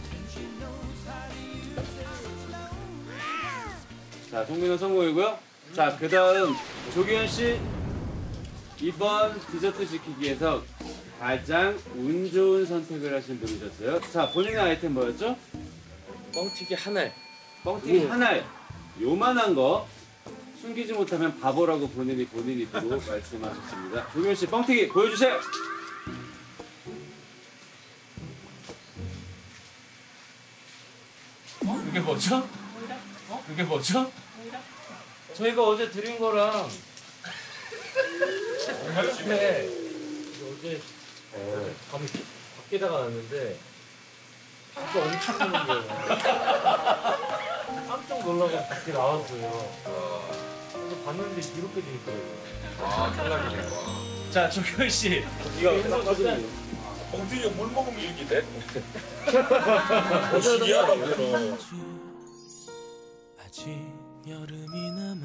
Speaker 11: 자, 송민호 성공이고요. 자, 그 다음 조기현 씨 이번 디저트 시키기에서 가장 운 좋은 선택을 하신 분이셨어요. 자, 본인의 아이템 뭐였죠?
Speaker 10: 뻥튀기 하나에.
Speaker 11: 뻥튀기 하나에 요만한 거 숨기지 못하면 바보라고 본인이 본인 입으로 말씀하셨습니다. 조기현 씨 뻥튀기 보여주세요. 어? 이게 뭐죠? 어? 이게 뭐죠? 저희가 어제 드린 거랑
Speaker 10: 네. 어제 밤에 밖에다가 놨는데 진짜 엄청 크는 거예요. 깜짝 놀라고 밖에 나왔어요. 그래서 봤는데 이렇게 돼 있더라고요.
Speaker 5: 아, 탈락이네.
Speaker 11: 자, 조규현 씨.
Speaker 5: 이거 탈락이거든요. 엉뚱이 물 먹으면 이렇게 돼? 어, 신기하다, 그거는.
Speaker 15: 아직 여름이 남아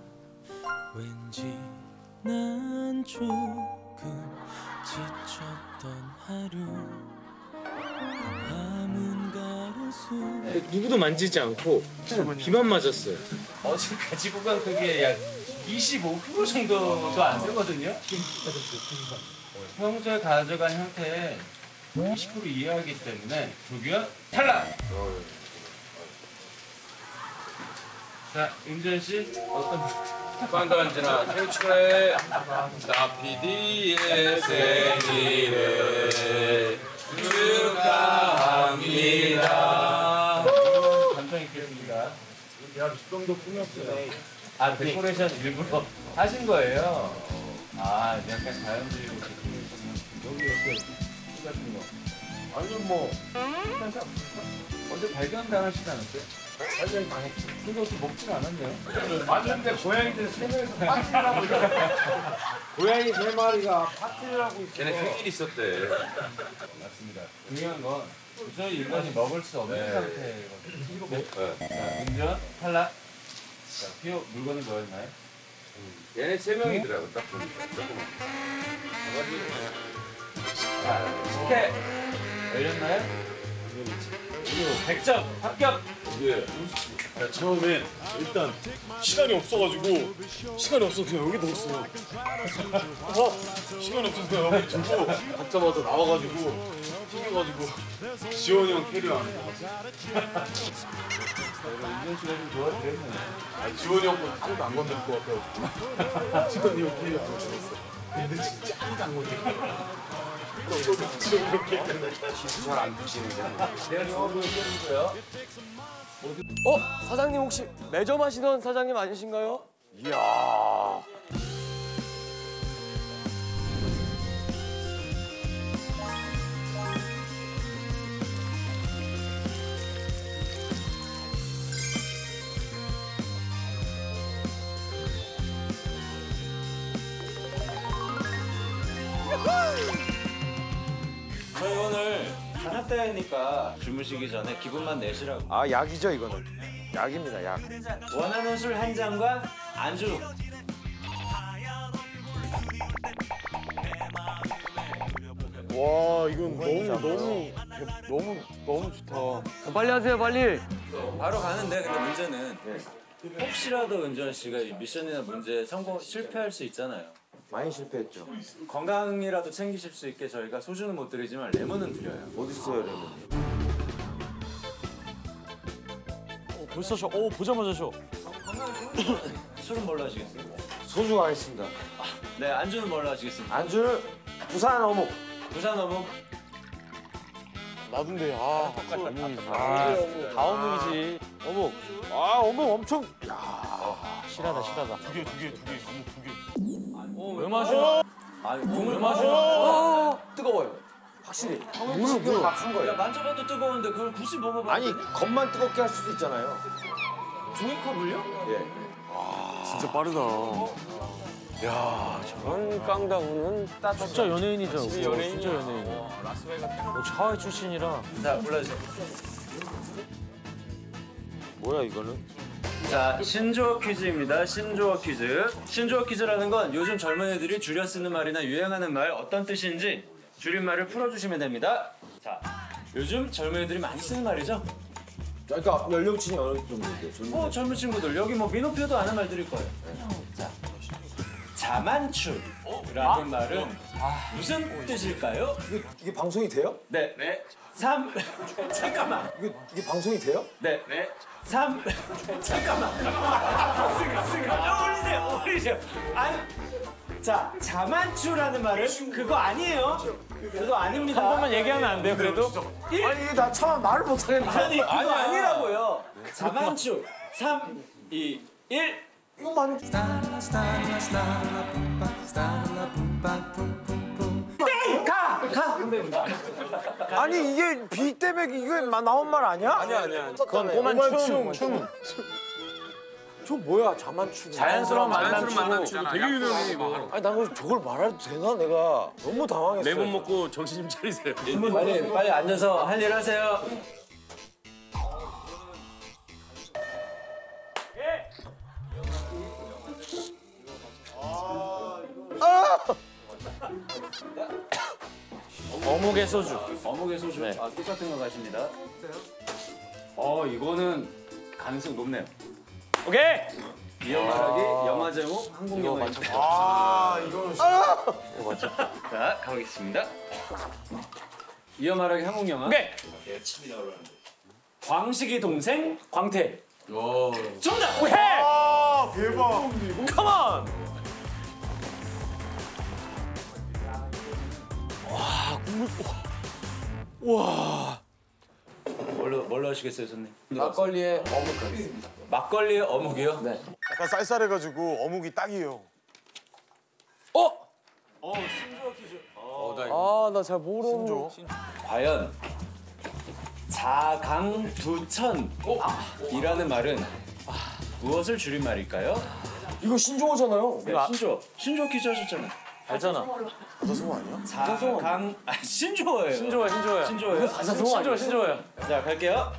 Speaker 15: 왠지 난 조금 지쳤던 하루 아문 가로
Speaker 11: 누구도 만지지 않고 비만 맞았어요.
Speaker 10: 어제 가지고 간 그게 약 이십오 퍼센트 정도도 안 되거든요. 평소에 가져간 형태의 이십 퍼센트 이하이기 때문에 조규현 탈락! 자, 윤전 씨 어떤
Speaker 13: 관광지나 생일 축하해. 나 피디의 생일을 축하합니다.
Speaker 10: 감정 있겠습니다.
Speaker 11: 야, 뒷동도 꾸몄어요.
Speaker 10: 아, 데코레이션 일부러 하신 거예요? 아, 약간 자연주의로 데코레이션. 여기 이렇게 같은 거. 아니면 뭐 언제 발견당하시지 않았어요? 발견 당했지. 근데 어떻게 먹지는 않았네요.
Speaker 11: 맞았는데 고양이들 세 명이서 파티를 하고 있어. 고양이 세 마리가 파티를 하고 있어.
Speaker 13: 걔네 생일 있었대.
Speaker 10: 맞습니다. 중요한 건 저희 인간이 먹을 수 없는
Speaker 13: 네.
Speaker 10: 상태거든요.
Speaker 13: 네.
Speaker 10: 자, 운전 탈락. 자, 피오 물건이 뭐였나요?
Speaker 13: 얘네 세 명이더라고 딱 보니까. 조금만.
Speaker 10: 자, 식혜 열렸나요? 그리고 백 점 합격.
Speaker 6: 예. 야, 처음엔 일단 시간이 없어가지고 시간이 없어서 그냥 여기 넣었어요. 어? 시간이 없어서 그냥 여기 두고 받자마자 나와가지고 튕겨가지고 지원이 형 캐리어 안에
Speaker 10: 윤정 씨가 좀 도와드렸네요.
Speaker 6: 아, 지원이 형 건 아무도 안 건드릴 것 같아가지고 지원이 형 캐리어 안에 들었어. 근데 진짜 아무도 안 건드릴 것 같아.
Speaker 13: 잘안 드시는데.
Speaker 10: 내가 좋아하는 거요.
Speaker 16: 어? 사장님 혹시 매점하시던 사장님 아니신가요?
Speaker 6: 이야.
Speaker 8: 저희 오늘 단합대회니까 주무시기 전에 기분만 내시라고.
Speaker 4: 아 약이죠 이거는. 약입니다 약.
Speaker 8: 원하는 술 한 잔과 안주.
Speaker 6: 와 이건 너무 너무 너무 너무 좋다.
Speaker 16: 빨리 하세요 빨리.
Speaker 8: 바로 가는데 근데 문제는 혹시라도 은전 씨가 이 미션이나 문제에 성공 실패할 수 있잖아요.
Speaker 4: 많이 실패했죠.
Speaker 8: 건강이라도 챙기실 수 있게 저희가 소주는 못 드리지만 레몬은 드려요.
Speaker 4: 어디 있어요 레몬?
Speaker 16: 어, 벌써 셔. 오 보자마자 셔.
Speaker 8: 술은 뭘로 하시겠어요?
Speaker 4: 소주 가겠습니다.
Speaker 8: 네 안주는 뭘로 하시겠습니까?
Speaker 4: 안주는 부산 어묵.
Speaker 8: 부산 어묵.
Speaker 6: 나둔데 아
Speaker 16: 어묵이지.
Speaker 4: 아,
Speaker 16: 다 어묵이지. 어묵.
Speaker 4: 아 어묵 엄청.
Speaker 16: 실하다 실하다.
Speaker 6: 두 개 두 개 두 개 어묵 두 개.
Speaker 16: 왜 마셔?
Speaker 8: 아니
Speaker 16: 왜
Speaker 8: 국물
Speaker 16: 마셔?
Speaker 4: 뜨거워요. 확실히.
Speaker 8: 물을
Speaker 4: 지금 막한
Speaker 8: 야
Speaker 4: 거예요.
Speaker 8: 만져봐도 뜨거운데 그걸 굳이 먹어봐.
Speaker 4: 아니 겉만 뜨겁게 할 수도 있잖아요.
Speaker 8: 종이컵을요?
Speaker 4: 예.
Speaker 6: 진짜 빠르다.
Speaker 16: 야 저런 깡다구는 진짜 연예인이죠. 진짜 연예인. 역시 하와이 출신이라.
Speaker 8: 자 골라주세요.
Speaker 4: 뭐야 이거는?
Speaker 8: 자 신조어 퀴즈입니다. 신조어 퀴즈. 신조어 퀴즈라는 건 요즘 젊은 애들이 줄여 쓰는 말이나 유행하는 말 어떤 뜻인지 줄임말을 풀어주시면 됩니다. 자 요즘 젊은 애들이 많이 쓰는 말이죠?
Speaker 4: 그러니까 연령층이 어느 정도인데요?
Speaker 8: 어 젊은 친구들 여기 뭐 민호표도 아는 말들일 거예요. 자 자만추라는 말은 무슨 뜻일까요?
Speaker 4: 이게, 이게 방송이 돼요?
Speaker 8: 네. 네. 삼 잠깐만.
Speaker 4: 이게 이게 방송이 돼요?
Speaker 8: 네. 네. 삼 잠깐만. 스가 스가 올리세요. 올리세요. 아니. 자, 자만추라는 말은 그거 아니에요. 그거 아닙니다.
Speaker 16: 한 번만 얘기하면 안 돼요 그래도?
Speaker 4: 아니 이게 나 처음 말을 못하겠네.
Speaker 8: 아니 그거 아니라고요. 자만추. 삼, 이, 일.
Speaker 4: 이거만.
Speaker 8: 가! 가!
Speaker 4: 아니 이게 비 때문에 이게 마- 나온 말 아니야?
Speaker 16: 아니야 아니야.
Speaker 4: 그건
Speaker 16: 꼬만 춤.
Speaker 4: 춤. 저 뭐야 자만추.
Speaker 16: 자연스러운 만남 추.
Speaker 6: 되게 유명해 이거.
Speaker 4: 아니 나 그럼 저걸 말해도 되나 내가 너무 당황했어.
Speaker 6: 레몬 먹고 정신 좀 차리세요.
Speaker 8: 빨리 빨리 앉아서 할 일 하세요.
Speaker 16: 어묵의 소주.
Speaker 8: 어묵의 소주. 아 똑같은 거 가십니다. 어 이거는 가능성 높네요.
Speaker 2: 오케이.
Speaker 8: 이어 말하기 영화 제목 한국 영화 맞죠?
Speaker 1: 아 이거는
Speaker 8: 이거 맞죠? 자 가보겠습니다. 이어 말하기 한국 영화.
Speaker 2: 오케이.
Speaker 8: 광식이 동생 광태.
Speaker 10: 오.
Speaker 2: 정답. 오케이.
Speaker 1: 아 대박.
Speaker 2: 컴온.
Speaker 8: 와 국물. 와. 뭘로 뭘로 하시겠어요, 손님?
Speaker 10: 막걸리에 어묵 하겠습니다.
Speaker 8: 막걸리에 어묵이요? 네.
Speaker 1: 약간 쌀쌀해가지고 어묵이 딱이에요.
Speaker 8: 어? 어 신조어 퀴즈.
Speaker 10: 아, 나 잘 모르는.
Speaker 8: 과연 자강두천이라는 말은 무엇을 줄인 말일까요?
Speaker 10: 이거 신조어잖아요.
Speaker 8: 네, 신조어. 신조어 퀴즈 하셨잖아요.
Speaker 2: 알잖아.
Speaker 1: 사자성어 아니야?
Speaker 8: 자강 아, 신조어예요.
Speaker 2: 신조어야, 신조어야.
Speaker 8: 신조어예요.
Speaker 10: 이거 사자성어 아니야?
Speaker 2: 신조어, 신조어야.
Speaker 8: 자 갈게요.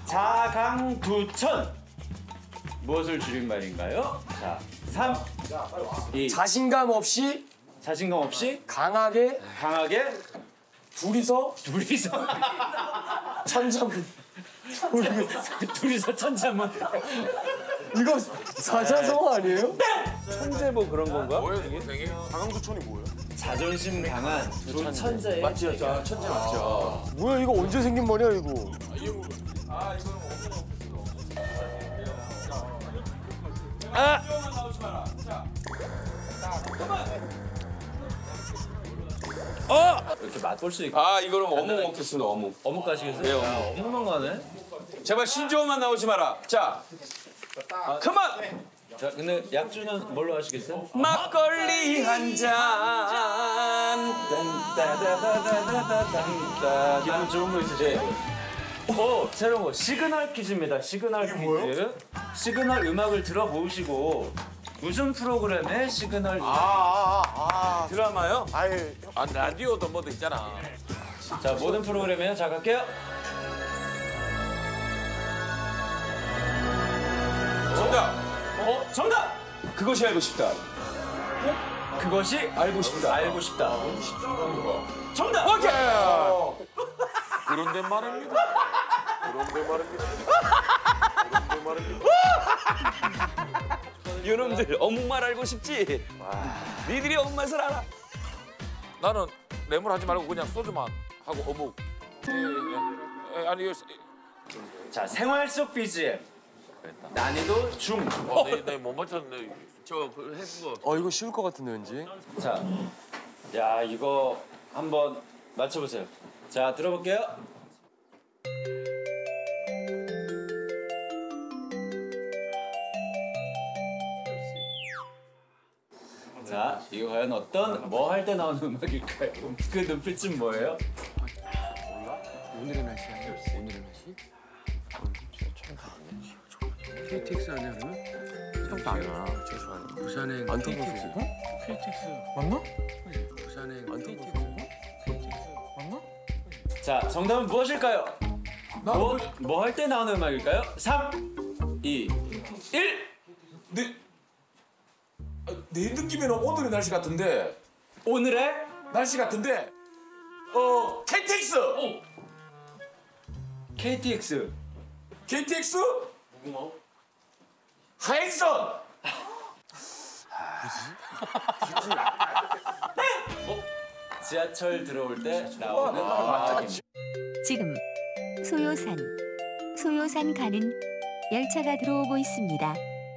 Speaker 8: 자강두천 무엇을 줄인 말인가요? 자 삼, 이
Speaker 10: 자신감 없이
Speaker 8: 자신감 없이
Speaker 10: 강하게
Speaker 8: 강하게
Speaker 10: 둘이서
Speaker 8: 둘이서
Speaker 10: 천자문.
Speaker 8: 둘이서 천자문.
Speaker 10: 이거 사자성어 아니에요?
Speaker 2: 천재 뭐 그런 건가?
Speaker 1: 자강두천이 뭐예요?
Speaker 8: 자존심 강한 두 천재의
Speaker 10: 맞죠, 천재 맞죠. 뭐야 이거 언제 생긴 말이야 이거?
Speaker 2: 아.
Speaker 8: 어! 이렇게 맛볼 수 있고.
Speaker 13: 아 이거는 어묵 먹겠습니다. 어묵.
Speaker 8: 어묵 가시겠어요?
Speaker 13: 네,
Speaker 8: 아,
Speaker 13: 어묵.
Speaker 8: 어묵만 가네.
Speaker 13: 제발 신조어만 나오지 마라. 자, 그만.
Speaker 8: 자, 근데 약주는 뭘로 하시겠어요?
Speaker 2: 막걸리 한 잔.
Speaker 8: 기분 좋은 거 있으세요? 오, 새로운 거 시그널 퀴즈입니다. 시그널 퀴즈.
Speaker 1: 뭐예요?
Speaker 8: 시그널 음악을 들어보시고 무슨 프로그램의 시그널 음악?
Speaker 1: 아아아 아, 아.
Speaker 2: 드라마요?
Speaker 1: 아예
Speaker 10: 아 라디오도 뭐도 있잖아.
Speaker 8: 자, 모든 프로그램이에요. 자, 갈게요.
Speaker 13: 정답.
Speaker 8: 어, 정답!
Speaker 13: 그것이 알고 싶다.
Speaker 8: 그것이
Speaker 13: 알고 싶다.
Speaker 8: 알고 싶다. 정답!
Speaker 13: 오케이.
Speaker 10: 그런데 말입니다.
Speaker 1: 그런데 말입니다. 그런데 말입니다.
Speaker 2: 이놈들 어묵말 알고 싶지? 니들이 어묵 맛을 알아.
Speaker 10: 나는 뇌물하지 말고 그냥 소주만 하고 어묵. 예, 예. 예, 아니 이거
Speaker 8: 자, 생활 속 비지엠. 난이도 중.
Speaker 10: 어, 네, 네, 못 맞췄네.
Speaker 2: 저 그 해준 거.
Speaker 10: 어 이거 쉬울 것 같은데 왠지.
Speaker 8: 자, 야 이거 한번 맞춰보세요. 자, 들어볼게요. 자, 이거 과연 어떤 뭐 할 때 나오는 음악일까요? 그 눈빛은 뭐예요?
Speaker 10: 오늘의 날씨 아니야? 오늘의 날씨? 케이티엑스 아니야 그러면? 처음도 안 와. 부산행 케이티엑스. 케이티엑스 맞나? 부산행 케이티엑스. 맞나?
Speaker 8: 자, 정답은 무엇일까요? 뭐, 뭐 할 때 나오는 음악일까요? 삼, 이, 일.
Speaker 5: 내, 아, 내 느낌에는 오늘의 날씨 같은데.
Speaker 8: 오늘의
Speaker 5: 날씨 같은데. 어, 케이티엑스.
Speaker 8: 케이티엑스.
Speaker 5: 케이티엑스? 하행선.
Speaker 8: 지하철 들어올 때 나오는 음악입니다.
Speaker 17: 지금 소요산, 소요산 가는 열차가 들어오고 있습니다.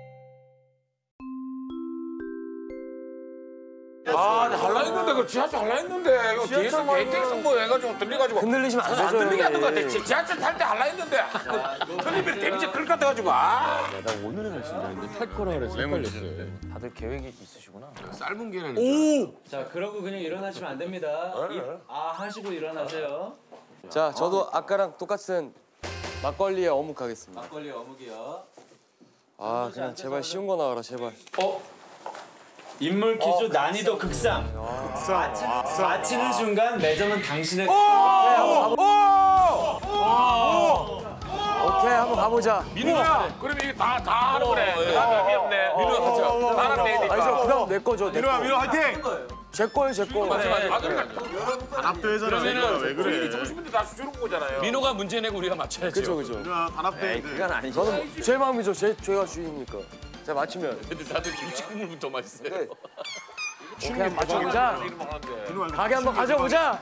Speaker 5: 아, 나 할라 했는데 그 지하철 할라 했는데 이거 뒤에서 케이티엑스 뭐 해가지고 들려가지고 흔들리시면 안, 안 들리게 하는 거 같아. 지하철 탈 때 할라 했는데 그 틀리면 데미지 클 것 같아가지고 아.
Speaker 10: 나 오늘의 날씨인 줄 알았는데 탈 거라 그래서 헷갈렸어요.
Speaker 2: 다들 계획이 있으시구나.
Speaker 10: 짧은 게는.
Speaker 8: 오! 자, 그러고 그냥 일어나시면 안 됩니다. 이, 아 하시고 일어나세요.
Speaker 10: 자, 저도 아까랑 똑같은 막걸리에 어묵 하겠습니다.
Speaker 8: 막걸리 어묵이요.
Speaker 10: 아, 그냥 제발 쉬운 거 나와라, 제발.
Speaker 8: 어? 인물 퀴즈 난이도 극상.
Speaker 1: 극상.
Speaker 8: 마치는 순간 매점은 당신의.
Speaker 1: 오! 오! 오!
Speaker 16: 오케이 한번 가보자.
Speaker 5: 민우야, 그럼 이게 다, 다 하는 거네. 그다음에 의미 없네. 민우야, 가자. 다 하면 되니까.
Speaker 16: 아니죠, 그다음 내 거죠. 내
Speaker 1: 민호야,
Speaker 16: 거.
Speaker 1: 민호 화이팅!
Speaker 16: 제 거예요, 제 거.
Speaker 5: 맞아, 맞아. 아, 그러니까.
Speaker 1: 단합대회잖아.
Speaker 5: 그러면은
Speaker 1: 왜 그래?
Speaker 5: 분위기 좋으신 분들 다 주는 거잖아요.
Speaker 13: 민호가 문제 내고 우리가 맞춰야죠.
Speaker 16: 그죠, 그죠.
Speaker 1: 민호야, 단합대회.
Speaker 4: 그건 아니죠.
Speaker 16: 저는 제 마음이죠. 제 제가 주인이니까. 자 맞히면.
Speaker 13: 근데 다들 김치국물부터 맛있어요.
Speaker 16: 네. 오케이 맞춰보자.
Speaker 5: 민우야,
Speaker 16: 가게 한번 가져보자.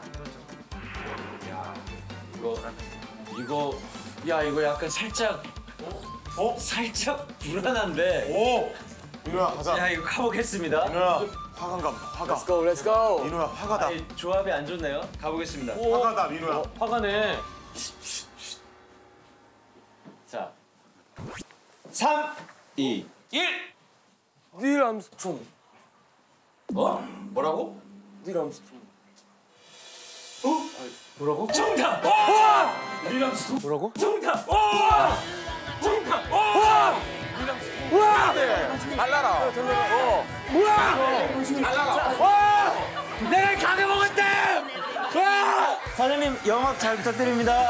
Speaker 2: 이거 이거 야 이거 약간 살짝 어? 살짝 불안한데.
Speaker 1: 오! 민호야, 가자.
Speaker 2: 야 이거 가보겠습니다.
Speaker 1: 민호야, 화가인가 보다. 화가.
Speaker 16: Let's go, let's go.
Speaker 1: 민호야, 화가다.
Speaker 2: 아니, 조합이 안 좋네요. 가보겠습니다.
Speaker 1: 화가다, 민호야.
Speaker 11: 어, 화가네.
Speaker 2: 자, 삼, 이, 일.
Speaker 16: 닐 암스트롱.
Speaker 2: 어? 뭐라고?
Speaker 16: 닐 암스트롱.
Speaker 2: 뭐라고? 정답! 와! 릴암스톤.
Speaker 16: 뭐라고?
Speaker 2: 정답! 와! 정답! 와! 릴암스톤.
Speaker 16: 우와!
Speaker 5: 달라라.
Speaker 16: 어. 뭐야?
Speaker 5: 달라라.
Speaker 16: 와! 내가 가게 먹었대! 와!
Speaker 2: 사장님 영업 잘 부탁드립니다.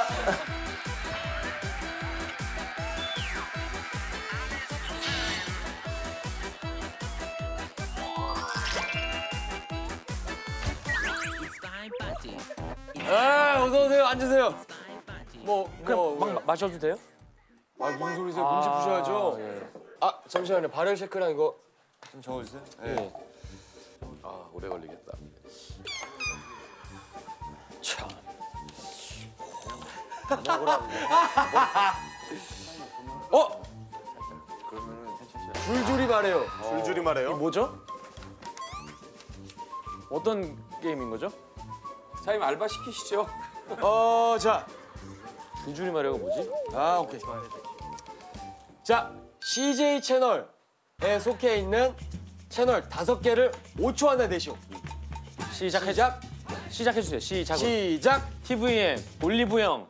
Speaker 16: 아, 어서 오세요. 앉으세요. 뭐
Speaker 11: 그냥
Speaker 16: 뭐,
Speaker 11: 막
Speaker 16: 왜?
Speaker 11: 마- 마셔도 돼요?
Speaker 16: 아, 무슨 소리세요? 눈치 푸셔야죠. 아, 잠시만요. 발열 체크랑 이거 좀 적어주세요. 네.
Speaker 13: 아, 오래 걸리겠다.
Speaker 16: 참. 어? 줄줄이 말해요.
Speaker 1: 줄줄이 말해요.
Speaker 11: 뭐죠? 어떤 게임인 거죠?
Speaker 13: 사장님 알바 시키시죠.
Speaker 16: 어, 자.
Speaker 11: 줄줄이 말해가 뭐지?
Speaker 16: 아, 오케이. 자, 씨제이 채널에 속해 있는 채널 다섯 개를 오 초 안에 내시오.
Speaker 11: 시작.
Speaker 16: 시작.
Speaker 11: 시작해주세요. 시작.
Speaker 16: 시작.
Speaker 11: 티브이엠 올리브영.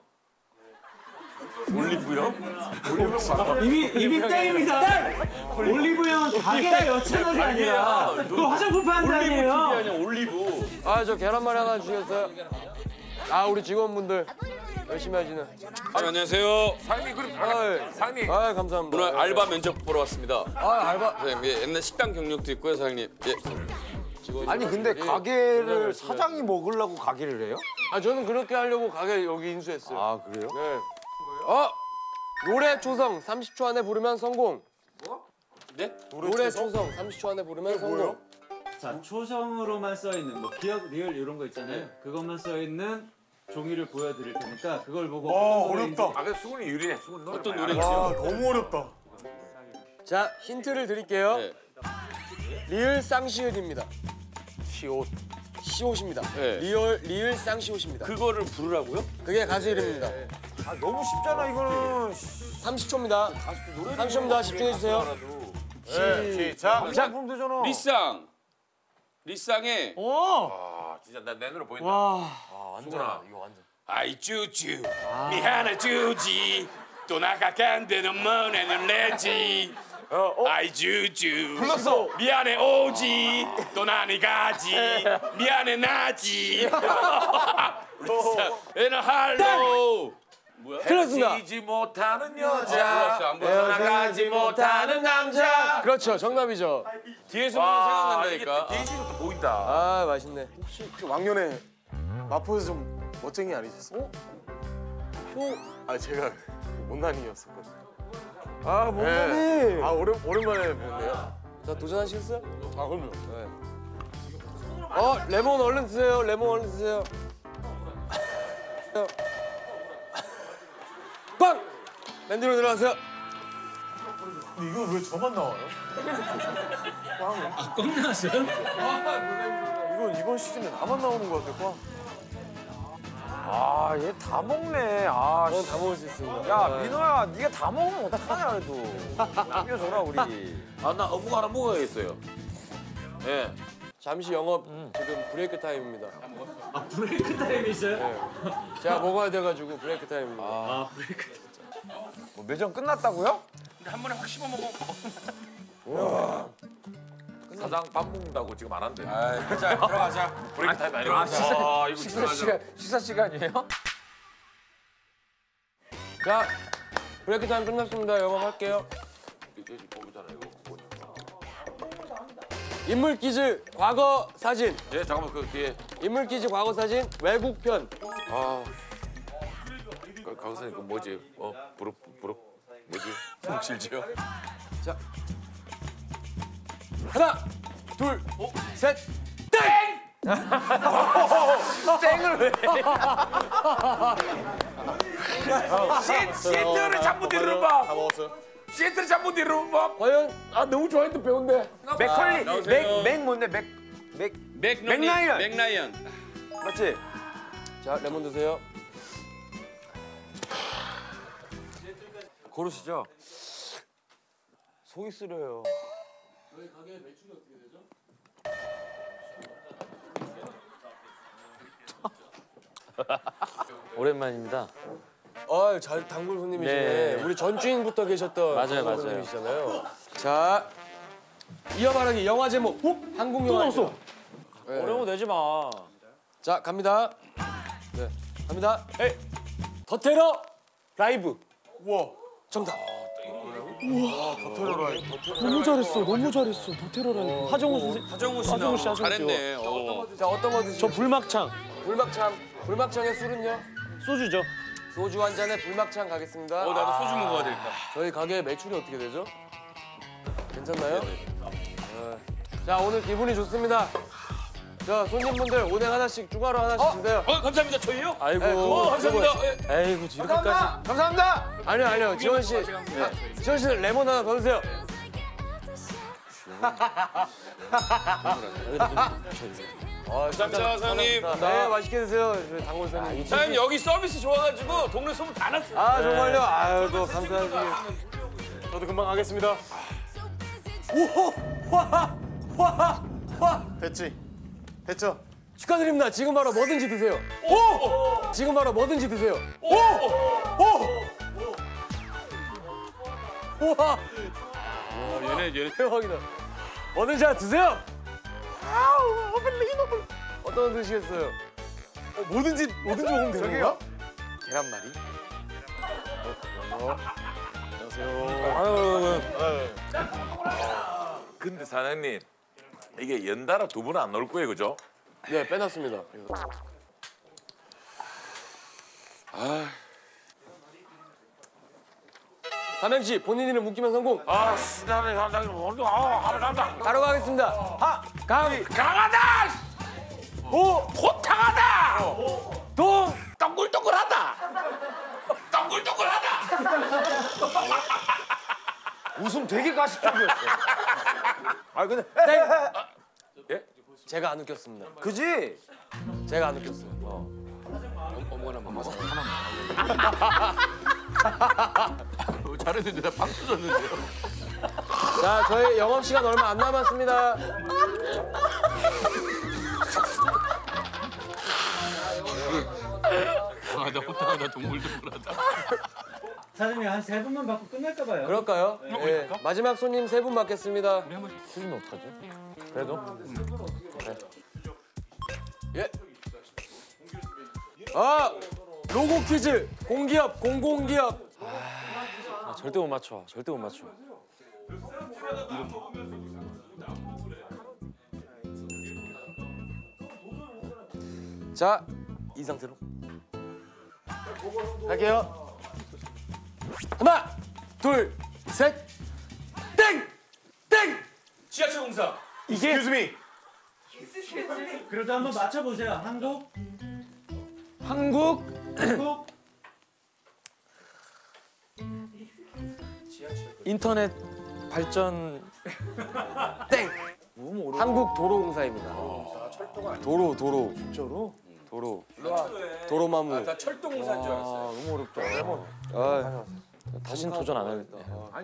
Speaker 13: 올리브영?
Speaker 8: 이미 이미 땡입니다. 올리브영은 가게예요, 채널이 아니라. 그거 화장품 파는 데
Speaker 13: 올리브 티비
Speaker 8: 아니에요.
Speaker 13: 아니야 올리브.
Speaker 16: 아, 저 계란말이 하나 주시겠어요? 아, 우리 직원분들 열심히 하시는.
Speaker 13: 아, 안녕하세요.
Speaker 5: 상님, 그럼
Speaker 16: 아,
Speaker 5: 상님.
Speaker 16: 아, 감사합니다.
Speaker 13: 오늘 알바 면접 보러 왔습니다.
Speaker 16: 아, 알바.
Speaker 13: 사장님, 예, 옛날 식당 경력도 있고요, 사장님. 예.
Speaker 4: 아니 근데 가게를 사장이 먹으려고 가게를 해요?
Speaker 16: 아, 저는 그렇게 하려고 가게 여기 인수했어요.
Speaker 4: 아 그래요?
Speaker 16: 네. 어! 노래 초성 삼십 초 안에 부르면 성공.
Speaker 13: 네?
Speaker 16: 노래 초성 삼십 초 안에 부르면 성공.
Speaker 8: 자, 초성으로만 써 있는 뭐 기억, 리을 이런 거 있잖아요. 그것만 써 있는 종이를 보여드릴 테니까 그걸 보고
Speaker 1: 와,
Speaker 8: 어떤
Speaker 1: 어렵다.
Speaker 8: 노래인지
Speaker 5: 아, 근데 수근이 유리해. 수근 노래.
Speaker 13: 어떤
Speaker 5: 많이
Speaker 13: 노래인지.
Speaker 5: 알아.
Speaker 1: 와, 너무 어렵다.
Speaker 16: 자, 힌트를 드릴게요.
Speaker 13: 네.
Speaker 16: 리을 쌍시읒입니다.
Speaker 1: 시옷.
Speaker 16: 시옷입니다.
Speaker 13: 네.
Speaker 16: 리얼 리을 쌍시옷입니다.
Speaker 13: 그거를 부르라고요?
Speaker 16: 그게 가수 이름입니다.
Speaker 1: 아, 너무 쉽잖아, 이거는.
Speaker 16: 삼십 초입니다. 삼십 초입니다. 집중해 주세요.
Speaker 1: 네, 시작.
Speaker 16: 시작.
Speaker 1: 작품 되잖아.
Speaker 13: 리쌍. 리쌍의
Speaker 5: 아, 진짜 나 내 눈으로 보인다.
Speaker 8: 와.
Speaker 5: 아, 완전. 이거 완전.
Speaker 13: 아이 쭈쭈 미 하나 주지 또 나가간데는 뭐내는 내지 아이 쭈쭈
Speaker 1: 불렀어.
Speaker 13: 미안해 오지 또 나니 가지 미안해 나지 얘는 할로 뭐야?
Speaker 16: 틀렸습니다.
Speaker 5: 헤어지지 못하는 여자.
Speaker 13: 불렀어, 안 불렀어.
Speaker 5: 나가지 못하는 남자.
Speaker 16: 그렇죠. 정답이죠.
Speaker 13: 뒤에서 보면 생각난다니까.
Speaker 5: 이게 뒤에서부터 보인다.
Speaker 16: 아, 맛있네.
Speaker 6: 혹시 그 왕년에 마포에서 좀 멋쟁이 아니셨어요? 표? 아, 제가 못난이였었거든요.
Speaker 16: 아,
Speaker 6: 네. 아, 오랜, 오랜만에 뵙네요.
Speaker 16: 자, 도전하시겠어요?
Speaker 6: 아, 그럼요.
Speaker 16: 네. 어, 레몬 얼른 드세요. 레몬 얼른 드세요. 꽝! 맨 뒤로 들어가세요.
Speaker 1: 근데 이거 왜 저만 나와요?
Speaker 8: 아, 꽝 나왔어요?
Speaker 6: 이건 이번 시즌에 나만 나오는 것 같아, 꽝.
Speaker 4: 아, 얘 다 먹네. 아,
Speaker 16: 저는 다 먹을 수 있습니다.
Speaker 4: 야,
Speaker 16: 네.
Speaker 4: 민호야, 네가 다 먹으면 어떡하냐, 그래도. 남겨줘라, 우리.
Speaker 5: 아, 나 어묵 하나 먹어야겠어요. 예.
Speaker 16: 잠시 영업 지금 브레이크 타임입니다.
Speaker 8: 아, 브레이크 타임이 있어요?
Speaker 16: 네. 제가 먹어야 돼가지고 브레이크 타임입니다.
Speaker 8: 아, 브레이크.
Speaker 4: 뭐 매점 끝났다고요?
Speaker 5: 한 번에 확 씹어 먹어. 사장 밥 먹는다고 지금 안 한대.
Speaker 13: 아, 자 들어가자.
Speaker 5: 브레이크 타임 아니고.
Speaker 13: 아, 식사,
Speaker 5: 아, 이거
Speaker 4: 식사
Speaker 5: 중요하죠.
Speaker 4: 시간, 식사 시간이에요?
Speaker 16: 자, 브레이크 타임 끝났습니다. 영업할게요. 인물 퀴즈 과거 사진.
Speaker 5: 예, 잠깐만 그 뒤에.
Speaker 16: 인물 퀴즈 과거 사진 외국 편.
Speaker 5: 아, 그 강사님 그 뭐지? 어, 부럽 부럽 뭐지? 뭉칠지요?
Speaker 16: 자, 하나, 둘, 셋, 땡!
Speaker 5: 땡을 왜? 시 시트를 잠못 이루는 법.
Speaker 6: 다 먹었어요?
Speaker 5: 시트를 잠못 이루는 법.
Speaker 16: 과연 아 너무 좋아했던 배우인데.
Speaker 4: 맥컬리,
Speaker 13: 나오세요.
Speaker 4: 맥, 맥 뭔데? 맥, 맥,
Speaker 13: 맥라이언.
Speaker 4: 맥라이언.
Speaker 13: 맥라이언.
Speaker 4: 맞지?
Speaker 16: 자, 레몬 드세요.
Speaker 4: 고르시죠. 속이 쓰려요.
Speaker 16: 저희 가게 매출이 어떻게 되죠?
Speaker 10: 오랜만입니다.
Speaker 16: 아, 잘 단골 손님이시네.
Speaker 10: 네.
Speaker 16: 우리 전주인부터 계셨던
Speaker 10: 맞아요,
Speaker 16: 단골
Speaker 10: 맞아요.
Speaker 16: 손님이시잖아요. 자, 이어말하기 영화 제목. 어? 한국 영화. 또 나왔어. 네.
Speaker 10: 어려운 거 내지 마.
Speaker 16: 자, 갑니다. 네, 갑니다. 에이, 더 테러 라이브.
Speaker 6: 우와.
Speaker 16: 정답.
Speaker 6: 우와, 더 테러 라이브.
Speaker 16: 너무 잘했어, 너무 잘했어. 더 테러 라이브.
Speaker 10: 하정우 선생
Speaker 13: 하정우 씨
Speaker 10: 하정우 씨
Speaker 13: 나오고
Speaker 10: 하셨죠.
Speaker 13: 잘했네. 어.
Speaker 16: 자, 어떤 거 드시죠?
Speaker 10: 저 불막창.
Speaker 16: 불막창. 불막창의 술은요?
Speaker 10: 소주죠.
Speaker 16: 소주 한 잔에 불막창 가겠습니다.
Speaker 13: 어, 나도 소주 먹어야 되겠다.
Speaker 16: 저희 가게 매출이 어떻게 되죠? 괜찮나요? 네. 자, 오늘 기분이 좋습니다. 자, 손님분들 오뎅 하나씩 추가로 하나씩 주세요.
Speaker 13: 어, 감사합니다. 저희요?
Speaker 10: 아이고.
Speaker 16: 네, 그거
Speaker 13: 어, 감사합니다.
Speaker 16: 그거.
Speaker 13: 예.
Speaker 10: 에이구 이렇게까지.
Speaker 16: 감사합니다. 아니요, 아니요. 지원 씨. 네. 지원 씨 레몬 하나 더 드세요. 아,
Speaker 13: 감사합니다, 사장님.
Speaker 16: 네, 맛있게 드세요. 저희 단골 사장님.
Speaker 13: 사장님 여기 서비스 좋아가지고 동네 소문 다 났어요.
Speaker 16: 아, 정말요? 아유, 또 감사하지. 저도 금방 가겠습니다. 오! 와! 와! 와!
Speaker 6: 됐지? 됐죠?
Speaker 16: 축하드립니다. 지금 바로 뭐든지 드세요. 오! 지금 바로 뭐든지 드세요. 오! 오! 우와!
Speaker 13: 어, 얘네 얘네
Speaker 16: 대박이다. 뭐든지 하나 드세요. 아우, 어블리버블. 어떤 거 드시겠어요? 어, 뭐든지 뭐든지 먹으면 되는 거야? 계란말이. 어, 안녕하세요.
Speaker 5: 아유, 근데 사장님 이게 연달아 두 분은 안 넣을 거예요, 그죠?
Speaker 16: 네, 빼놨습니다.
Speaker 5: 아,
Speaker 16: 삼행시 본인 이름 웃기면 성공.
Speaker 5: 아, 나는 감당이 모르겠어. 아, 감사합니다.
Speaker 16: 바로 가겠습니다. 하, 강,
Speaker 5: 강하다.
Speaker 16: 호,
Speaker 5: 호탕하다.
Speaker 16: 동,
Speaker 5: 동글동글하다. 동글동글하다.
Speaker 4: 웃음 되게 가식적이었어. 아 근데
Speaker 16: 땡.
Speaker 5: 예?
Speaker 16: 제가 안 웃겼습니다.
Speaker 4: 그지?
Speaker 16: 제가 안 웃겼어요.
Speaker 13: 어, 어머나 마마
Speaker 5: 어, 잘했는데 나 빵 터졌는데요.
Speaker 16: 자, 저희 영업 시간 얼마 안 남았습니다.
Speaker 13: 아, 나 호탕하다 동글동글하다.
Speaker 8: 사장님 한 세 분만 받고 끝낼까 봐요.
Speaker 16: 그럴까요? 예, 마지막 손님 세 분 받겠습니다.
Speaker 10: 틀리면 어떡하죠? 그래도
Speaker 16: 예. 아, 로고 퀴즈 공기업 공공기업.
Speaker 10: 아, 절대 못 맞춰. 절대 못 맞춰.
Speaker 16: 자, 이 상태로 할게요. 하나, 둘, 셋, 땡, 땡.
Speaker 13: 지하철 공사.
Speaker 16: 이게
Speaker 6: Excuse me.
Speaker 8: 그래도 한번 맞춰보세요. 한국,
Speaker 16: 한국,
Speaker 8: 한국,
Speaker 10: 인터넷 발전
Speaker 16: 땡. 한국 도로공사입니다. 도로, 도로.
Speaker 8: 진짜로?
Speaker 16: 도로. 도로마무.
Speaker 13: 나 철도 공사인 줄 알았어요.
Speaker 10: 아, 너무 어렵다. 아, 다시는 도전 안 하겠다.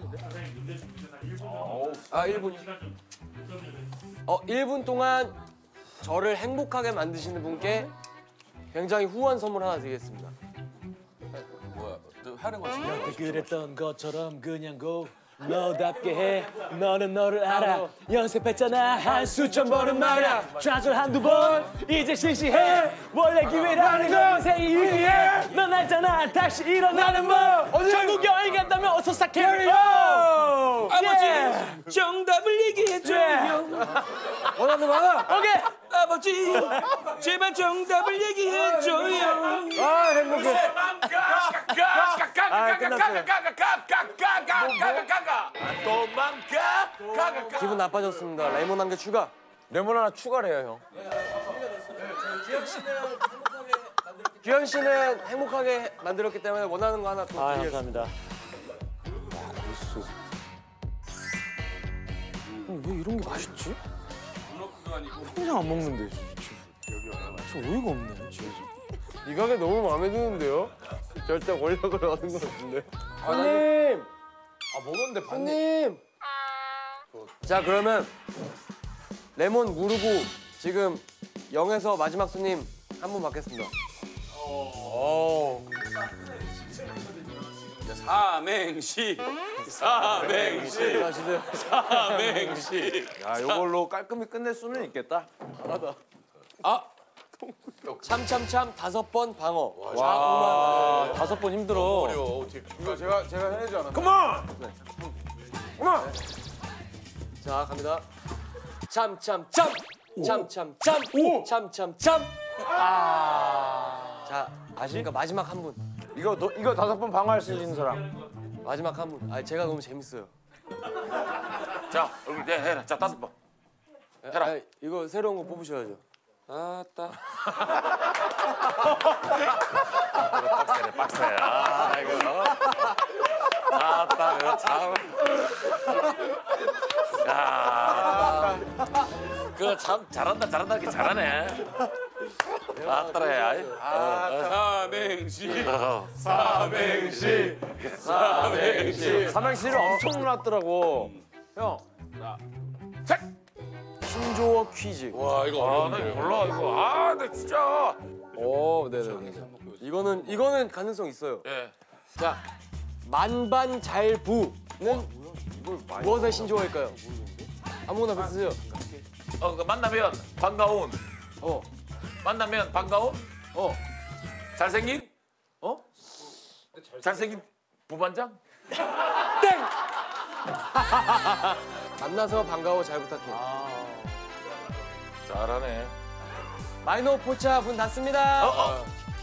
Speaker 16: 아, 일 분. 어, 일 분 동안 저를 행복하게 만드시는 분께 굉장히 후한 선물 하나 드리겠습니다.
Speaker 13: 뭐야? 너 하는 거 지금
Speaker 8: 그랬던 것처럼 그냥 고
Speaker 16: 너답게 해 너는 너를 알아 연습했잖아 한 수천 번은 말야 좌절 한두 번 이제 실시해 원래 기회라는 건 생이 위해 넌 알잖아 다시 일어나는 법 전국 여행 간다면 어서 싹 캐리
Speaker 2: 아버지 정답을 얘기해줘요.
Speaker 16: 원하는 만화
Speaker 2: 오케이 아버지 제발 정답을 얘기해줘요.
Speaker 16: 아 행복해. 아 끝났어요. 기분 나빠졌습니다. 레몬 한 개 추가.
Speaker 4: 레몬 하나 추가래요, 형.
Speaker 16: 규현 씨는 행복하게 만들었기 때문에 원하는 거 하나 또
Speaker 8: 아,
Speaker 16: 드리겠습니다.
Speaker 8: 감사합니다.
Speaker 16: 왜 이런 게 맛있지?
Speaker 8: 그냥 안 먹는데. 저 어이가 없네, 진짜.
Speaker 16: 이 가게 너무 마음에 드는데요? 절대 권력을 얻은 것 같은데. 손님!
Speaker 4: 아, 먹었는데
Speaker 16: 손님! 자, 그러면 레몬 무르고 지금 영에서 마지막 손님 한 분 받겠습니다.
Speaker 13: 오. 삼행시, 삼행시, 삼행시.
Speaker 4: 야, 요걸로 깔끔히 끝낼 수는 있겠다.
Speaker 16: 하나다. 아! 참참참 다섯 번 방어.
Speaker 4: 와,
Speaker 16: 다섯 번 힘들어.
Speaker 4: 어려워.
Speaker 5: 이거 제가 제가 해내지 않았나?
Speaker 4: 컴온! 컴온!
Speaker 16: 자, 갑니다. 참참참! 참참참! 참참참! 아. 자, 아십니까? 마지막 한 분.
Speaker 4: 이거 너, 이거 다섯 번 방어할 수 있는 사람.
Speaker 16: 마지막 한 분. 아, 제가 너무 재밌어요.
Speaker 5: 자, 얼굴 내 해라. 자, 다섯 번. 해라.
Speaker 16: 아, 이거 새로운 거 뽑으셔야죠. 아따.
Speaker 5: 빡세네, 빡세. 아, 이거. 아따, 이거 참. 야. 그거 참 잘한다, 잘한다, 이렇게 잘하네. 아따래. 아, 삼행시. 삼행시. 삼행시.
Speaker 4: 삼행시를 엄청 놨더라고. 형.
Speaker 16: 신조어 퀴즈.
Speaker 5: 와, 이거 아, 나 몰라, 이거. 아, 나 진짜.
Speaker 16: 오, 네네. 이거는 이거는 가능성 있어요.
Speaker 5: 예.
Speaker 16: 자, 만반잘부는 무엇의 신조어일까요? 아무거나 뱉으세요.
Speaker 5: 어, 그 만나면 반가운.
Speaker 16: 어.
Speaker 5: 만나면 반가운.
Speaker 16: 어.
Speaker 5: 잘생긴. 어? 잘생긴 부반장.
Speaker 16: 땡! 만나서 반가워 잘 부탁해.
Speaker 5: 잘하네.
Speaker 16: 마이너 포차 분 닫습니다.
Speaker 5: 어, 어.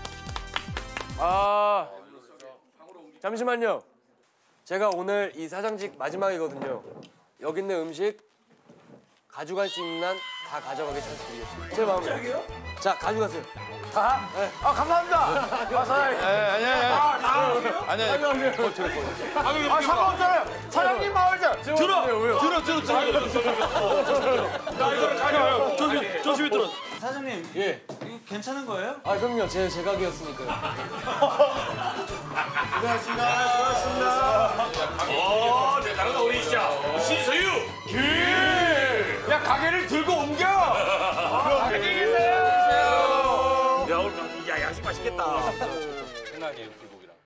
Speaker 16: 아, 잠시만요. 제가 오늘 이 사장직 마지막이거든요. 여기 있는 음식 가져갈 수 있는 한 다 가져가게 찬스 드리겠습니다. 제 마음에. 자, 가져가세요.
Speaker 4: 다?
Speaker 16: 네.
Speaker 4: 아, 감사합니다. 아, 사장님. 아니, 아니, 아니. 아니, 아니. 아, 상관없잖아요. 사장님 마을자.
Speaker 2: 들어! 들어, 들어, 들어, 들어. 나 이거를 가져요. 조심히, 조심히 들어.
Speaker 8: 사장님,
Speaker 16: 예.
Speaker 8: 이거 괜찮은 거예요?
Speaker 16: 아, 그럼요. 제, 제 가게였으니까요.
Speaker 1: 고생하셨습니다. 수고하셨습니다.